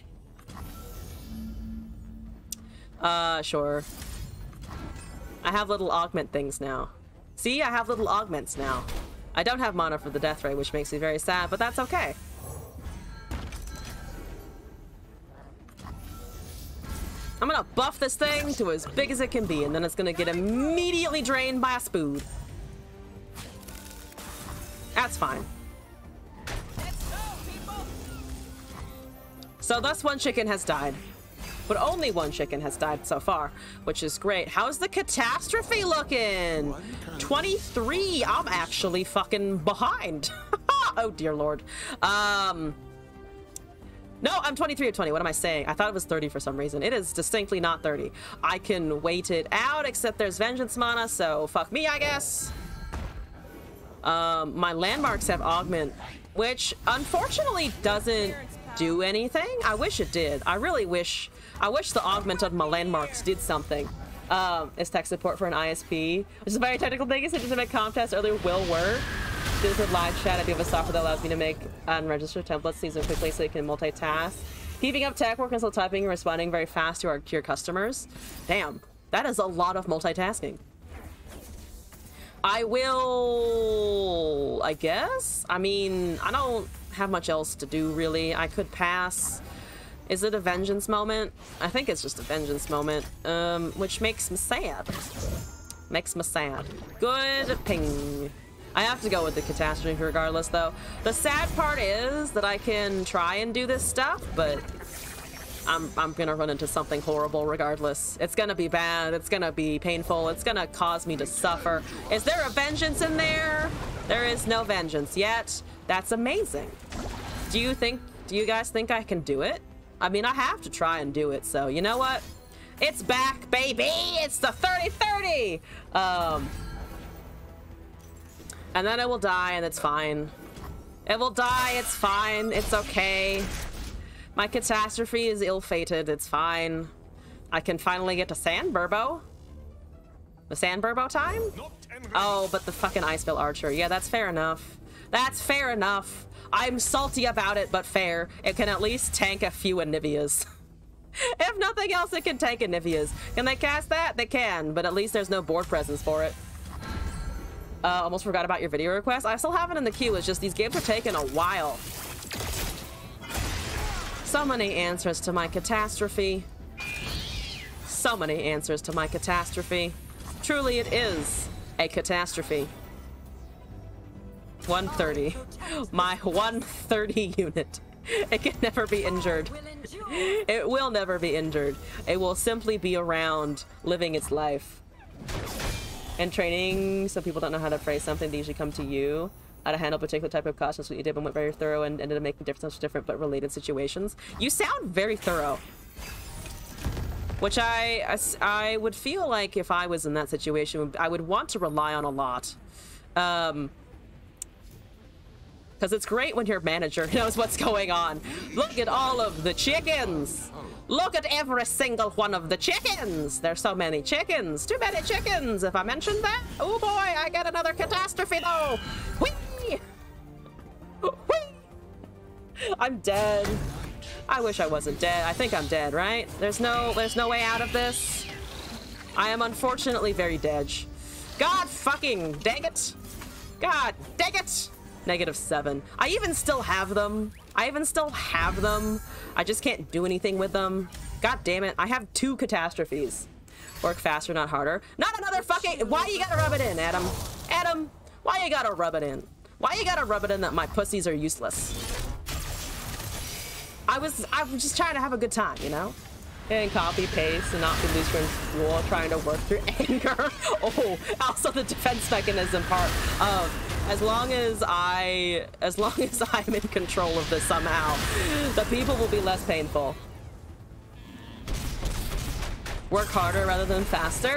Uh, sure. I have little augment things now. See, I have little augments now. I don't have mana for the death ray, which makes me very sad, but that's okay. I'm gonna buff this thing to as big as it can be, and then it's gonna get immediately drained by a spood. That's fine. Let's go, people. So thus one chicken has died. But only one chicken has died so far, which is great. How's the catastrophe looking? twenty-three. I'm actually fucking behind. Oh, dear Lord. Um... No, I'm twenty-three of twenty. What am I saying? I thought it was thirty for some reason. It is distinctly not thirty. I can wait it out, except there's vengeance mana, so fuck me, I guess. Um, my landmarks have augment, which unfortunately doesn't do anything. I wish it did. I really wish. I wish the augment of my landmarks did something. Um, it's tech support for an I S P, which is a very technical thing. It's just to make contests earlier will work. This is live chat. I do have a software that allows me to make unregistered templates, use them quickly so you can multitask. Keeping up tech work and still typing and responding very fast to our to your customers. Damn, that is a lot of multitasking. I will, I guess. I mean, I don't have much else to do really. I could pass. Is it a vengeance moment? I think it's just a vengeance moment, um, which makes me sad. Makes me sad. Good ping. I have to go with the catastrophe regardless, though. The sad part is that I can try and do this stuff, but I'm, I'm gonna run into something horrible regardless. It's gonna be bad. It's gonna be painful. It's gonna cause me to suffer. Is there a vengeance in there? There is no vengeance yet. That's amazing. Do you think, do you guys think I can do it? I mean, I have to try and do it, so you know what? It's back, baby! It's the thirty thirty! Um, and then it will die, and it's fine. It will die, it's fine, it's okay. My catastrophe is ill-fated, it's fine. I can finally get to Sand Burbo. The Sand Burbo time? Oh, but the fucking Iceville Archer. Yeah, that's fair enough. That's fair enough. I'm salty about it, but fair. It can at least tank a few Anivias. If nothing else, it can tank Anivias. Can they cast that? They can, but at least there's no board presence for it. Uh, almost forgot about your video request. I still have it in the queue. It's just these games are taking a while. So many answers to my catastrophe. So many answers to my catastrophe. Truly, it is a catastrophe. one thirty. My one thirty unit. It can never be injured. It will never be injured. It will simply be around living its life. And training, so people don't know how to phrase something, they usually come to you. How to handle a particular type of cost. That's what you did and went very thorough and ended up making different, different but related situations. You sound very thorough. Which I, I, I would feel like if I was in that situation, I would want to rely on a lot. Um... Because it's great when your manager knows what's going on. Look at all of the chickens. Look at every single one of the chickens. There's so many chickens. Too many chickens. If I mentioned that. Oh boy, I get another catastrophe though. Whee! Whee! I'm dead. I wish I wasn't dead. I think I'm dead, right? There's no, there's no way out of this. I am unfortunately very dead. God fucking dang it. God dang it. Negative seven. I even still have them. I even still have them. I just can't do anything with them. God damn it. I have two catastrophes. Work faster, not harder. Not another fucking... Why you gotta rub it in, Adam? Adam, why you gotta rub it in? Why you gotta rub it in that my pussies are useless? I was... I was just trying to have a good time, you know? And copy, paste, and not be loose from rule, trying to work through anger. Oh, also the defense mechanism part of... As long as I, as long as I'm in control of this somehow, the people will be less painful. Work harder rather than faster?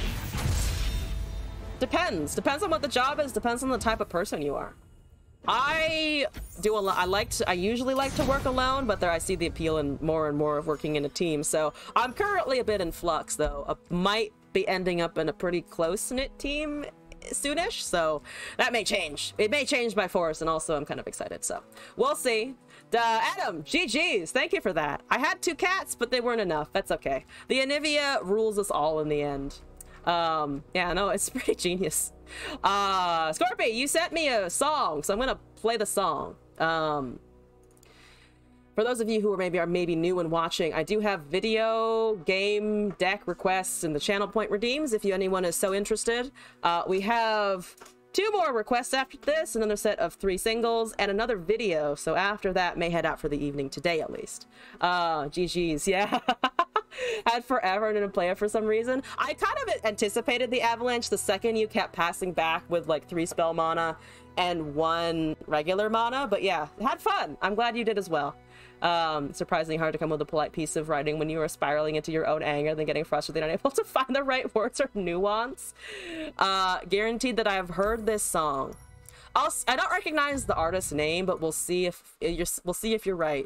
Depends. Depends on what the job is. Depends on the type of person you are. I do a lot. I like to, I usually like to work alone, but there I see the appeal in more and more of working in a team. So I'm currently a bit in flux, though. I might be ending up in a pretty close-knit team soonish, so that may change. It may change by force, and also I'm kind of excited, so we'll see. Uh, Adam, G G's, thank you for that. I had two cats, but they weren't enough. That's okay. The Anivia rules us all in the end. Um, yeah, no, it's pretty genius. Uh, Scorpy, you sent me a song, so I'm gonna play the song. Um, For those of you who are maybe are maybe new and watching, I do have video game deck requests in the channel point redeems if you anyone is so interested. Uh, we have two more requests after this, another set of three singles, and another video. So after that, may head out for the evening today at least. Uh, G G's, yeah. Had forever and didn't play it for some reason. I kind of anticipated the avalanche the second you kept passing back with like three spell mana and one regular mana, but yeah, had fun. I'm glad you did as well. Um, surprisingly hard to come with a polite piece of writing when you are spiraling into your own anger, then getting frustrated, unable to find the right words or nuance. Uh, guaranteed that I have heard this song. I'll, I don't recognize the artist's name, but we'll see if you're, we'll see if you're right.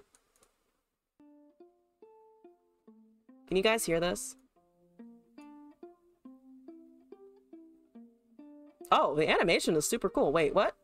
Can you guys hear this? Oh, the animation is super cool. Wait, what?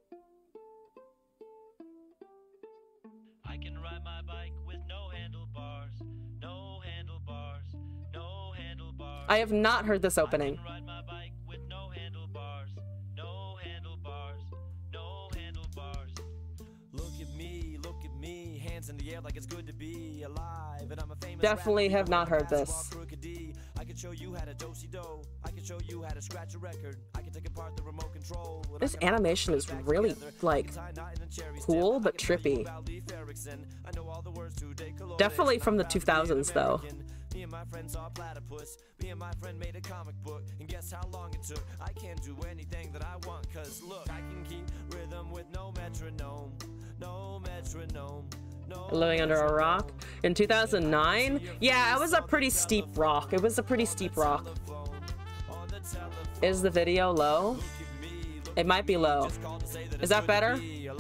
I can ride my bike with no handlebars, no handlebars, no handlebars. I have not heard this opening. I can ride my bike with no handlebars, no handlebars, no handlebars. Look at me, look at me, hands in the air like it's good to be alive. And I'm a famous Definitely have not heard this. I can show you how to do-si-do. I can show you how to scratch a record. I can take apart the remote control. This animation is really, like, cool but trippy. Definitely from the two thousands, though. Me and my friend saw a platypus. Me and my friend made a comic book. And guess how long it took? I can't do anything that I want. Cause look, I can keep rhythm with no metronome. No metronome. Living Under a Rock in two thousand nine. Yeah, it was a pretty steep rock. It was a pretty steep rock. Is the video low? It might be low. Is that better?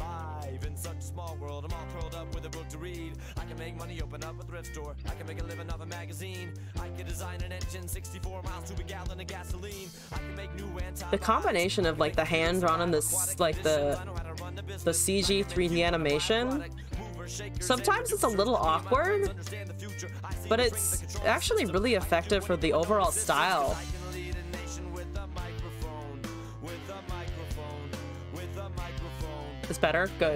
I can make money, open up a thrift store. I can make a living off a magazine. I can design an engine sixty-four miles to a gallon of gasoline. I can make new anti- The combination of like the hand drawn and this, like the the C G three D animation. Sometimes it's a little awkward, but it's actually really effective for the overall style. It's better? Good.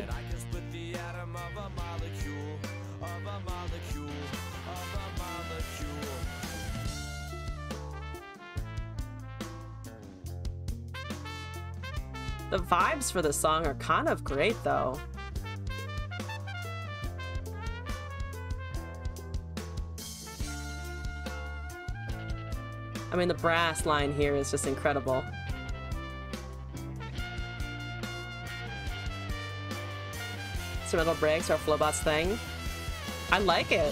The vibes for the song are kind of great, though. I mean, the brass line here is just incredible. Instrumental breaks are Flowbot's thing. I like it.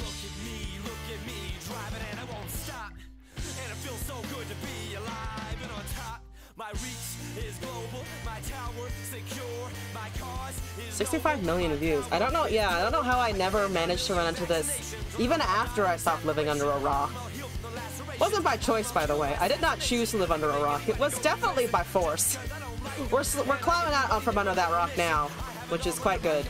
sixty-five million views. I don't know, yeah, I don't know how I never managed to run into this, even after I stopped living under a rock. Wasn't by choice, by the way. I did not choose to live under a rock. It was definitely by force. We're, we're climbing out from under that rock now, which is quite good.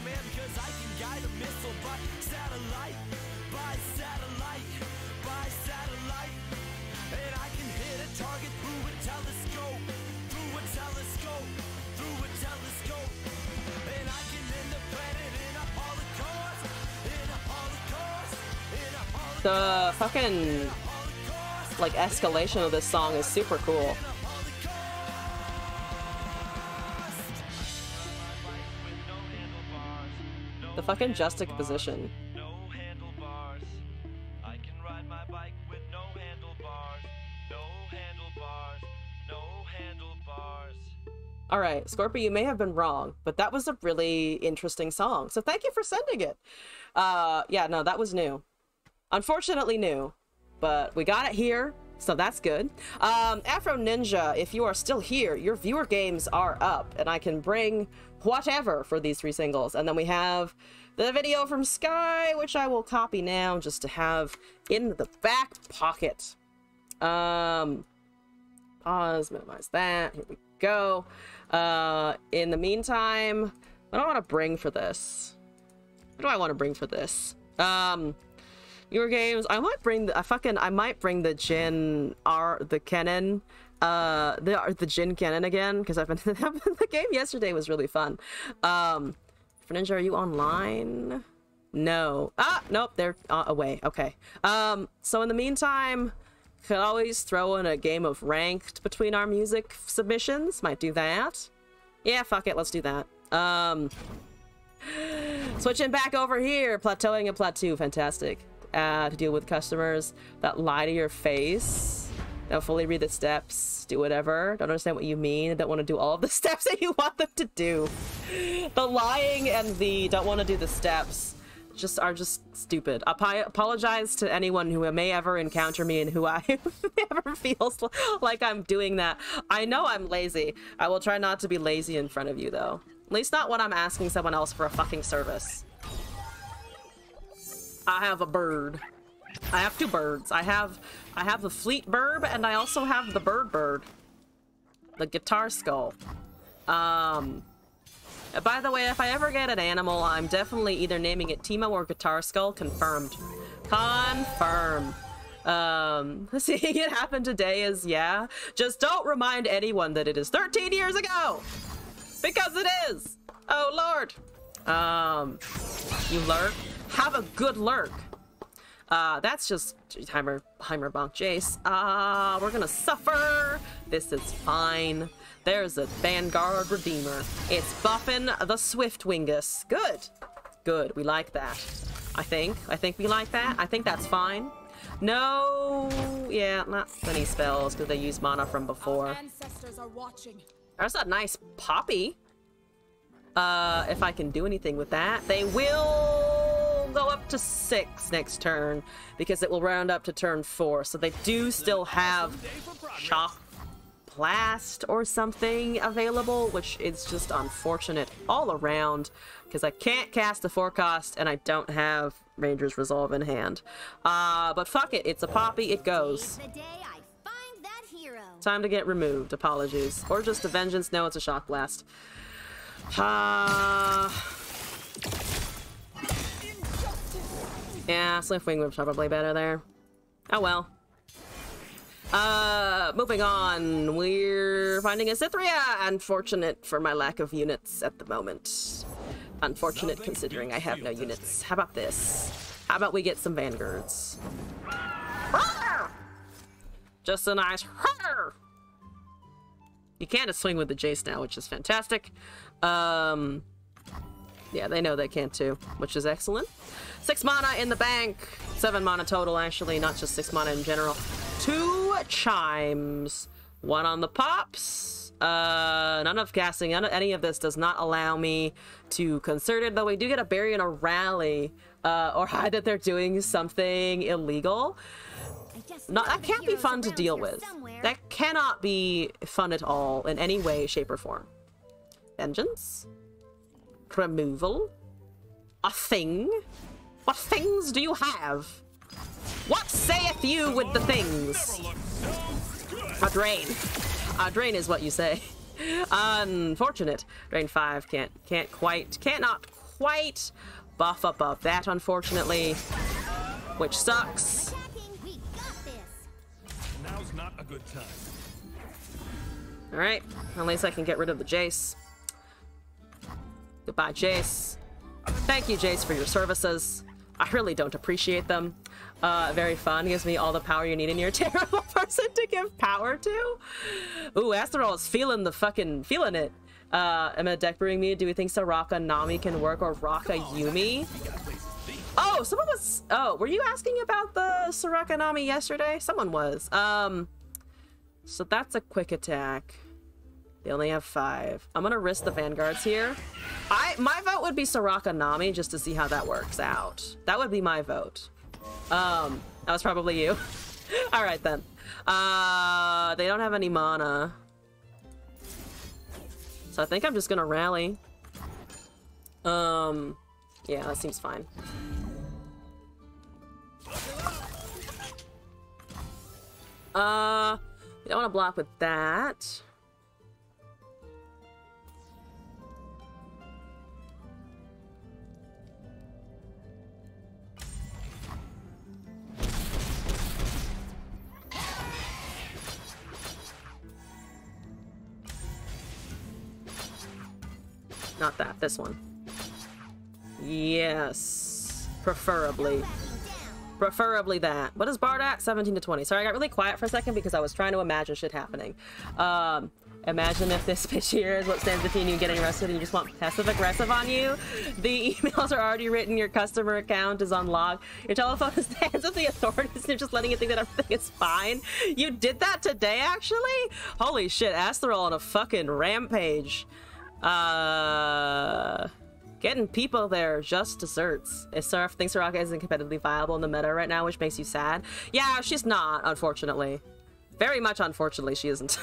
The fucking, like, escalation of this song is super cool. The fucking juxtaposition. No handlebars. I can ride my bike with no handlebars. No handlebars. No handlebars. Alright, Scorpio, you may have been wrong, but that was a really interesting song. So thank you for sending it. Uh, yeah, no, that was new. Unfortunately new, but we got it here, so that's good. Um, Afro Ninja, if you are still here, your viewer games are up, and I can bring whatever for these three singles. And then we have the video from Sky, which I will copy now just to have in the back pocket. Um, pause, minimize that. Here we go. Uh, in the meantime, what do I want to bring for this? What do I want to bring for this? Um... Your games. I might bring the I fucking I might bring the Jin R the Kennen, uh the the Jin Kennen again, because I've been the game yesterday was really fun. Um, Ninja, are you online? No. Ah, nope, they're uh, away. Okay. Um, so in the meantime, could always throw in a game of ranked between our music submissions. Might do that. Yeah, fuck it. Let's do that. Um, switching back over here, plateauing and plateau. Fantastic. Uh, to deal with customers that lie to your face, don't fully read the steps, do whatever, don't understand what you mean, don't want to do all of the steps that you want them to do. The lying and the don't want to do the steps just are just stupid. I apologize to anyone who may ever encounter me and who I ever feels like I'm doing that. I know I'm lazy. I will try not to be lazy in front of you, though. At least not when I'm asking someone else for a fucking service. I have a bird. I have two birds. I have I have the fleet bird, and I also have the bird bird. The guitar skull. Um... By the way, if I ever get an animal, I'm definitely either naming it Timo or Guitar Skull. Confirmed. Confirmed. Um, seeing it happen today is, yeah. Just don't remind anyone that it is thirteen years ago! Because it is! Oh, Lord! Um, you lurk? Have a good lurk. Uh, that's just Heimer, Heimer Bonk Jace. Ah, uh, we're gonna suffer. This is fine. There's a Vanguard Redeemer. It's buffing the Swift Wingus. Good. Good. We like that. I think. I think we like that. I think that's fine. No. Yeah, not many spells because they use mana from before. Our ancestors are watching. There's a nice Poppy. Uh, if I can do anything with that. They will go up to six next turn because it will round up to turn four. So they do still have Shock Blast or something available, which is just unfortunate all around because I can't cast a forecast and I don't have Ranger's Resolve in hand. Uh, but fuck it, it's a Poppy, it goes. The day I find that hero. Time to get removed, apologies. Or just a Vengeance, no, it's a Shock Blast. Uh... Yeah, Swift Wing was probably better there. Oh well. Uh, moving on, we're finding a Cythria. Unfortunate for my lack of units at the moment. Unfortunate considering I have no units. How about this? How about we get some Vanguards? Just a nice. You can't swing with the Jace now, which is fantastic. Um, yeah, they know they can't too, which is excellent. Six mana in the bank. Seven mana total, actually, not just six mana in general. Two chimes. One on the pops. Uh, none of casting. None of, any of this does not allow me to concert it, though we do get a bury and a rally. Uh, or hide that they're doing something illegal. Not, that can't be fun to deal with. Somewhere. That cannot be fun at all in any way, shape, or form. Vengeance. Removal. A thing. What things do you have? What saith you with the things? A drain. A drain is what you say. Unfortunate. Drain five can't can't quite cannot quite buff above that, unfortunately. Which sucks. Now's not a good time. Alright. At least I can get rid of the Jace. Goodbye, Jace. Thank you, Jace, for your services. I really don't appreciate them. Uh, very fun. Gives me all the power you need, and you're a terrible person to give power to. Ooh, Asterol is feeling the fucking... feeling it. Uh, am I deck brewing me? Do we think Soraka Nami can work, or Raka Yumi? Oh, someone was... Oh, were you asking about the Soraka Nami yesterday? Someone was. Um, so that's a quick attack. They only have five. I'm gonna risk the Vanguards here. I my vote would be Soraka Nami just to see how that works out. That would be my vote. Um, that was probably you. All right then. Uh, they don't have any mana, so I think I'm just gonna rally. Um, yeah, that seems fine. Uh, you don't want to block with that. Not that, this one. Yes. Preferably. Preferably that. What is Bard at? seventeen to twenty. Sorry, I got really quiet for a second because I was trying to imagine shit happening. Um, imagine if this bitch here is what stands between you getting arrested and you just want passive-aggressive on you. The emails are already written, your customer account is unlocked, your telephone is in the hands of the authorities, and you're just letting it think that everything is fine. You did that today, actually? Holy shit, Asterol on a fucking rampage. Uh, Getting people there just desserts. If Surf thinks Soraka isn't competitively viable in the meta right now, which makes you sad. Yeah, she's not, unfortunately. Very much unfortunately, she isn't.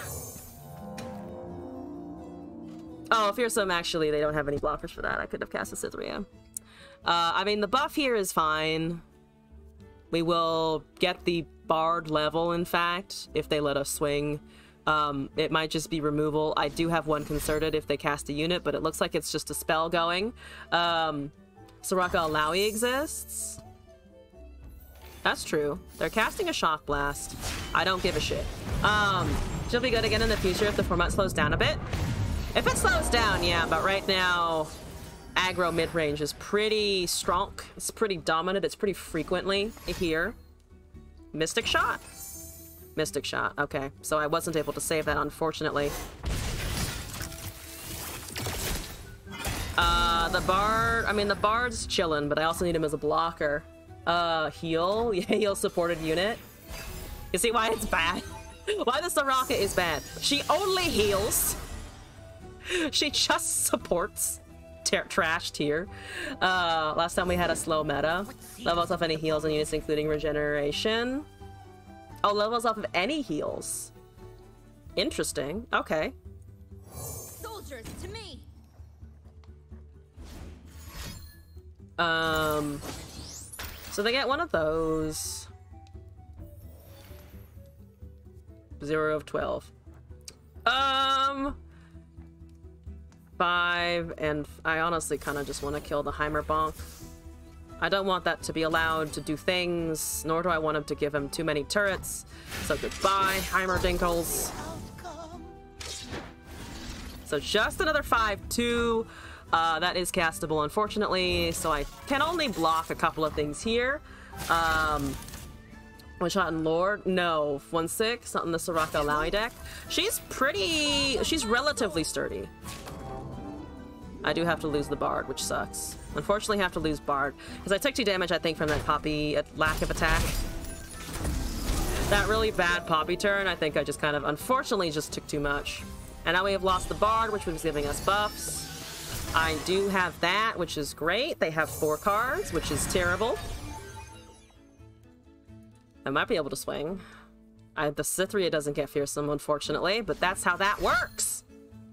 Oh, Fearsome, actually, they don't have any blockers for that. I could have cast a Cytherea. Uh, I mean, the buff here is fine. We will get the Bard level, in fact, if they let us swing. Um, it might just be removal. I do have one concerted if they cast a unit, but it looks like it's just a spell going. Um, Soraka Alawi exists. That's true. They're casting a Shock Blast. I don't give a shit. Um, she'll be good again in the future if the format slows down a bit. If it slows down, yeah, but right now, aggro mid-range is pretty strong. It's pretty dominant. It's pretty frequently here. Mystic Shot. Mystic Shot. Okay, so I wasn't able to save that, unfortunately. Uh, the Bard... I mean, the Bard's chillin', but I also need him as a blocker. Uh, heal? Yeah, heal supported unit. You see why it's bad? Why the Soraka is bad? She only heals. She just supports. Trash tier. Uh, last time we had a slow meta. Levels off any heals and units, including regeneration. Oh, levels off of any heals. Interesting. Okay. Soldiers, to me. Um. So they get one of those. Zero of twelve. Um. Five, and I honestly kind of just want to kill the Heimerbonk. I don't want that to be allowed to do things, nor do I want him to give him too many turrets. So goodbye, Heimerdinkles. So just another five two. Uh, that is castable, unfortunately, so I can only block a couple of things here. Um, one shot in Lord? No. one six, not in the Soraka Alawi deck. She's pretty... She's relatively sturdy. I do have to lose the Bard, which sucks. Unfortunately, I have to lose Bard, because I took two damage, I think, from that Poppy uh, lack of attack. That really bad Poppy turn, I think I just kind of, unfortunately, just took too much. And now we have lost the Bard, which was giving us buffs. I do have that, which is great. They have four cards, which is terrible. I might be able to swing. I, the Cytherea doesn't get fearsome, unfortunately, but that's how that works.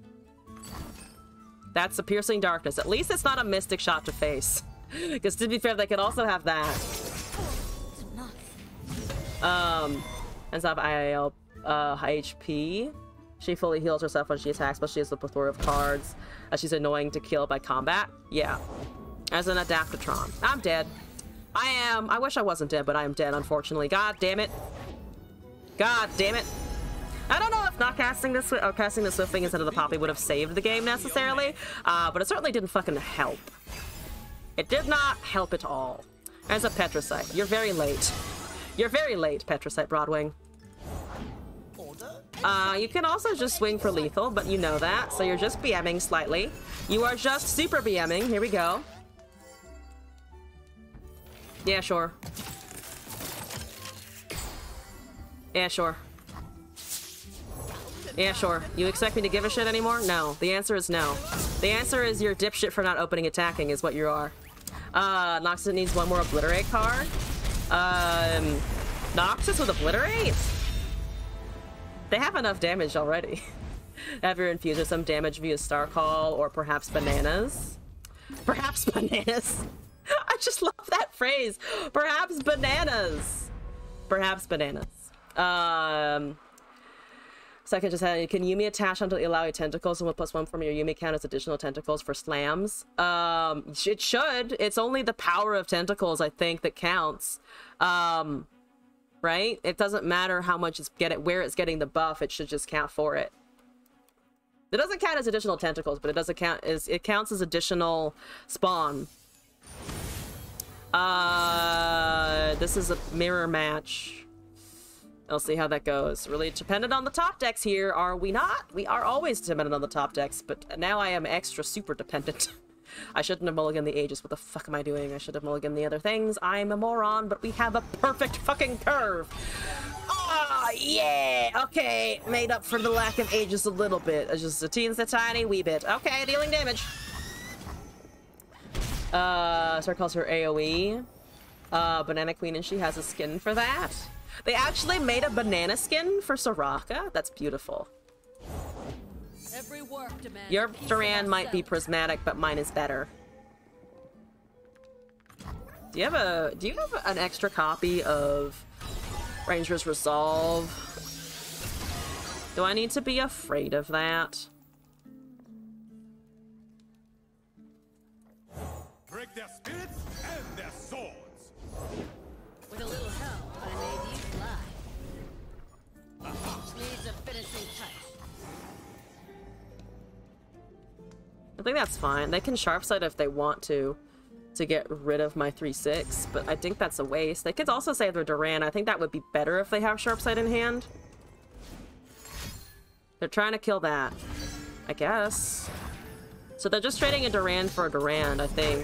That's a piercing darkness. At least it's not a mystic shot to face. Because to be fair, they could also have that. Um, and so I have I L uh, H P. She fully heals herself when she attacks, but she has a plethora of cards. Uh, she's annoying to kill by combat. Yeah. As an Adaptatron. I'm dead. I am. I wish I wasn't dead, but I am dead, unfortunately. God damn it. God damn it. I don't know if not casting this or casting the Swiftwing instead of the Poppy would have saved the game necessarily, uh, but it certainly didn't fucking help. It did not help at all. As a Petricite, you're very late. You're very late, Petricite Broadwing. Uh, you can also just swing for lethal, but you know that, so you're just BMing slightly. You are just super BMing. Here we go. Yeah, sure. Yeah, sure. Yeah, sure. You expect me to give a shit anymore? No. The answer is no. The answer is you're dipshit for not opening attacking is what you are. Uh, Noxus needs one more Obliterate card. Um, Noxus with Obliterate? They have enough damage already. Have your Infuser some damage via Star Call or perhaps Bananas. Perhaps Bananas. I just love that phrase. Perhaps Bananas. Perhaps Bananas. Um... Second, just had, can Yumi attach onto the Alawi tentacles and will plus one from your Yumi count as additional tentacles for slams? Um, it should. It's only the power of tentacles, I think, that counts. Um, right? It doesn't matter how much it's get it, where it's getting the buff. It should just count for it. It doesn't count as additional tentacles, but it doesn't count as it counts as additional spawn. Uh, this is a mirror match. I'll see how that goes. Really dependent on the top decks here, are we not? We are always dependent on the top decks, but now I am extra super dependent. I shouldn't have mulliganed the Aegis. What the fuck am I doing? I should have mulliganed the other things. I'm a moron, but we have a perfect fucking curve. Oh, yeah! Okay, made up for the lack of Aegis a little bit. It's just a teensy tiny wee bit. Okay, dealing damage. Uh, Star calls her AoE. Uh, Banana Queen, and she has a skin for that. They actually made a banana skin for Soraka. That's beautiful. Every work demands Your a piece of Duran might be ourselves. prismatic, but mine is better. Do you have a do you have an extra copy of Ranger's Resolve? Do I need to be afraid of that? Break their spirits and their swords. With a little help, I made you fly. Needs a finishing touch. I think that's fine. They can sharpsight if they want to, to get rid of my three six, but I think that's a waste. They could also save their Duran. I think that would be better if they have sharpsight in hand. They're trying to kill that, I guess. So they're just trading a Duran for a Duran, I think.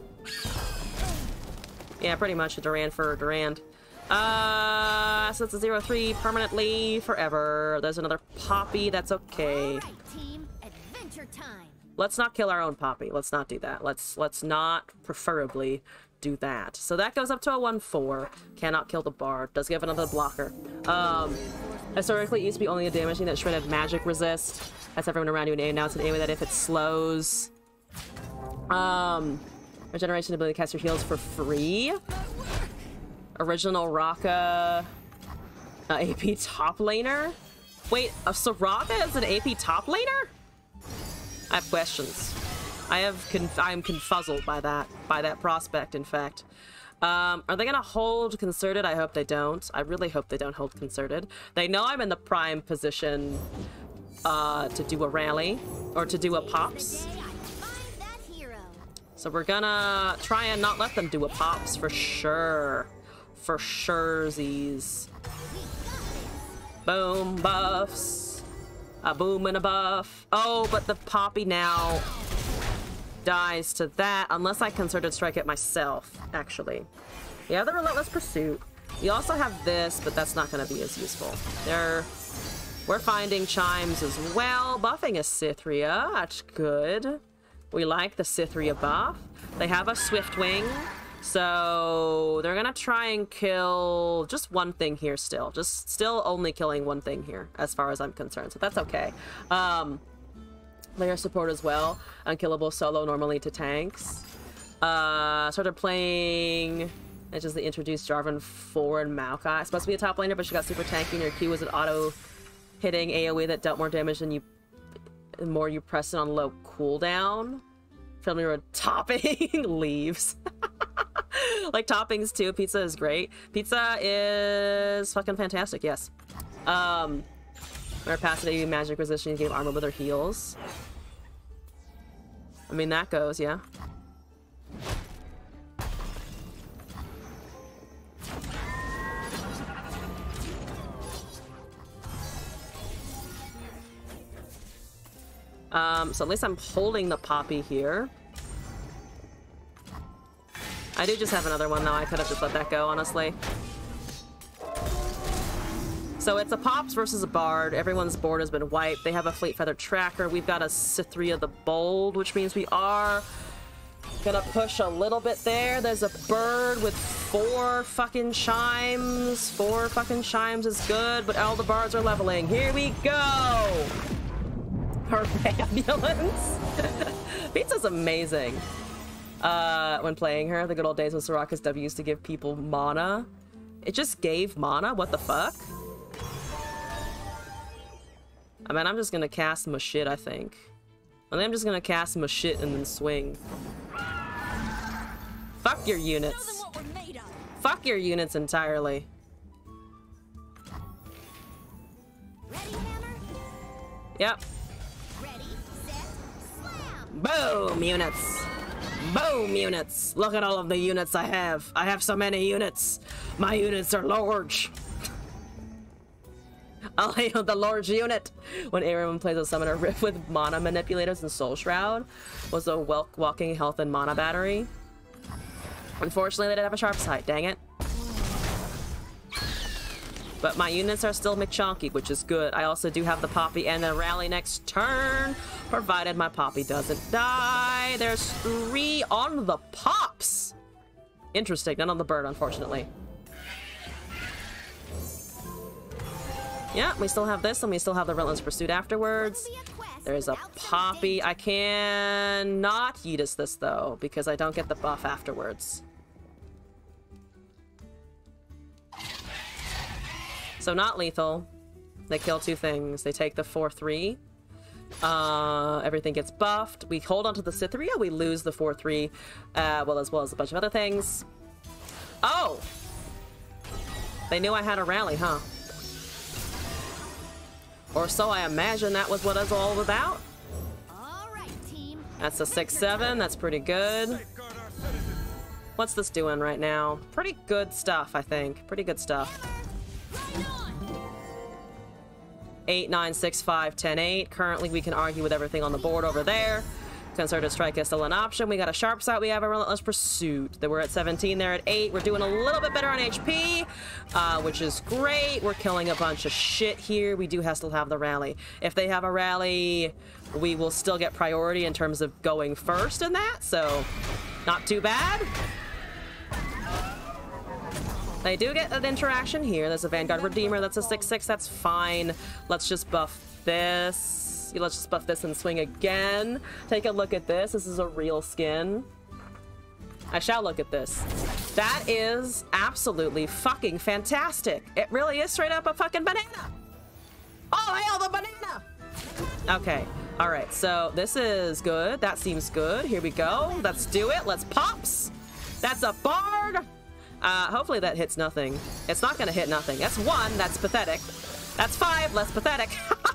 Yeah, pretty much a Duran for a Duran. Uh, so it's a zero three permanently forever. There's another Poppy. That's okay. All right, team. Adventure time. Let's not kill our own Poppy. Let's not do that. Let's let's not preferably do that. So that goes up to a one four. Cannot kill the Bard. Does give another blocker. Um, historically, it used to be only a damage thing that shredded magic resist. That's everyone around you in A. Now it's an A that if it slows. Um, regeneration ability to cast your heals for free. Original Raka. Uh, A P top laner. Wait, a Soraka is an A P top laner? I have questions. I have conf I'm confuzzled by that, by that prospect, in fact. Um, are they gonna hold Concerted? I hope they don't. I really hope they don't hold Concerted. They know I'm in the prime position uh, to do a rally, or to do a pops. The day I find that hero. So we're gonna try and not let them do a pops for sure. For surezies. Boom, buffs. A boom and a buff. Oh, but the Poppy now dies to that, unless I Concerted Strike it myself, actually. Yeah, the Relentless Pursuit. You also have this, but that's not going to be as useful. There, we're finding Chimes as well. Buffing a Cythria. That's good. We like the Cythria buff. They have a Swiftwing. So they're gonna try and kill just one thing here still. Just still only killing one thing here, as far as I'm concerned. So that's okay. Um, layer support as well. Unkillable solo normally to tanks. Uh, started playing... It just they introduced Jarvan four and Maokai. It's supposed to be a top laner, but she got super tanky and her Q was an auto hitting AoE that dealt more damage than you... The more you press it on low cooldown. Friendly road topping leaves. Like toppings too. Pizza is great. Pizza is fucking fantastic, yes. Um her passive magic resistance gave armor with her heals. I mean that goes, yeah. Um, so at least I'm holding the Poppy here. I do just have another one, though. I could have just let that go, honestly. So it's a Pops versus a Bard. Everyone's board has been wiped. They have a Fleet Feather Tracker. We've got a Cythria the Bold, which means we are gonna push a little bit there. There's a bird with four fucking chimes. Four fucking chimes is good, but all the bards are leveling. Here we go! Her ambulance. Pizza's amazing. Uh, when playing her, the good old days with Soraka's W used to give people mana. It just gave mana? What the fuck? I mean, I'm just gonna cast my shit, I think. I think I'm just gonna cast my shit and then swing. Fuck your units. What we're made of. Fuck your units entirely. Ready, Hammer? Yep. Ready, set, slam. Boom, units. Boom, units. Look at all of the units I have. I have so many units. My units are large. I'll hail the large unit. When everyone plays a summoner riff with mana manipulators and soul shroud was a walking health and mana battery. Unfortunately, they didn't have a sharp sight. Dang it. but my units are still McChonky, which is good. I also do have the Poppy and a rally next turn, provided my Poppy doesn't die. There's three on the Pops. Interesting, none on the bird, unfortunately. Yeah, we still have this, and we still have the Relentless Pursuit afterwards. There's a Poppy. I cannot Yeetus this, though, because I don't get the buff afterwards. So not lethal. They kill two things. They take the four three. Uh, everything gets buffed. We hold on to the Cytherea. We lose the four three, uh, well, as well as a bunch of other things. Oh! They knew I had a rally, huh? Or so I imagine that was what it was all about. All right, team. That's a six seven. That's pretty good. What's this doing right now? Pretty good stuff, I think. Pretty good stuff. eight, nine, six, five, ten, eight. Currently, we can argue with everything on the board over there. Concerted Strike is still an option. We got a Sharp Sight. We have a Relentless Pursuit. Then we're at seventeen. They're at eight. We're doing a little bit better on H P, uh, which is great. We're killing a bunch of shit here. We do have still have the rally. If they have a rally, we will still get priority in terms of going first in that. So, not too bad. They do get an interaction here. There's a Vanguard Redeemer. That's a six six. That's fine. Let's just buff this. Let's just buff this and swing again. Take a look at this. This is a real skin. I shall look at this. That is absolutely fucking fantastic. It really is straight up a fucking banana. Oh, hail the banana. Okay. All right. So this is good. That seems good. Here we go. Let's do it. Let's pops. That's a bard. Uh, hopefully that hits nothing. It's not going to hit nothing. That's one. That's pathetic. That's five. Less pathetic.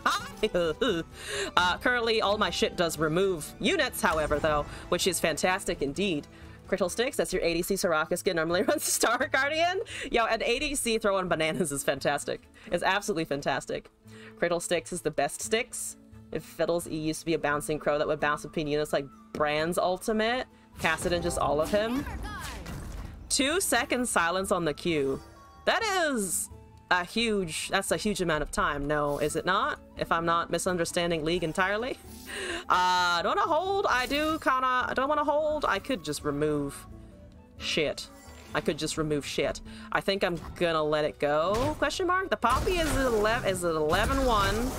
uh, currently, all my shit does remove units, however, though, which is fantastic indeed. Critical Sticks, that's your A D C Soraka skin. Normally runs Star Guardian. Yo, an A D C throwing bananas is fantastic. It's absolutely fantastic. Critical Sticks is the best sticks. If Fiddles E used to be a bouncing crow that would bounce between units like Brand's ultimate, Cassidon, just all of him. Two seconds silence on the Q. That is a huge, that's a huge amount of time. No, is it not? If I'm not misunderstanding League entirely. Uh, don't want to hold. I do kind of, I don't want to hold. I could just remove shit. I could just remove shit. I think I'm gonna let it go. Question mark? The Poppy is at eleven, is at eleven one.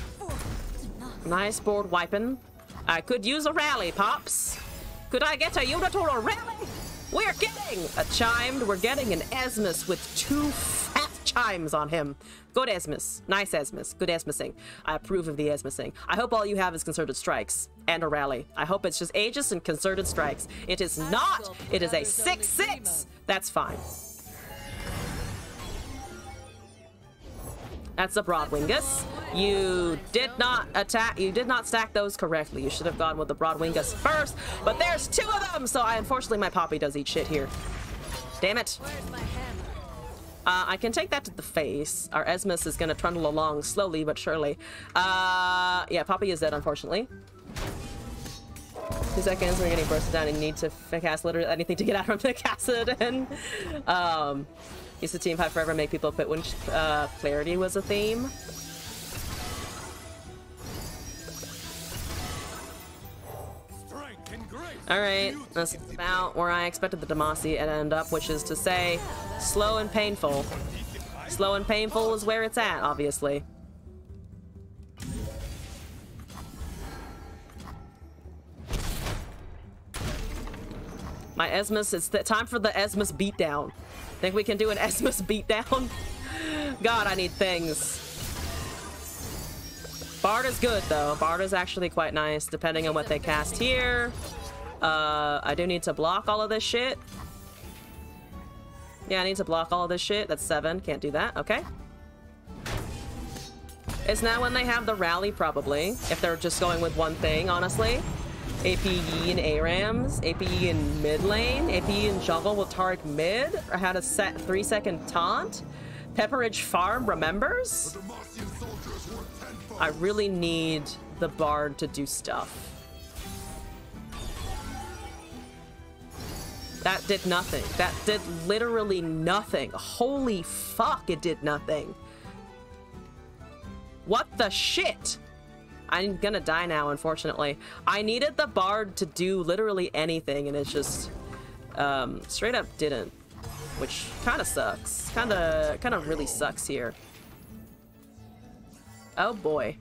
Nice board wiping. I could use a rally, Pops. Could I get a unit or a rally? We're getting a chimed. We're getting an Esmus with two fat chimes on him. Good Esmus. Nice Esmus. Good Esmusing. I approve of the Esmusing. I hope all you have is Concerted Strikes and a rally. I hope it's just Aegis and Concerted Strikes. It is not. It is a six six. That's fine. That's a Broadwingus. You did not attack, you did not stack those correctly. You should have gone with the Broadwingus first, but there's two of them, so I, unfortunately my Poppy does eat shit here. Damn it. Uh, I can take that to the face. Our Esmus is gonna trundle along slowly but surely. Uh, yeah, Poppy is dead, unfortunately. Two seconds, we're getting bursted down and need to cast literally anything to get out from the Cassidon. Um, used to team fight forever, make people quit when uh, clarity was a theme. Alright, that's about where I expected the Demacia to end up, which is to say, slow and painful. Slow and painful is where it's at, obviously. My Esmus, it's the time for the Esmus beatdown. Think we can do an Esmus beatdown? God, I need things. Bard is good, though. Bard is actually quite nice, depending on what they cast here. Uh, I do need to block all of this shit. Yeah, I need to block all of this shit. That's seven. Can't do that. Okay. It's now when they have the rally, probably. If they're just going with one thing, honestly. A P E and A RAMs. A P E in mid lane. A P E in jungle with Tarek mid. Or had a set three second taunt. Pepperidge Farm remembers? I really need the Bard to do stuff. That did nothing. That did literally nothing. Holy fuck, it did nothing. What the shit? I'm gonna die now, unfortunately. I needed the bard to do literally anything, and it's just um, straight up didn't, which kind of sucks. Kind of, kind of really sucks here. Oh boy.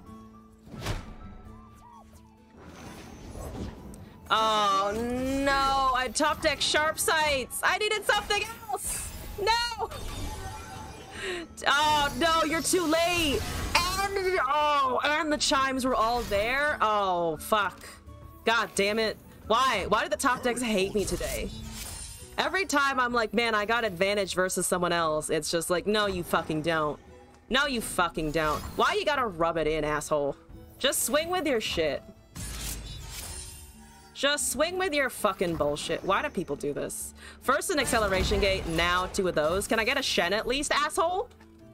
Oh no! I top deck sharp sights. I needed something else. No. Oh no! You're too late. And oh, and the chimes were all there. Oh fuck! God damn it! Why? Why do the top decks hate me today? Every time I'm like, man, I got advantage versus someone else. It's just like, no, you fucking don't. No, you fucking don't. Why you gotta rub it in, asshole? Just swing with your shit. Just swing with your fucking bullshit. Why do people do this? First an acceleration gate, now two of those. Can I get a Shen at least, asshole?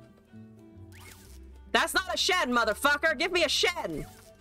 That's not a Shen, motherfucker. Give me a Shen.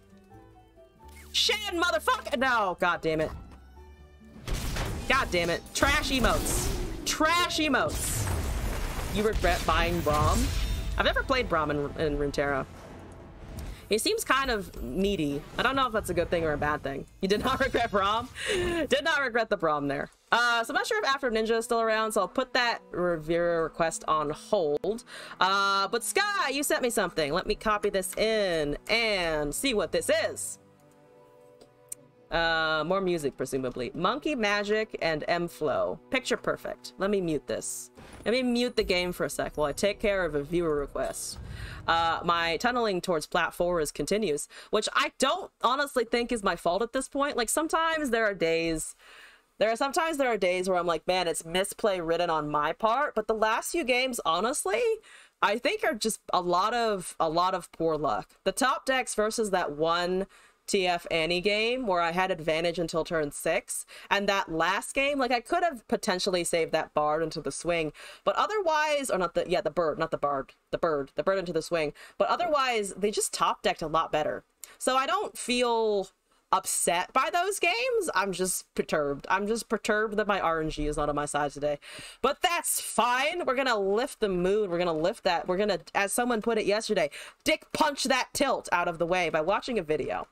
Shen, motherfucker. No, god damn it. God damn it. Trash emotes. Trash emotes. You regret buying Braum? I've never played Braum in, in Runeterra. He seems kind of needy. I don't know if that's a good thing or a bad thing. You did not regret Braum? Did not regret the Braum there. Uh, so I'm not sure if Afro Ninja is still around, so I'll put that reviewer request on hold. Uh, but Sky, you sent me something. Let me copy this in and see what this is. Uh, more music, presumably. Monkey Magic and M-Flow. Picture perfect. Let me mute this. Let me mute the game for a sec while I take care of a viewer request. Uh, my tunneling towards plat four is continues, which I don't honestly think is my fault at this point. Like, sometimes there are days... There are sometimes there are days where I'm like, man, it's misplay written on my part, but the last few games, honestly, I think are just a lot of a lot of poor luck. The top decks versus that one T F Annie game where I had advantage until turn six, and that last game, like, I could have potentially saved that bard into the swing, but otherwise, or not the, yeah, the bird, not the bard, the bird, the bird into the swing, but otherwise, they just top decked a lot better. So I don't feel upset by those games. I'm just perturbed. I'm just perturbed that my R N G is not on my side today. But that's fine. We're gonna lift the mood. We're gonna lift that. We're gonna, as someone put it yesterday, dick punch that tilt out of the way by watching a video.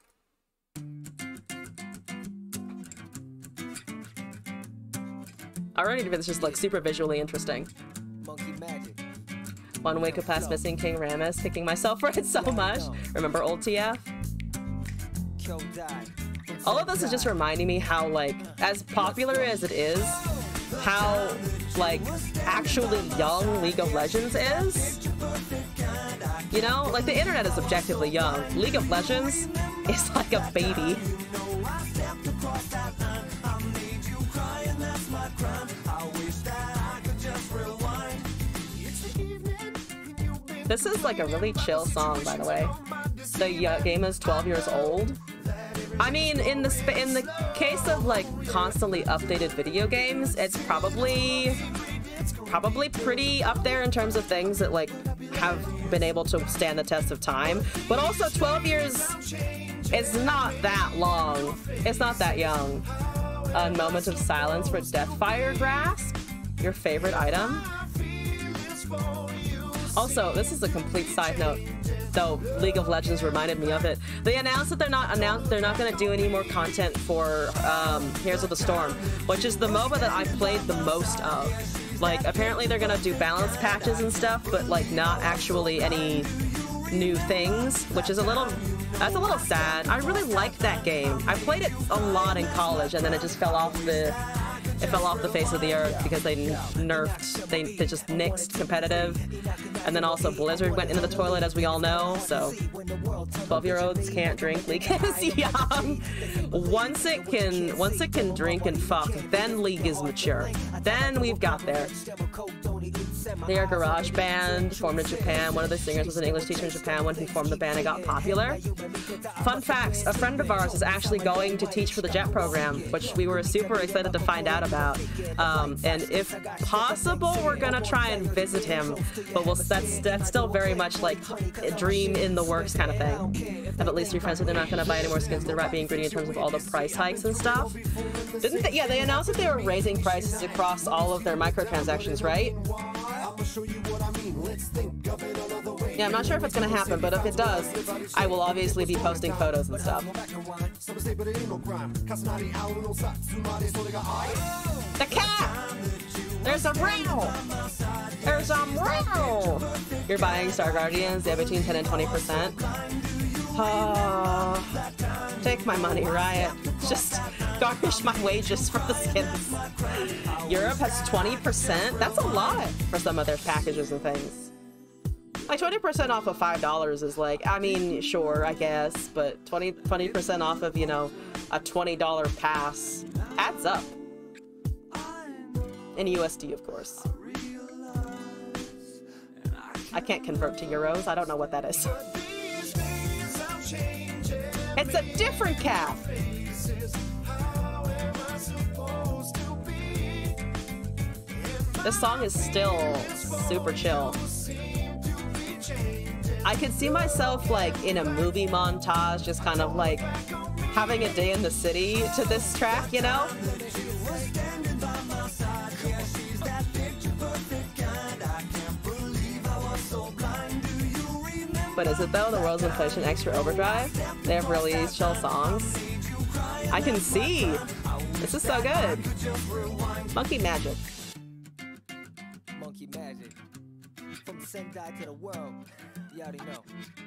Already this just looks super visually interesting. Monkey magic. One week of past missing King Rammus, kicking myself for it so much. Remember old T F? All of this is just reminding me how, like, as popular as it is, how, like, actually young League of Legends is. You know, like, the internet is objectively young. League of Legends is like a baby. This is like a really chill song, by the way. The uh, game is twelve years old. I mean, in the sp in the case of like constantly updated video games, it's probably probably pretty up there in terms of things that like have been able to stand the test of time. But also, twelve years is not that long. It's not that young. A moment of silence for Deathfire Grasp, your favorite item. Also, this is a complete side note, though League of Legends reminded me of it. They announced that they're not announced they're not going to do any more content for um, Heroes of the Storm, which is the MOBA that I played the most of. Like, apparently they're going to do balance patches and stuff, but like not actually any new things, which is a little, that's a little sad. I really liked that game. I played it a lot in college, and then it just fell off the, it fell off the face of the earth because they nerfed, they, they just nixed competitive. And then also Blizzard went into the toilet, as we all know, so twelve-year-olds can't drink. League is young. Once it can, once it can drink and fuck, then League is mature. Then we've got there. They are a garage band formed in Japan. One of the singers was an English teacher in Japan when he formed the band and got popular. Fun facts, a friend of ours is actually going to teach for the JET program, which we were super excited to find out about. Um, and if possible, we're gonna try and visit him, but we'll, that's, that's still very much like a dream in the works kind of thing. Have at least three friends who they're not gonna buy any more skins. They're right being greedy in terms of all the price hikes and stuff. Didn't they, yeah, they announced that they were raising prices across all of their microtransactions, right? Yeah, I'm not sure if it's gonna happen, but if it does, I will obviously be posting photos and stuff. The cat! There's a row! There's a row! You're buying Star Guardians, yeah, between ten and twenty percent. Oh, take my money, Riot. Just garnish my wages for the skins. Europe has twenty percent? That's a lot for some of their packages and things. Like twenty percent off of five dollars is like, I mean, sure, I guess, but twenty percent off of, you know, a twenty dollar pass adds up. In U S D, of course. I can't convert to euros. I don't know what that is. It's a different cat. This song is still super chill. I could see myself like in a movie montage, just kind of like having a day in the city to this track, you know? But is it though? The World's Inflation Extra Overdrive? They have really chill songs. I can see. This is so good. Monkey Magic. Monkey Magic. From Sendai to the world. You already know.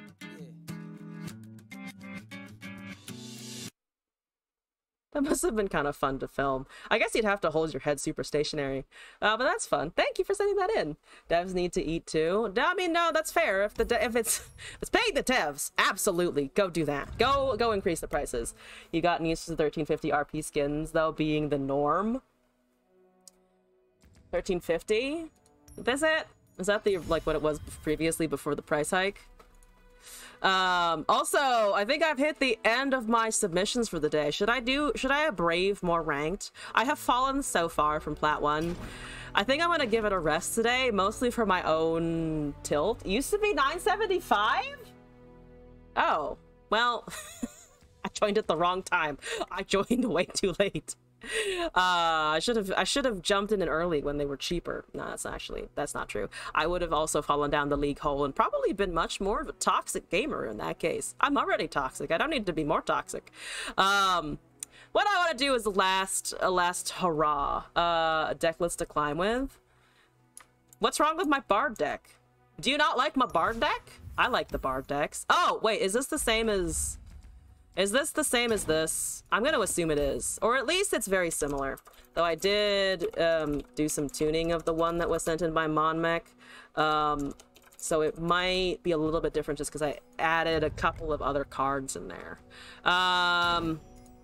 That must have been kind of fun to film. I guess you'd have to hold your head super stationary. Uh, but that's fun. Thank you for sending that in. Devs need to eat too. I mean, no, that's fair. If the de if it's if it's paying the devs, absolutely go do that. Go go increase the prices. You gotten used to the thirteen fifty R P skins though being the norm. thirteen fifty? Is it? Is that the like what it was previously before the price hike? Um, also, I think I've hit the end of my submissions for the day. Should I do, should I brave more ranked? I have fallen so far from Plat one. I think I'm gonna give it a rest today, mostly for my own tilt. It used to be nine seventy-five? Oh, well, I joined at the wrong time. I joined way too late. Uh, I should have I should have jumped in early when they were cheaper. No, that's actually that's not true. I would have also fallen down the league hole and probably been much more of a toxic gamer in that case. I'm already toxic. I don't need to be more toxic. Um, what I want to do is a last a last hurrah. Uh, a deck list to climb with. What's wrong with my Bard deck? Do you not like my Bard deck? I like the Bard decks. Oh wait, is this the same as? Is this the same as this? I'm going to assume it is. Or at least it's very similar. Though I did um, do some tuning of the one that was sent in by Monmech. Um, so it might be a little bit different just because I added a couple of other cards in there. Um...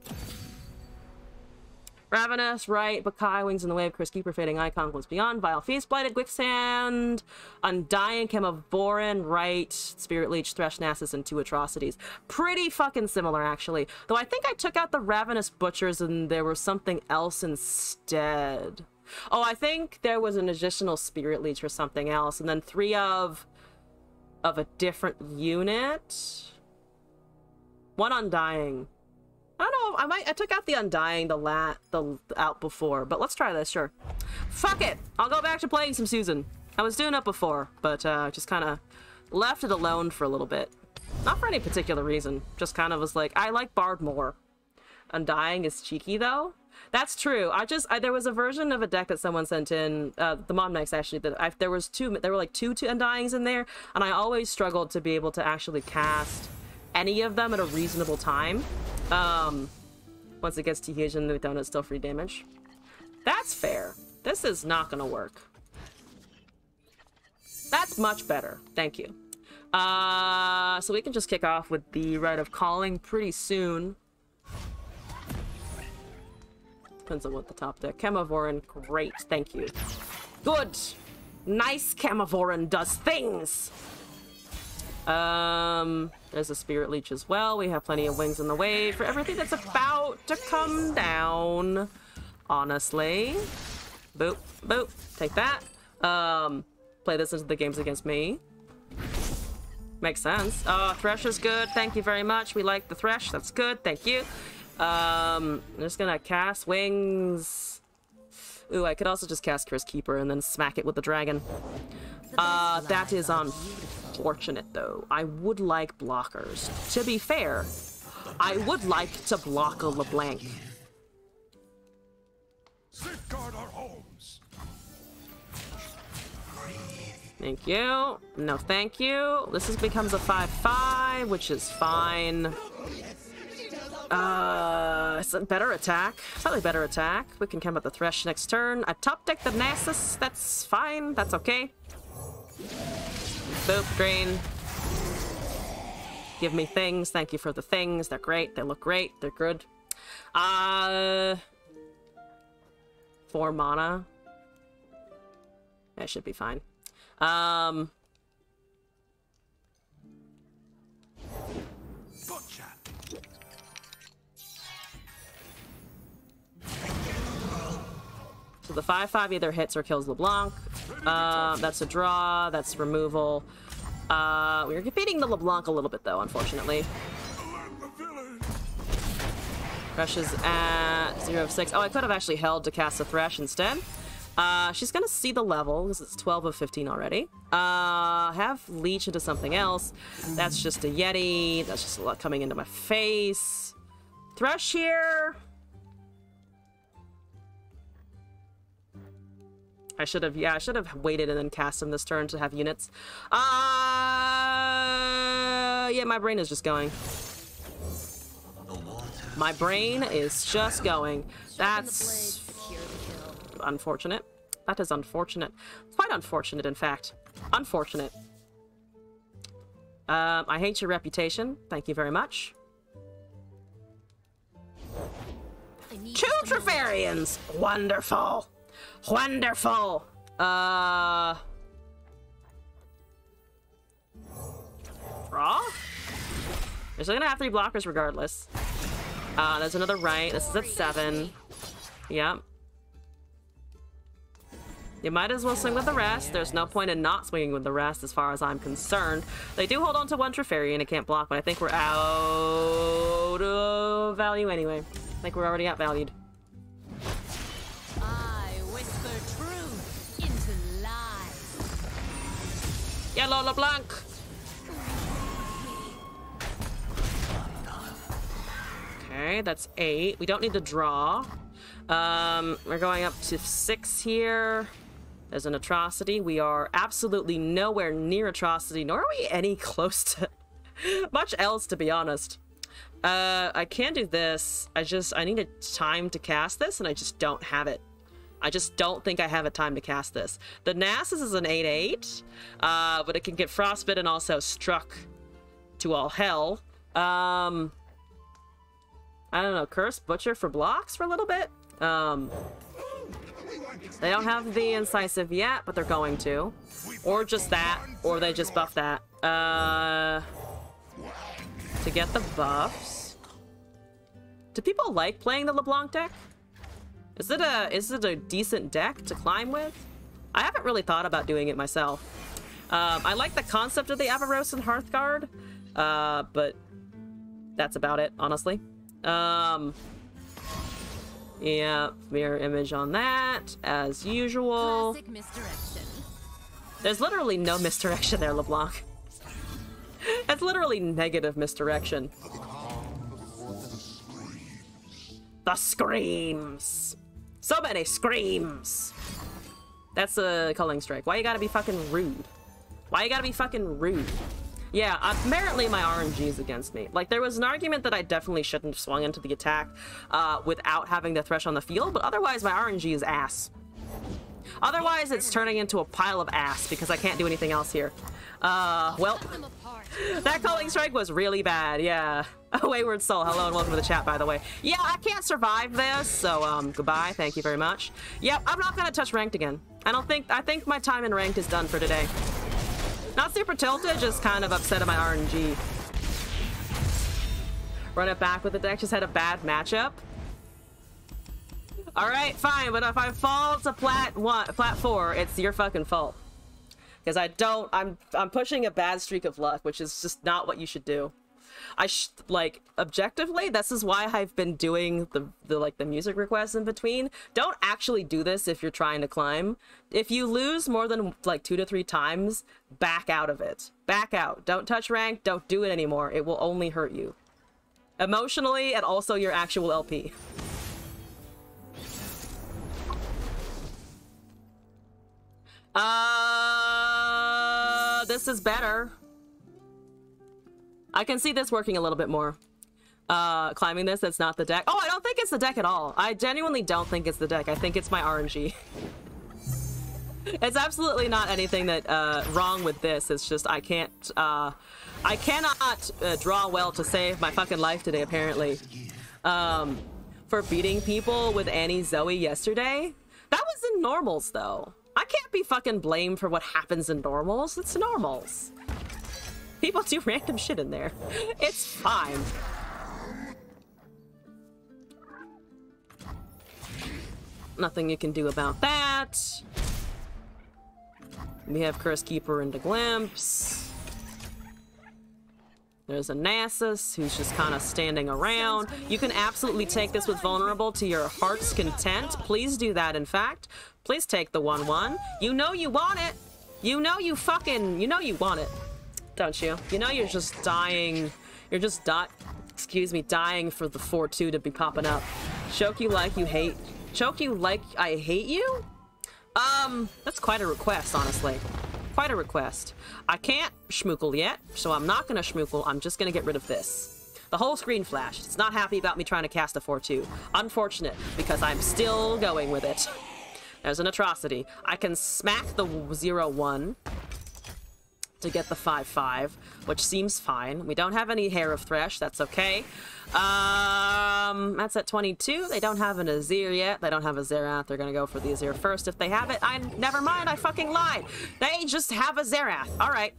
Ravenous, right, Bakai, Wings in the Wave, Curse Keeper, Fading Icon, Glimpse Beyond, Vile Feast, Blighted, Quicksand, Undying, Chemovoran, right, Spirit Leech, Thresh, Nasus, and Two Atrocities. Pretty fucking similar, actually. Though I think I took out the Ravenous Butchers and there was something else instead. Oh, I think there was an additional Spirit Leech or something else, and then three of... of a different unit? One Undying. I don't know, I might I took out the Undying the lat the out before, but let's try this, sure. Fuck it! I'll go back to playing some Susan. I was doing it before, but uh just kinda left it alone for a little bit. Not for any particular reason. Just kind of was like, I like Bard more. Undying is cheeky though. That's true. I just I, there was a version of a deck that someone sent in, uh the Monmex actually, that I there was two there were like two two Undyings in there, and I always struggled to be able to actually cast any of them at a reasonable time. Um, once it gets to Fusion, the donut's still free damage. That's fair. This is not gonna work. That's much better. Thank you. Uh, so we can just kick off with the Rite of Calling pretty soon. Depends on what the top deck. Chemovoran, great. Thank you. Good. Nice Chemovoran does things. Um, there's a Spirit Leech as well. We have plenty of Wings in the Wave for everything that's about to come down. Honestly. Boop, boop. Take that. Um, play this into the games against me. Makes sense. Uh, Thresh is good. Thank you very much. We like the Thresh. That's good. Thank you. Um, I'm just gonna cast Wings. Ooh, I could also just cast Curse Keeper and then smack it with the dragon. Uh, that is unfortunate, though. I would like blockers. To be fair, I would like to block a LeBlanc. Safeguard our homes. Thank you. No, thank you. This is, becomes a five five, which is fine. Uh, it's a better attack. Slightly better attack. We can come with the Thresh next turn. I top deck the Nasus. That's fine. That's okay. Boop, drain. Give me things. Thank you for the things. They're great. They look great. They're good. Uh, four mana. That should be fine. Um. Gotcha. So the five five either hits or kills LeBlanc. Uh, that's a draw. That's removal. Uh, we are defeating the LeBlanc a little bit, though, unfortunately. Thresh is at zero of six. Oh, I could have actually held to cast a Thresh instead. Uh, she's gonna see the level, because it's twelve of fifteen already. Uh, have Leech into something else. That's just a Yeti. That's just a lot coming into my face. Thresh here. I should have, yeah, I should have waited and then cast him this turn to have units. Uh, yeah, my brain is just going. My brain is just going. That's unfortunate. That is unfortunate. Quite unfortunate, in fact. Unfortunate. Um, I hate your reputation. Thank you very much. Two Trifarians! Wonderful! Wonderful! Uh... Draw? They're still gonna have three blockers regardless. Uh, there's another right. This is at seven. Yep. You might as well swing with the rest. There's no point in not swinging with the rest as far as I'm concerned. They do hold on to one Trifarian and it can't block, but I think we're out of value anyway. I think we're already outvalued. I whisper truth into lies. Yellow LeBlanc! Okay, that's eight. We don't need the draw. Um, we're going up to six here. There's an Atrocity. We are absolutely nowhere near Atrocity, nor are we any close to much else, to be honest. Uh, I can do this. I just, I need a time to cast this, and I just don't have it. I just don't think I have a time to cast this. The Nasus is an eight eight, uh, but it can get Frostbit and also Struck to all hell. Um, I don't know, Curse Butcher for blocks for a little bit? Um... They don't have the Incisive yet, but they're going to. Or just that, or they just buff that. Uh, to get the buffs. Do people like playing the LeBlanc deck? Is it a is it a decent deck to climb with? I haven't really thought about doing it myself. Um, I like the concept of the Avaros and Hearthguard, uh, but that's about it, honestly. Um... Yeah, mirror image on that, as usual. Classic misdirection. There's literally no misdirection there, LeBlanc. That's literally negative misdirection. The screams! So many screams! That's a culling strike. Why you gotta be fucking rude? Why you gotta be fucking rude? Yeah, apparently my R N G is against me. Like, there was an argument that I definitely shouldn't have swung into the attack uh, without having the Thresh on the field, but otherwise my R N G is ass. Otherwise, it's turning into a pile of ass because I can't do anything else here. Uh, well, that Culling Strike was really bad, yeah. Wayward Soul, hello and welcome to the chat, by the way. Yeah, I can't survive this, so, um, goodbye, thank you very much. Yep, I'm not gonna touch Ranked again. I don't think, I think my time in Ranked is done for today. Not super tilted, just kind of upset at my R N G. Run it back with the deck, just had a bad matchup. Alright, fine, but if I fall to plat one, plat four, it's your fucking fault. Because I don't, I'm, I'm pushing a bad streak of luck, which is just not what you should do. I sh like objectively, this is why I've been doing the the like the music requests in between. Don't actually do this if you're trying to climb. If you lose more than like two to three times, back out of it. Back out. Don't touch rank. Don't do it anymore. It will only hurt you emotionally and also your actual L P. Uh, this is better. I can see this working a little bit more. Uh, climbing this, that's not the deck. Oh, I don't think it's the deck at all. I genuinely don't think it's the deck. I think it's my R N G. It's absolutely not anything that uh, wrong with this. It's just I can't, uh, I cannot uh, draw well to save my fucking life today, apparently. Um, for beating people with Annie Zoe yesterday. That was in normals, though. I can't be fucking blamed for what happens in normals. It's normals. People do random shit in there. It's fine. Nothing you can do about that. We have Curse Keeper into Glimpse. There's a Nasus who's just kind of standing around. You can absolutely take this with Vulnerable to your heart's content. Please do that, in fact. Please take the one one. You know you want it. You know you fucking... You know you want it. Don't you? You know you're just dying... You're just di- Excuse me, dying for the four two to be popping up. Choke you like you hate... Choke you like I hate you? Um, that's quite a request, honestly. Quite a request. I can't schmookle yet, so I'm not gonna schmookle. I'm just gonna get rid of this. The whole screen flashed. It's not happy about me trying to cast a four two. Unfortunate, because I'm still going with it. There's an atrocity. I can smack the zero one to get the five five, which seems fine. We don't have any Hair of Thresh. That's okay. Um, that's at twenty-two. They don't have an Azir yet. They don't have a Zerath. They're gonna go for the Azir first if they have it. I never mind. I fucking lied. They just have a Zerath. All right.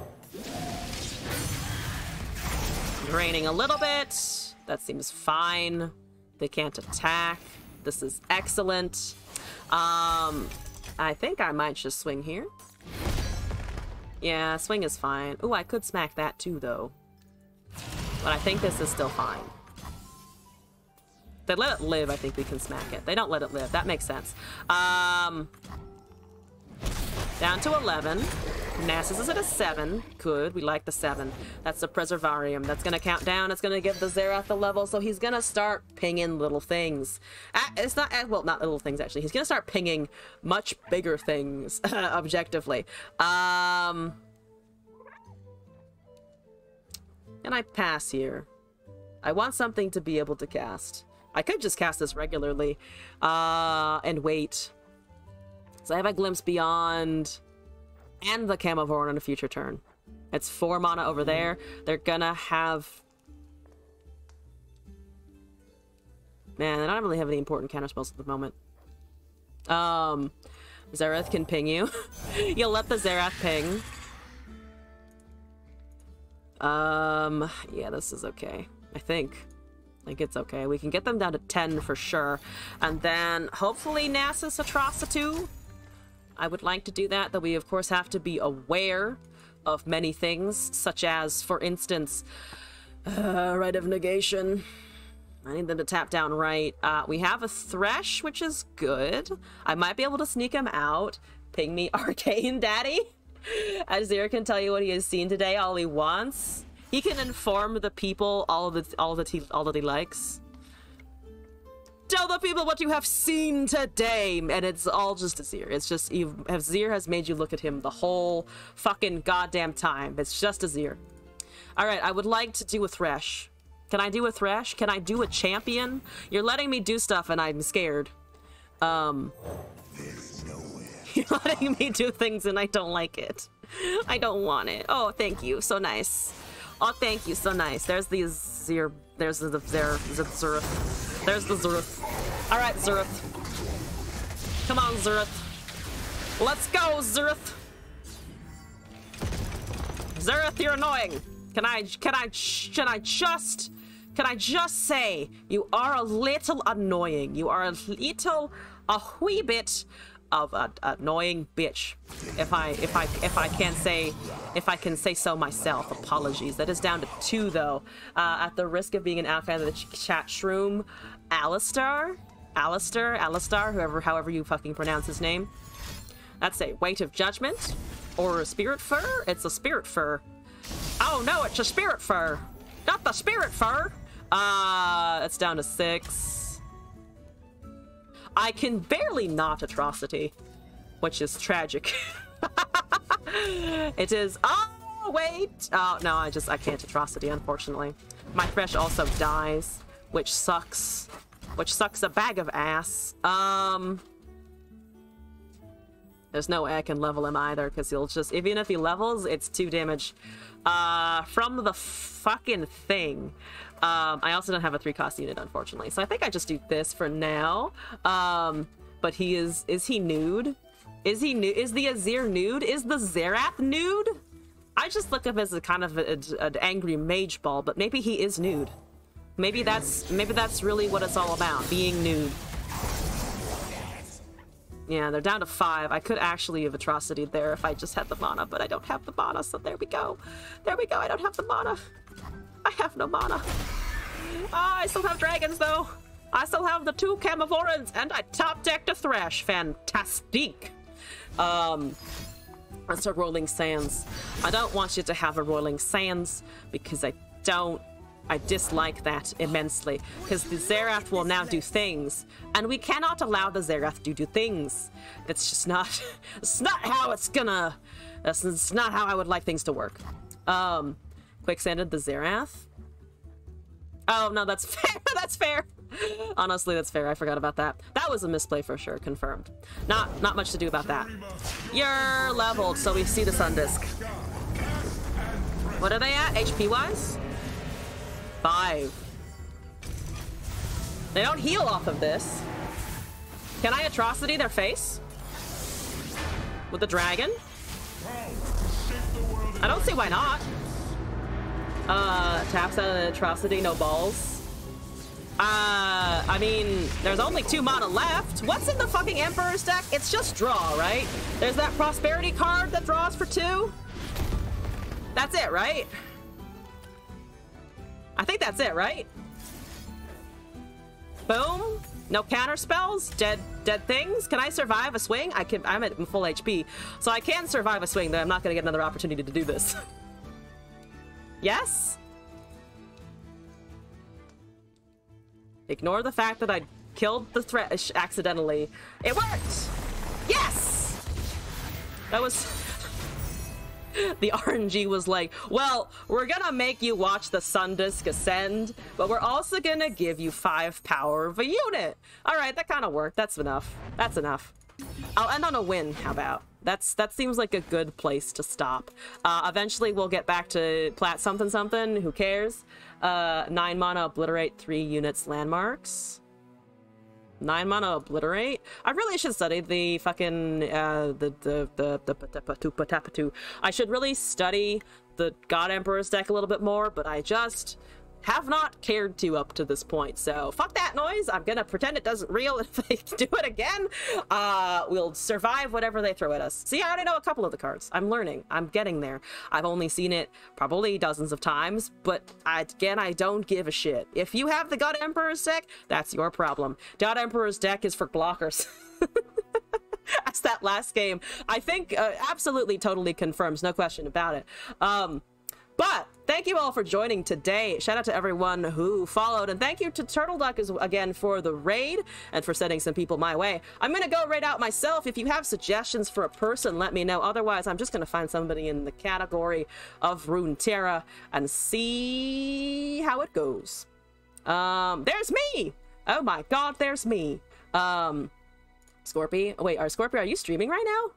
Draining a little bit. That seems fine. They can't attack. This is excellent. Um, I think I might just swing here. Yeah, swing is fine. Ooh, I could smack that too, though. But I think this is still fine. If they let it live, I think we can smack it. They don't let it live. That makes sense. Um, down to eleven. Nasus is at a seven. Good. We like the seven. That's the Preservarium. That's going to count down. It's going to give the Zerath the level, so he's going to start pinging little things. Uh, it's not... Uh, well, not little things, actually. He's going to start pinging much bigger things, objectively. Um... Can I pass here? I want something to be able to cast. I could just cast this regularly, uh, and wait. So I have a Glimpse Beyond and the Camavorn on a future turn. It's four mana over there. They're gonna have... Man, I don't really have any important counterspells at the moment. Um, Zerath can ping you. You'll let the Zerath ping. Um, yeah, this is okay. I think. I think it's okay. We can get them down to ten for sure. And then, hopefully, Nasus Atrocity. I would like to do that, though we, of course, have to be aware of many things, such as, for instance, uh, Rite of Negation. I need them to tap down right. Uh, we have a Thresh, which is good. I might be able to sneak him out. Ping me, Arcane Daddy. Azir can tell you what he has seen today all he wants. He can inform the people all that all that he all that he likes. Tell the people what you have seen today, and it's all just Azir. It's just Azir has made you look at him the whole fucking goddamn time. It's just Azir. All right, I would like to do a Thresh. Can I do a Thresh? Can I do a champion? You're letting me do stuff, and I'm scared. Um. You're letting me do things and I don't like it. I don't want it. Oh, thank you. So nice. Oh, thank you. So nice. There's the Azir. There's the there. Zerith. There's the Zerith. All right, Zerith. Come on, Zerith. Let's go, Zerith. Zerith, you're annoying. Can I? Can I? Can I just? Can I just say you are a little annoying? You are a little, a wee bit. of a, a annoying bitch, if I if I if I can say if I can say so myself. Apologies. That is down to two though. Uh, at the risk of being an outcast of the ch chat shroom, Alistair, Alistair, Alistair, whoever, however you fucking pronounce his name. That's a weight of judgment, or a spirit fur. It's a spirit fur. Oh no, it's a spirit fur, not the spirit fur. Uh, it's down to six. I can barely not atrocity, which is tragic. It is. Oh wait. Oh no, I just I can't atrocity, unfortunately. My thresh also dies, which sucks. Which sucks a bag of ass. Um. There's no way I can level him either, because he'll just, even if he levels, it's two damage. Uh, from the fucking thing. Um, I also don't have a three cost unit, unfortunately. So I think I just do this for now. Um, but he is, is he nude? Is he nude? Is the Azir nude? Is the Zerath nude? I just look up as a kind of an angry mage ball, but maybe he is nude. Maybe that's, maybe that's really what it's all about, being nude. Yeah, they're down to five. I could actually have atrocity there if I just had the mana, but I don't have the mana, so there we go. There we go, I don't have the mana. I have no mana. Ah, I still have dragons, though. I still have the two Camavorans, and I top-decked a Thresh. Fantastic. Um, that's a Rolling Sands. I don't want you to have a Rolling Sands, because I don't I dislike that immensely, because the Zerath will now do things, and we cannot allow the Zerath to do things. It's just not, it's not how it's gonna, that's it's not how I would like things to work. Um, Quicksanded the Zerath? Oh, no, that's fair, that's fair. Honestly, that's fair, I forgot about that. That was a misplay for sure, confirmed. Not, not much to do about that. You're leveled, so we see the Sun Disc. What are they at, H P-wise? Five. They don't heal off of this. Can I atrocity their face? With the dragon? I don't see why not. Uh, taps out an atrocity, no balls. Uh, I mean, there's only two mana left. What's in the fucking Emperor's deck? It's just draw, right? There's that prosperity card that draws for two. That's it, right? I think that's it, right? Boom. No counter spells. Dead, dead things. Can I survive a swing? I can. I'm at full H P, so I can survive a swing. But I'm not going to get another opportunity to do this. Yes. Ignore the fact that I killed the threat accidentally. It worked. Yes. That was. The R N G was like, well, we're gonna make you watch the Sun Disc ascend, but we're also gonna give you five power of a unit. All right, that kind of worked. That's enough. That's enough. I'll end on a win. How about? That's that seems like a good place to stop. Uh, eventually, we'll get back to plat something something. Who cares? Uh, nine mana, obliterate three units, landmarks. Nine mana obliterate. I really should study the fucking uh the the the the patapatu patapatu. I should really study the God Emperor's deck a little bit more, but I just have not cared to up to this point. So fuck that noise. I'm gonna pretend it doesn't real. If they do it again, uh, we'll survive whatever they throw at us. See, I already know a couple of the cards. I'm learning. I'm getting there. I've only seen it probably dozens of times, but I, again, I don't give a shit. If you have the God Emperor's deck, that's your problem. God Emperor's deck is for blockers. That's that last game. I think uh, absolutely totally confirms, no question about it. Um, But thank you all for joining today. Shout out to everyone who followed, and thank you to Turtle Duck as, again for the raid and for sending some people my way. I'm gonna go raid out myself. If you have suggestions for a person, let me know. Otherwise, I'm just gonna find somebody in the category of Runeterra and see how it goes. Um, there's me. Oh my God, there's me. Um, Scorpy. Wait, are Scorpio? Are you streaming right now?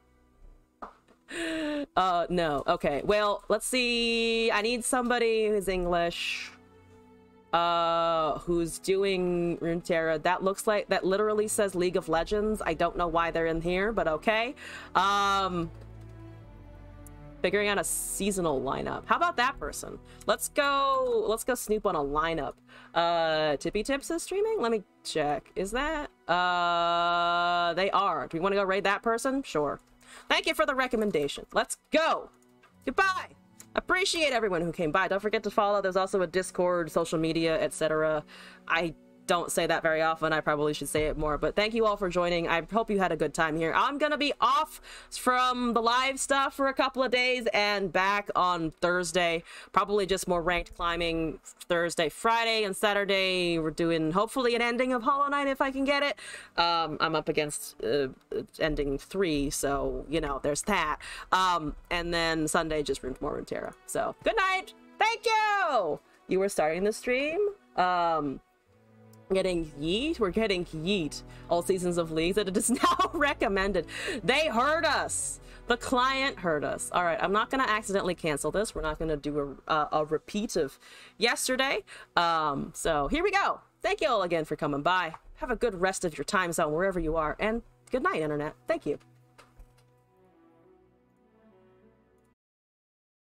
Uh, no. Okay. Well, let's see. I need somebody who's English. Uh, who's doing Runeterra. That looks like, that literally says League of Legends. I don't know why they're in here, but okay. Um, Figuring out a seasonal lineup. How about that person? Let's go, let's go snoop on a lineup. Uh, Tippy Tips is streaming? Let me check. Is that? Uh, they are. Do we want to go raid that person? Sure. Thank you for the recommendation. Let's go. Goodbye. Appreciate everyone who came by. Don't forget to follow. There's also a Discord, social media, et cetera. I don't say that very often. I probably should say it more, but thank you all for joining. I hope you had a good time here. I'm gonna be off from the live stuff for a couple of days and back on Thursday. Probably just more ranked climbing Thursday, Friday, and Saturday. We're doing hopefully an ending of Hollow Knight if I can get it. Um, I'm up against uh, ending three, so you know there's that. Um, and then Sunday just more Runeterra. So good night. Thank you. You were starting the stream. Um, Getting yeet? We're getting yeet. All seasons of leagues that it is now recommended. They heard us. The client heard us. All right, I'm not going to accidentally cancel this. We're not going to do a, a, a repeat of yesterday. Um, so here we go. Thank you all again for coming by. Have a good rest of your time zone wherever you are. And good night, Internet. Thank you.